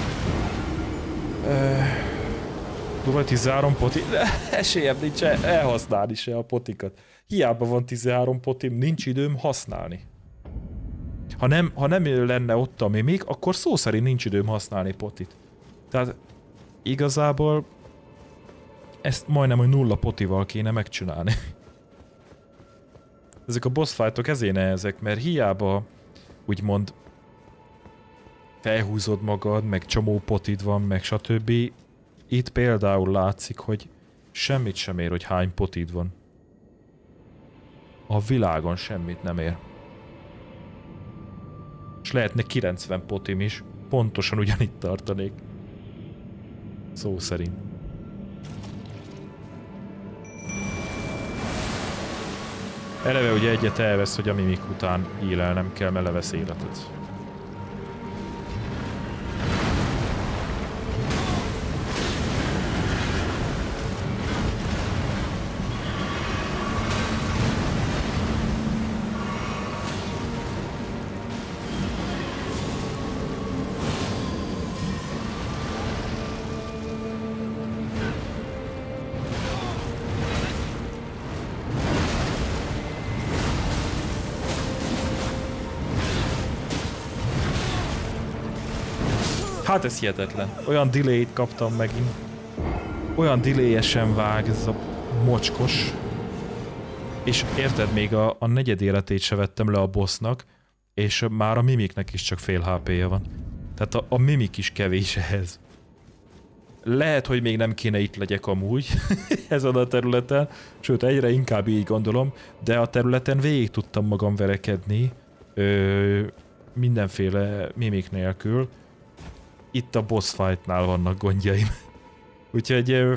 Speaker 1: Durva tizenhárom poti... Esélyem nincs elhasználni se a potikat. Hiába van tizenhárom potim, nincs időm használni. Ha nem, ha nem lenne ott a mimik, akkor szó szerint nincs időm használni potit. Tehát igazából ezt majdnem, hogy nulla potival kéne megcsinálni. Ezek a boss fightok ezért nehezek, mert hiába úgymond felhúzod magad, meg csomó potid van, meg stb. Itt például látszik, hogy semmit sem ér, hogy hány potid van. A világon semmit nem ér. És lehetne kilencven potim is, pontosan ugyanitt tartanék. Szó szerint. Eleve ugye egyet elvesz, hogy a mimik után healelnem kell, mert levesz életet. Hát ez hihetetlen. Olyan delay-t kaptam megint. Olyan delay-esen vág ez a mocskos. És érted, még a, a negyed életét se vettem le a bossnak, és már a mimiknek is csak fél há pé-je van. Tehát a, a mimik is kevés ehhez. Lehet, hogy még nem kéne itt legyek amúgy ezen a területen, sőt egyre inkább így gondolom, de a területen végig tudtam magam verekedni, ö, mindenféle mimik nélkül. Itt a boss fightnál vannak gondjaim. Úgyhogy ö,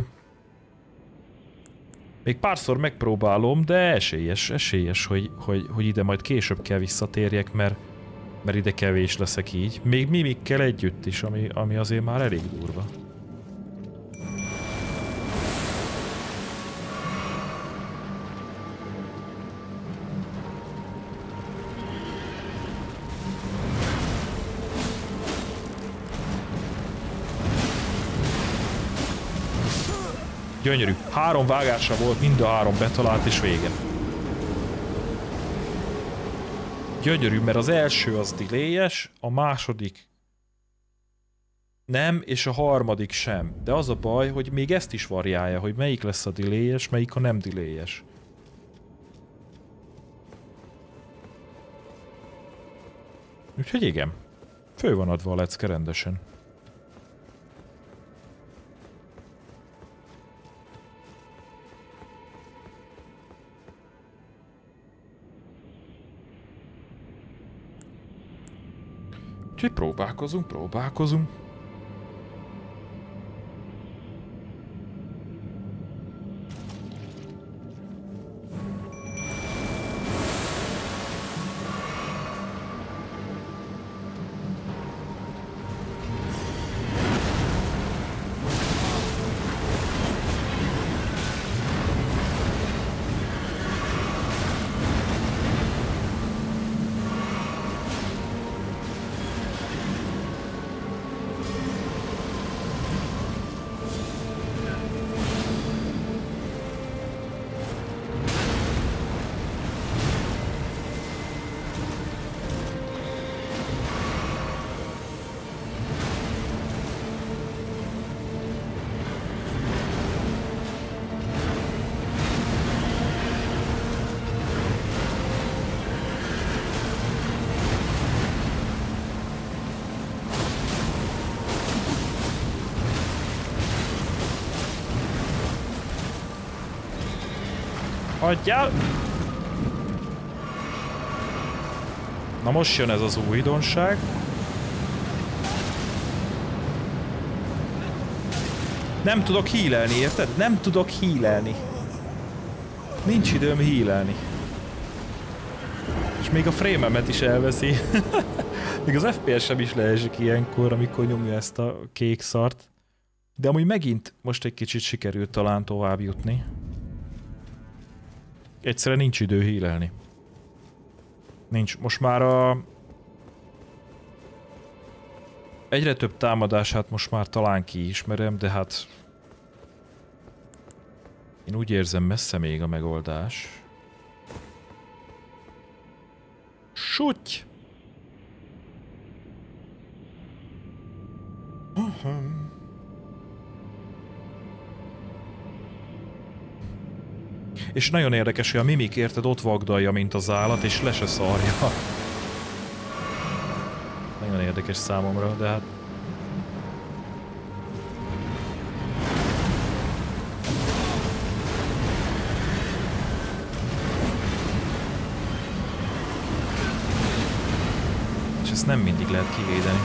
Speaker 1: még párszor megpróbálom, de esélyes, esélyes, hogy, hogy, hogy ide majd később kell visszatérjek, mert, mert ide kevés leszek így. Még mimikkel együtt is, ami, ami azért már elég durva. Gyönyörű. Három vágása volt, mind a három betalált és vége. Gyönyörű, mert az első az delayes, a második nem, és a harmadik sem. De az a baj, hogy még ezt is variálja, hogy melyik lesz a delayes, melyik a nem delayes. Úgyhogy igen. Fő van adva a lecke rendesen. Úgyhogy próbálkozunk, próbálkozunk. Hagyjál! Na most jön ez az újdonság. Nem tudok healelni, érted? Nem tudok healelni. Nincs időm healelni. És még a frame-emet is elveszi. Még az ef pé es-em is leesik ilyenkor, amikor nyomja ezt a kék szart. De amúgy megint most egy kicsit sikerült talán tovább jutni. Egyszerűen nincs idő healelni. Nincs. Most már a... egyre több támadását most már talán kiismerem, de hát... én úgy érzem, messze még a megoldás. Súty! Uh-huh. És nagyon érdekes, hogy a mimik, érted, ott vagdalja, mint az állat, és le se szarja. Nagyon érdekes számomra, de hát... és ezt nem mindig lehet kivédeni.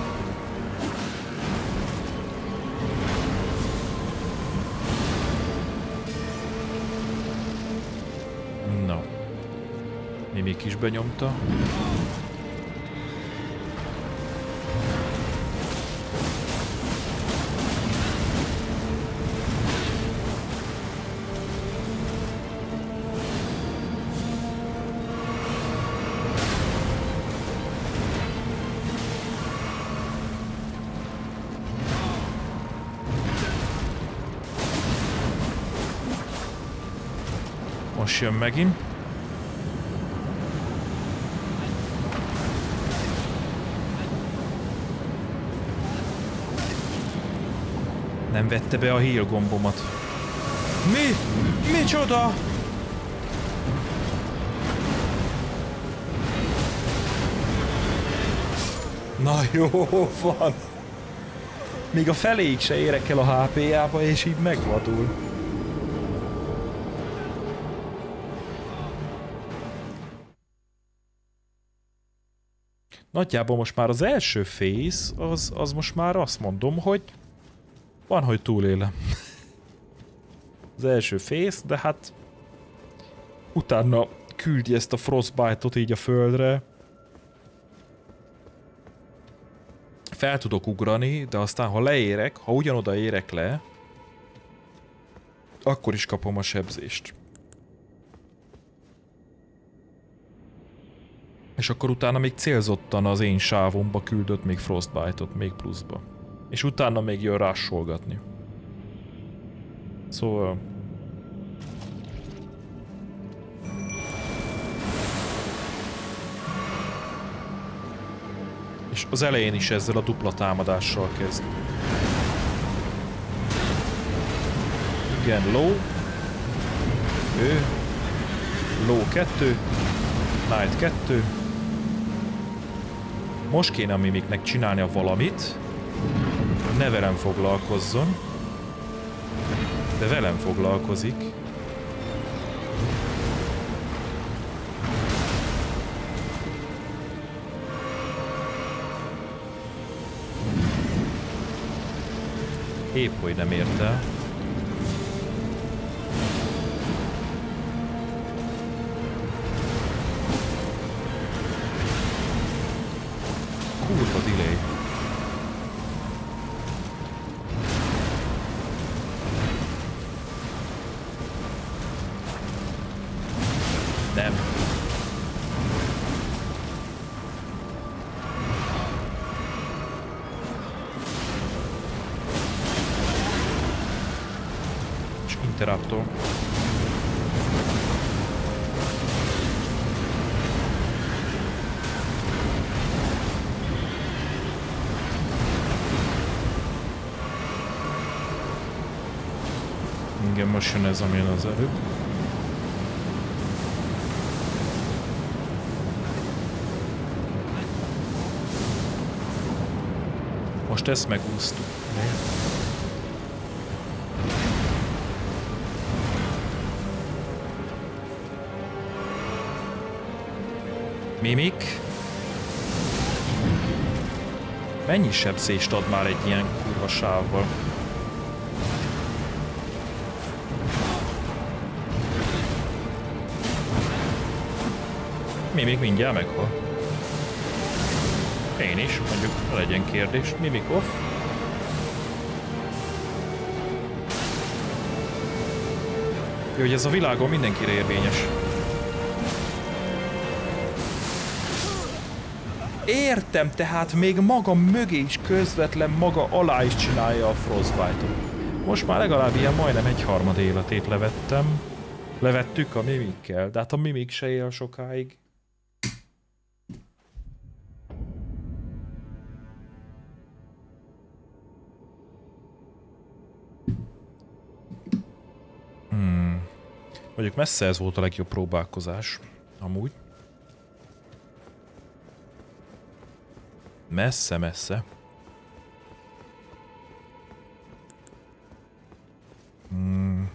Speaker 1: Mimik is benyomta. Most jön megint. Nem vette be a heal gombomat. Mi? Micsoda? Na jó van. Még a feléig se érek el a há pé-jába, és így megvadul. Nagyjából most már az első phase, az, az most már azt mondom, hogy van, hogy túlélem. Az első phase, de hát utána küldi ezt a Frostbite-ot így a földre. Fel tudok ugrani, de aztán ha leérek, ha ugyanoda érek le, akkor is kapom a sebzést. És akkor utána még célzottan az én sávomba küldött még Frostbite-ot, még pluszba. És utána még jön rásolgatni. Szóval... És az elején is ezzel a dupla támadással kezd. Igen, low. Ő. Low kettő. Knight kettő. Most kéne a Mimiknek csinálnia valamit. Ne velem foglalkozzon. De velem foglalkozik. Épp hogy nem ért el. Kurva delay. Nem. És Interruptor. Igen, most jön ez, amilyen az előbb. Most ezt megúsztuk. Mimik? Mennyi sebzést ad már egy ilyen kurva sávval? Mimik mindjárt meghal. Én is, mondjuk legyen kérdés. Mimik off. Jó, hogy ez a világon mindenkire érvényes. Értem, tehát még maga mögé is közvetlen maga alá is csinálja a Frostbite-ot. Most már legalább ilyen majdnem egy harmad életét levettem. Levettük a Mimikkel, de hát a Mimik se él sokáig. Hmm. Mondjuk messze ez volt a legjobb próbálkozás. Amúgy. Messze-messze. Hmm.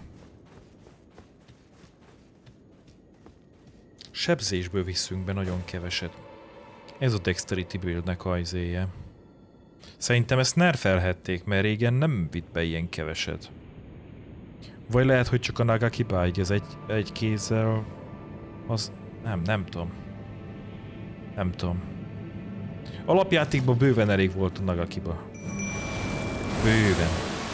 Speaker 1: Sebzésből viszünk be nagyon keveset. Ez a Dexterity buildnek a izéje. Szerintem ezt nerfelhették, mert régen nem vitt be ilyen keveset. Vagy lehet, hogy csak a Nagakiba így ez egy, egy kézzel... Az... Nem, nem tudom. Nem tudom. Alapjátékban bőven elég volt a Nagakiba. Bőven.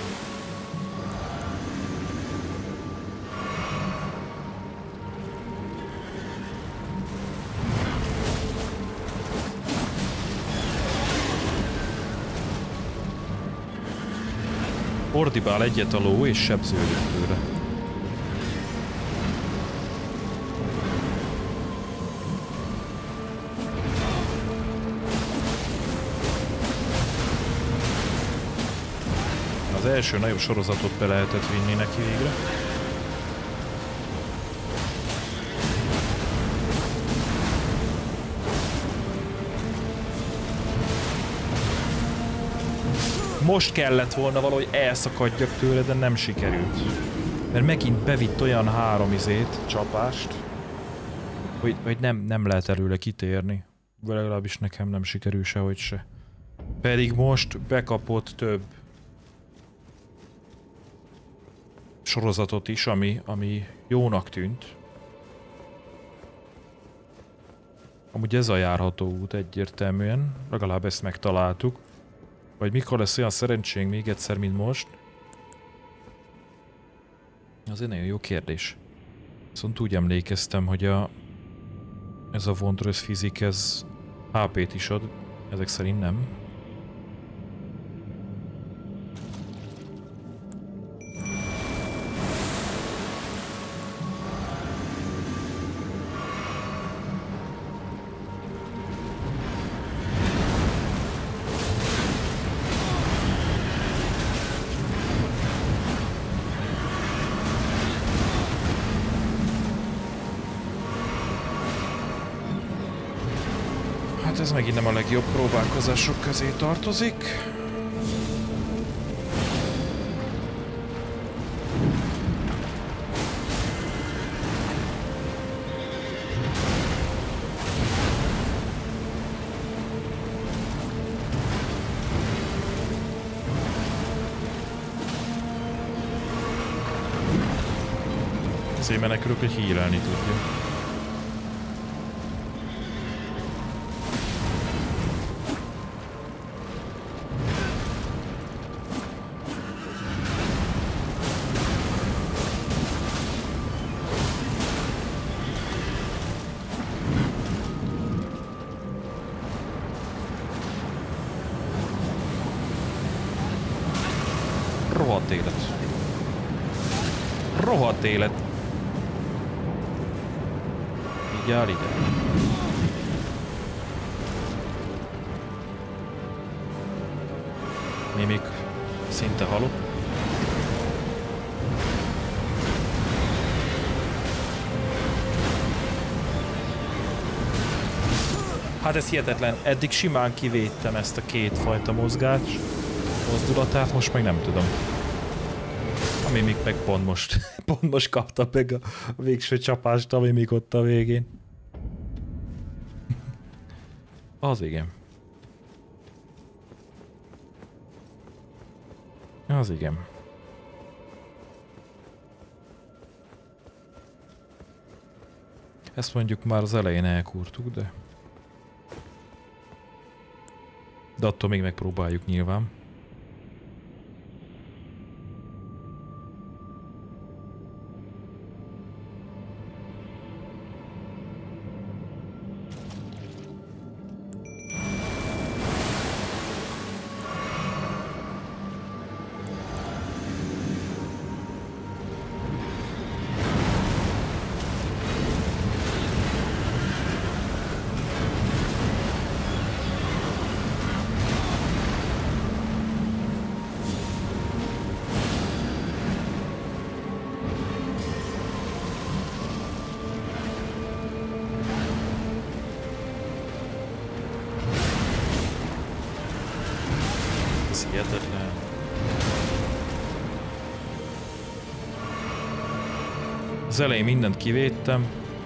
Speaker 1: Ordibál egyet a ló és sebződik tőle. Az első nagyobb sorozatot be lehetett vinni neki végre. Most kellett volna valahogy elszakadjak tőle, de nem sikerült. Mert megint bevitt olyan három izét, csapást, hogy, hogy nem, nem lehet előle kitérni. Vagy legalábbis nekem nem sikerül sehogy se. Pedig most bekapott több sorozatot is, ami, ami jónak tűnt. Amúgy ez a járható út egyértelműen, legalább ezt megtaláltuk. Vagy mikor lesz olyan szerencsénk még egyszer, mint most? Az egy nagyon jó kérdés. Viszont úgy emlékeztem, hogy a, ez a Wondrous Physics, ez há pét is ad, ezek szerint nem. Ez megint nem a legjobb próbálkozások közé tartozik. Azért menekülök, hogy hírálni tudja. Rohadt élet. Rohadt élet. Így áll ide. Mimik szinte halott. Hát ez hihetetlen. Eddig simán kivédtem ezt a két fajta mozgás mozdulatát, most meg nem tudom. Ami még meg pont most, pont most kapta meg a végső csapást, ami még ott a végén. Az igen. Az igen. Ezt mondjuk már az elején elkúrtuk, de... De attól még megpróbáljuk nyilván. Hihetetlen. Az elején mindent kivédtem.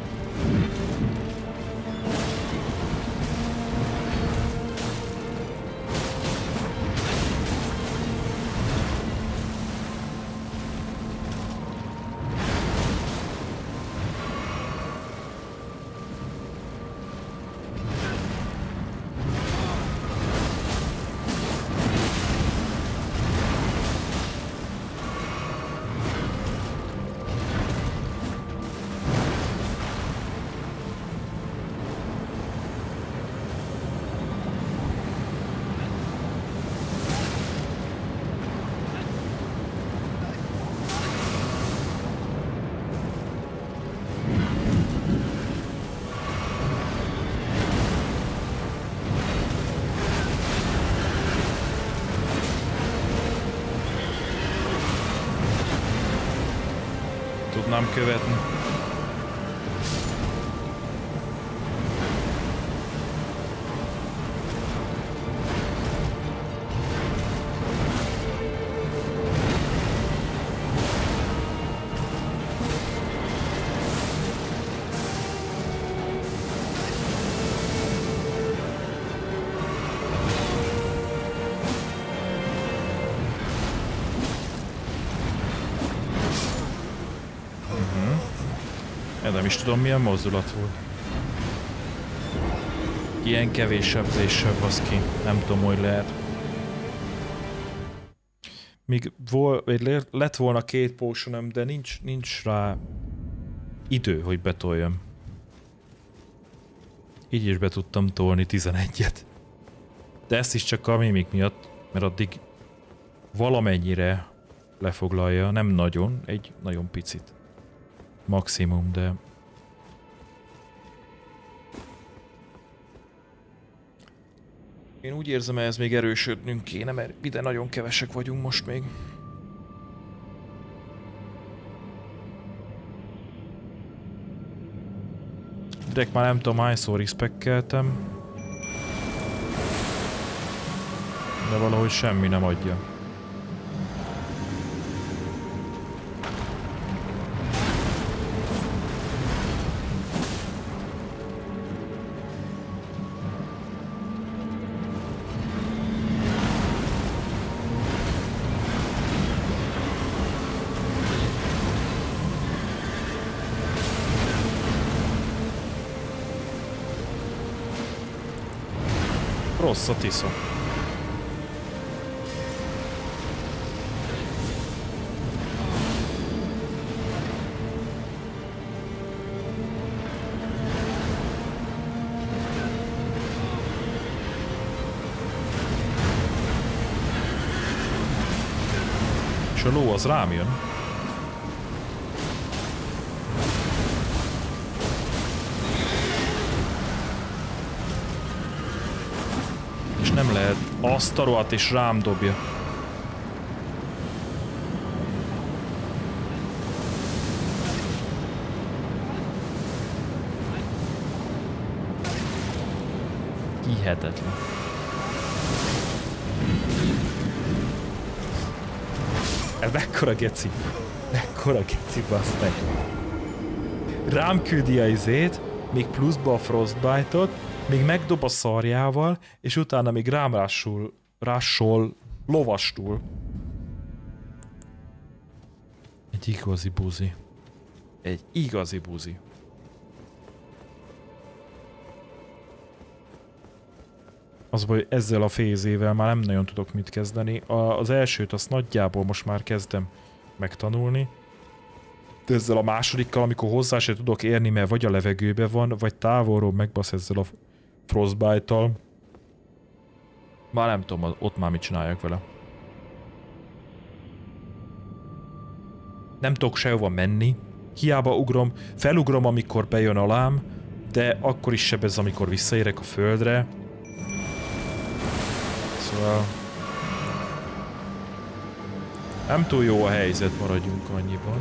Speaker 1: Tudnám követni. Ez nem is tudom, milyen mozdulat volt. Ilyen kevés sebzéssel, baszki. Nem tudom, hogy lehet. Míg vol, lett volna két potionom, de nincs, nincs rá idő, hogy betoljam. Így is be tudtam tolni tizenegyet. De ezt is csak a mimik miatt, mert addig valamennyire lefoglalja, nem nagyon, egy nagyon picit. Maximum, de... Én úgy érzem, hogy ez még erősödnünk kéne, mert ide nagyon kevesek vagyunk most még. Direkt már nem tudom hányszor respeckeltem. De valahogy semmi nem adja. Rosszat iszom. És a ló az rám jön. Nem lehet. Azt a rohadt és rám dobja. Hihetetlen. Ez mekkora geci. Mekkora geci, bassz meg. Rám küldi a izét, még pluszba a Frostbite-ot, még megdob a szarjával, és utána még rám rásul, rásol lovastul. Egy igazi buzi. Egy igazi buzi. Az baj, ezzel a fézével már nem nagyon tudok mit kezdeni. A, az elsőt azt nagyjából most már kezdem megtanulni. De ezzel a másodikkal, amikor hozzá se tudok érni, mert vagy a levegőben van, vagy távolról megbasz ezzel a Frostbite-tal. Már nem tudom, ott már mit csináljak vele. Nem tudok sehova menni. Hiába ugrom, felugrom, amikor bejön alám, de akkor is sebez, amikor visszaérek a földre. Szóval... nem túl jó a helyzet, maradjunk annyiban.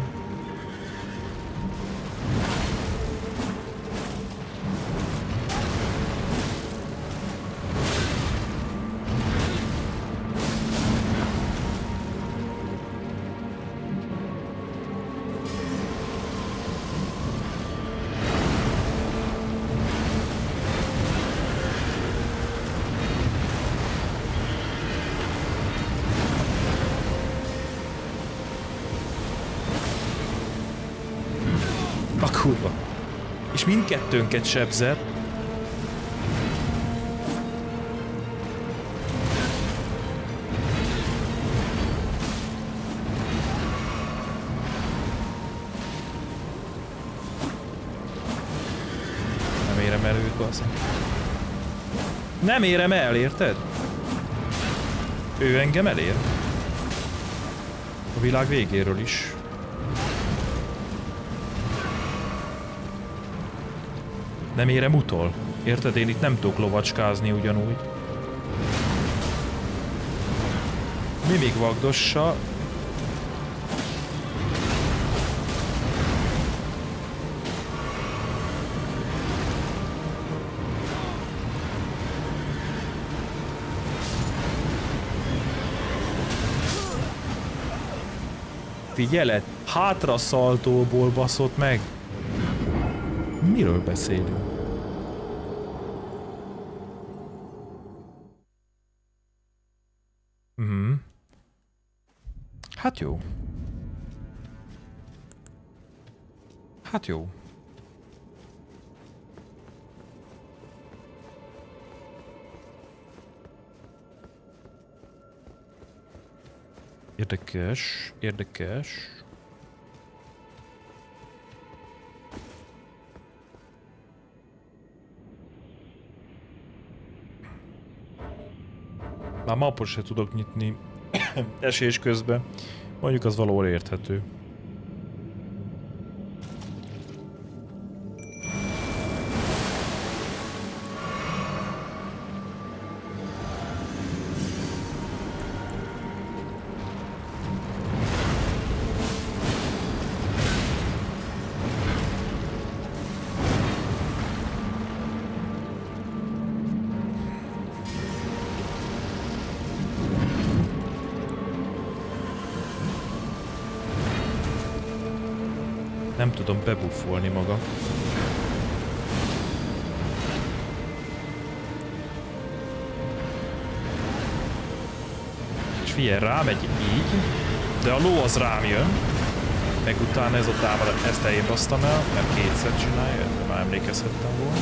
Speaker 1: Kurva. És mindkettőnket sebzett. Nem érem el őt, bazzeg. Nem érem el, érted? Ő engem elér. A világ végéről is. Nem érem utol. Érted? Én itt nem tudok lovacskázni ugyanúgy. Mi még vagdossa? Figyeled? Hátra szaltóból baszott meg. Miről beszélünk? Mhm. Hát jó. Hát jó. Érdekes, érdekes. Már mapot se tudok nyitni esés közben. Mondjuk az valahol érthető. Nem tudom bebuffolni maga. És figyelj, rámegy így, de a ló az rám jön. Meg utána ez a támad, ezt eljén basztam el, mert kétszer csinálja, de már emlékezhettem volna.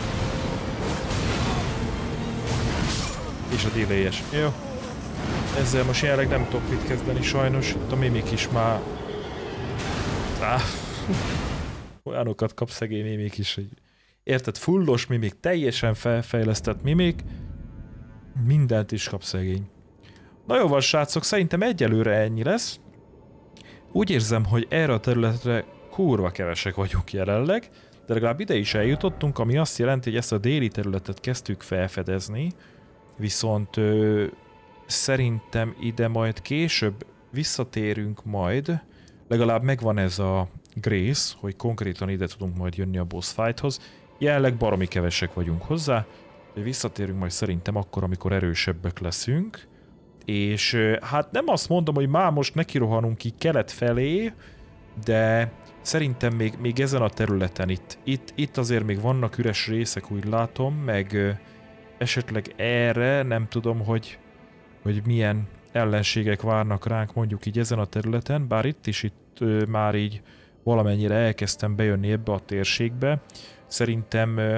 Speaker 1: És a delay-es. Jó. Ezzel most jelenleg nem tudok mit kezdeni sajnos. Itt a mimik is már... Á. Olyanokat kap szegény mimik is, hogy érted, fullos mimik, teljesen felfejlesztett mimik, mindent is kap szegény. Na jó van, srácok, szerintem egyelőre ennyi lesz. Úgy érzem, hogy erre a területre kurva kevesek vagyunk jelenleg, de legalább ide is eljutottunk, ami azt jelenti, hogy ezt a déli területet kezdtük felfedezni, viszont ö, szerintem ide majd később visszatérünk majd, legalább megvan ez a Grace, hogy konkrétan ide tudunk majd jönni a boss fighthoz. Jelenleg baromi kevesek vagyunk hozzá, de visszatérünk majd szerintem akkor, amikor erősebbek leszünk. És hát nem azt mondom, hogy már most nekirohanunk ki kelet felé, de szerintem még, még ezen a területen itt, itt, itt azért még vannak üres részek, úgy látom, meg esetleg erre nem tudom, hogy, hogy milyen ellenségek várnak ránk mondjuk így ezen a területen, bár itt is itt ö, már így valamennyire elkezdtem bejönni ebbe a térségbe. Szerintem ö,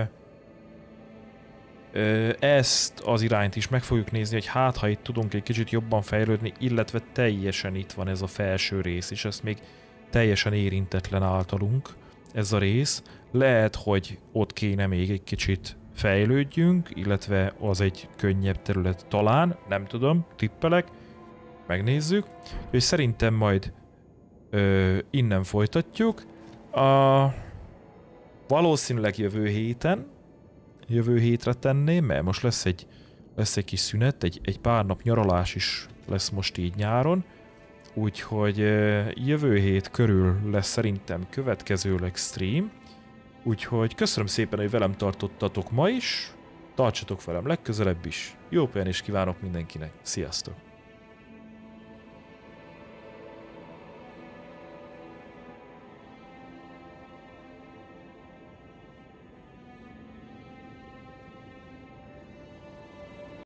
Speaker 1: ö, ezt az irányt is meg fogjuk nézni, hogy hát ha itt tudunk egy kicsit jobban fejlődni, illetve teljesen itt van ez a felső rész, és ezt még teljesen érintetlen általunk ez a rész. Lehet, hogy ott kéne még egy kicsit fejlődjünk, illetve az egy könnyebb terület talán, nem tudom, tippelek, megnézzük. Úgyhogy szerintem majd ö, innen folytatjuk. A, valószínűleg jövő héten, jövő hétre tenném, mert most lesz egy, lesz egy kis szünet, egy, egy pár nap nyaralás is lesz most így nyáron. Úgyhogy ö, jövő hét körül lesz szerintem következőleg stream. Úgyhogy köszönöm szépen, hogy velem tartottatok ma is, tartsatok velem legközelebb is. Jó pihenést kívánok mindenkinek, sziasztok!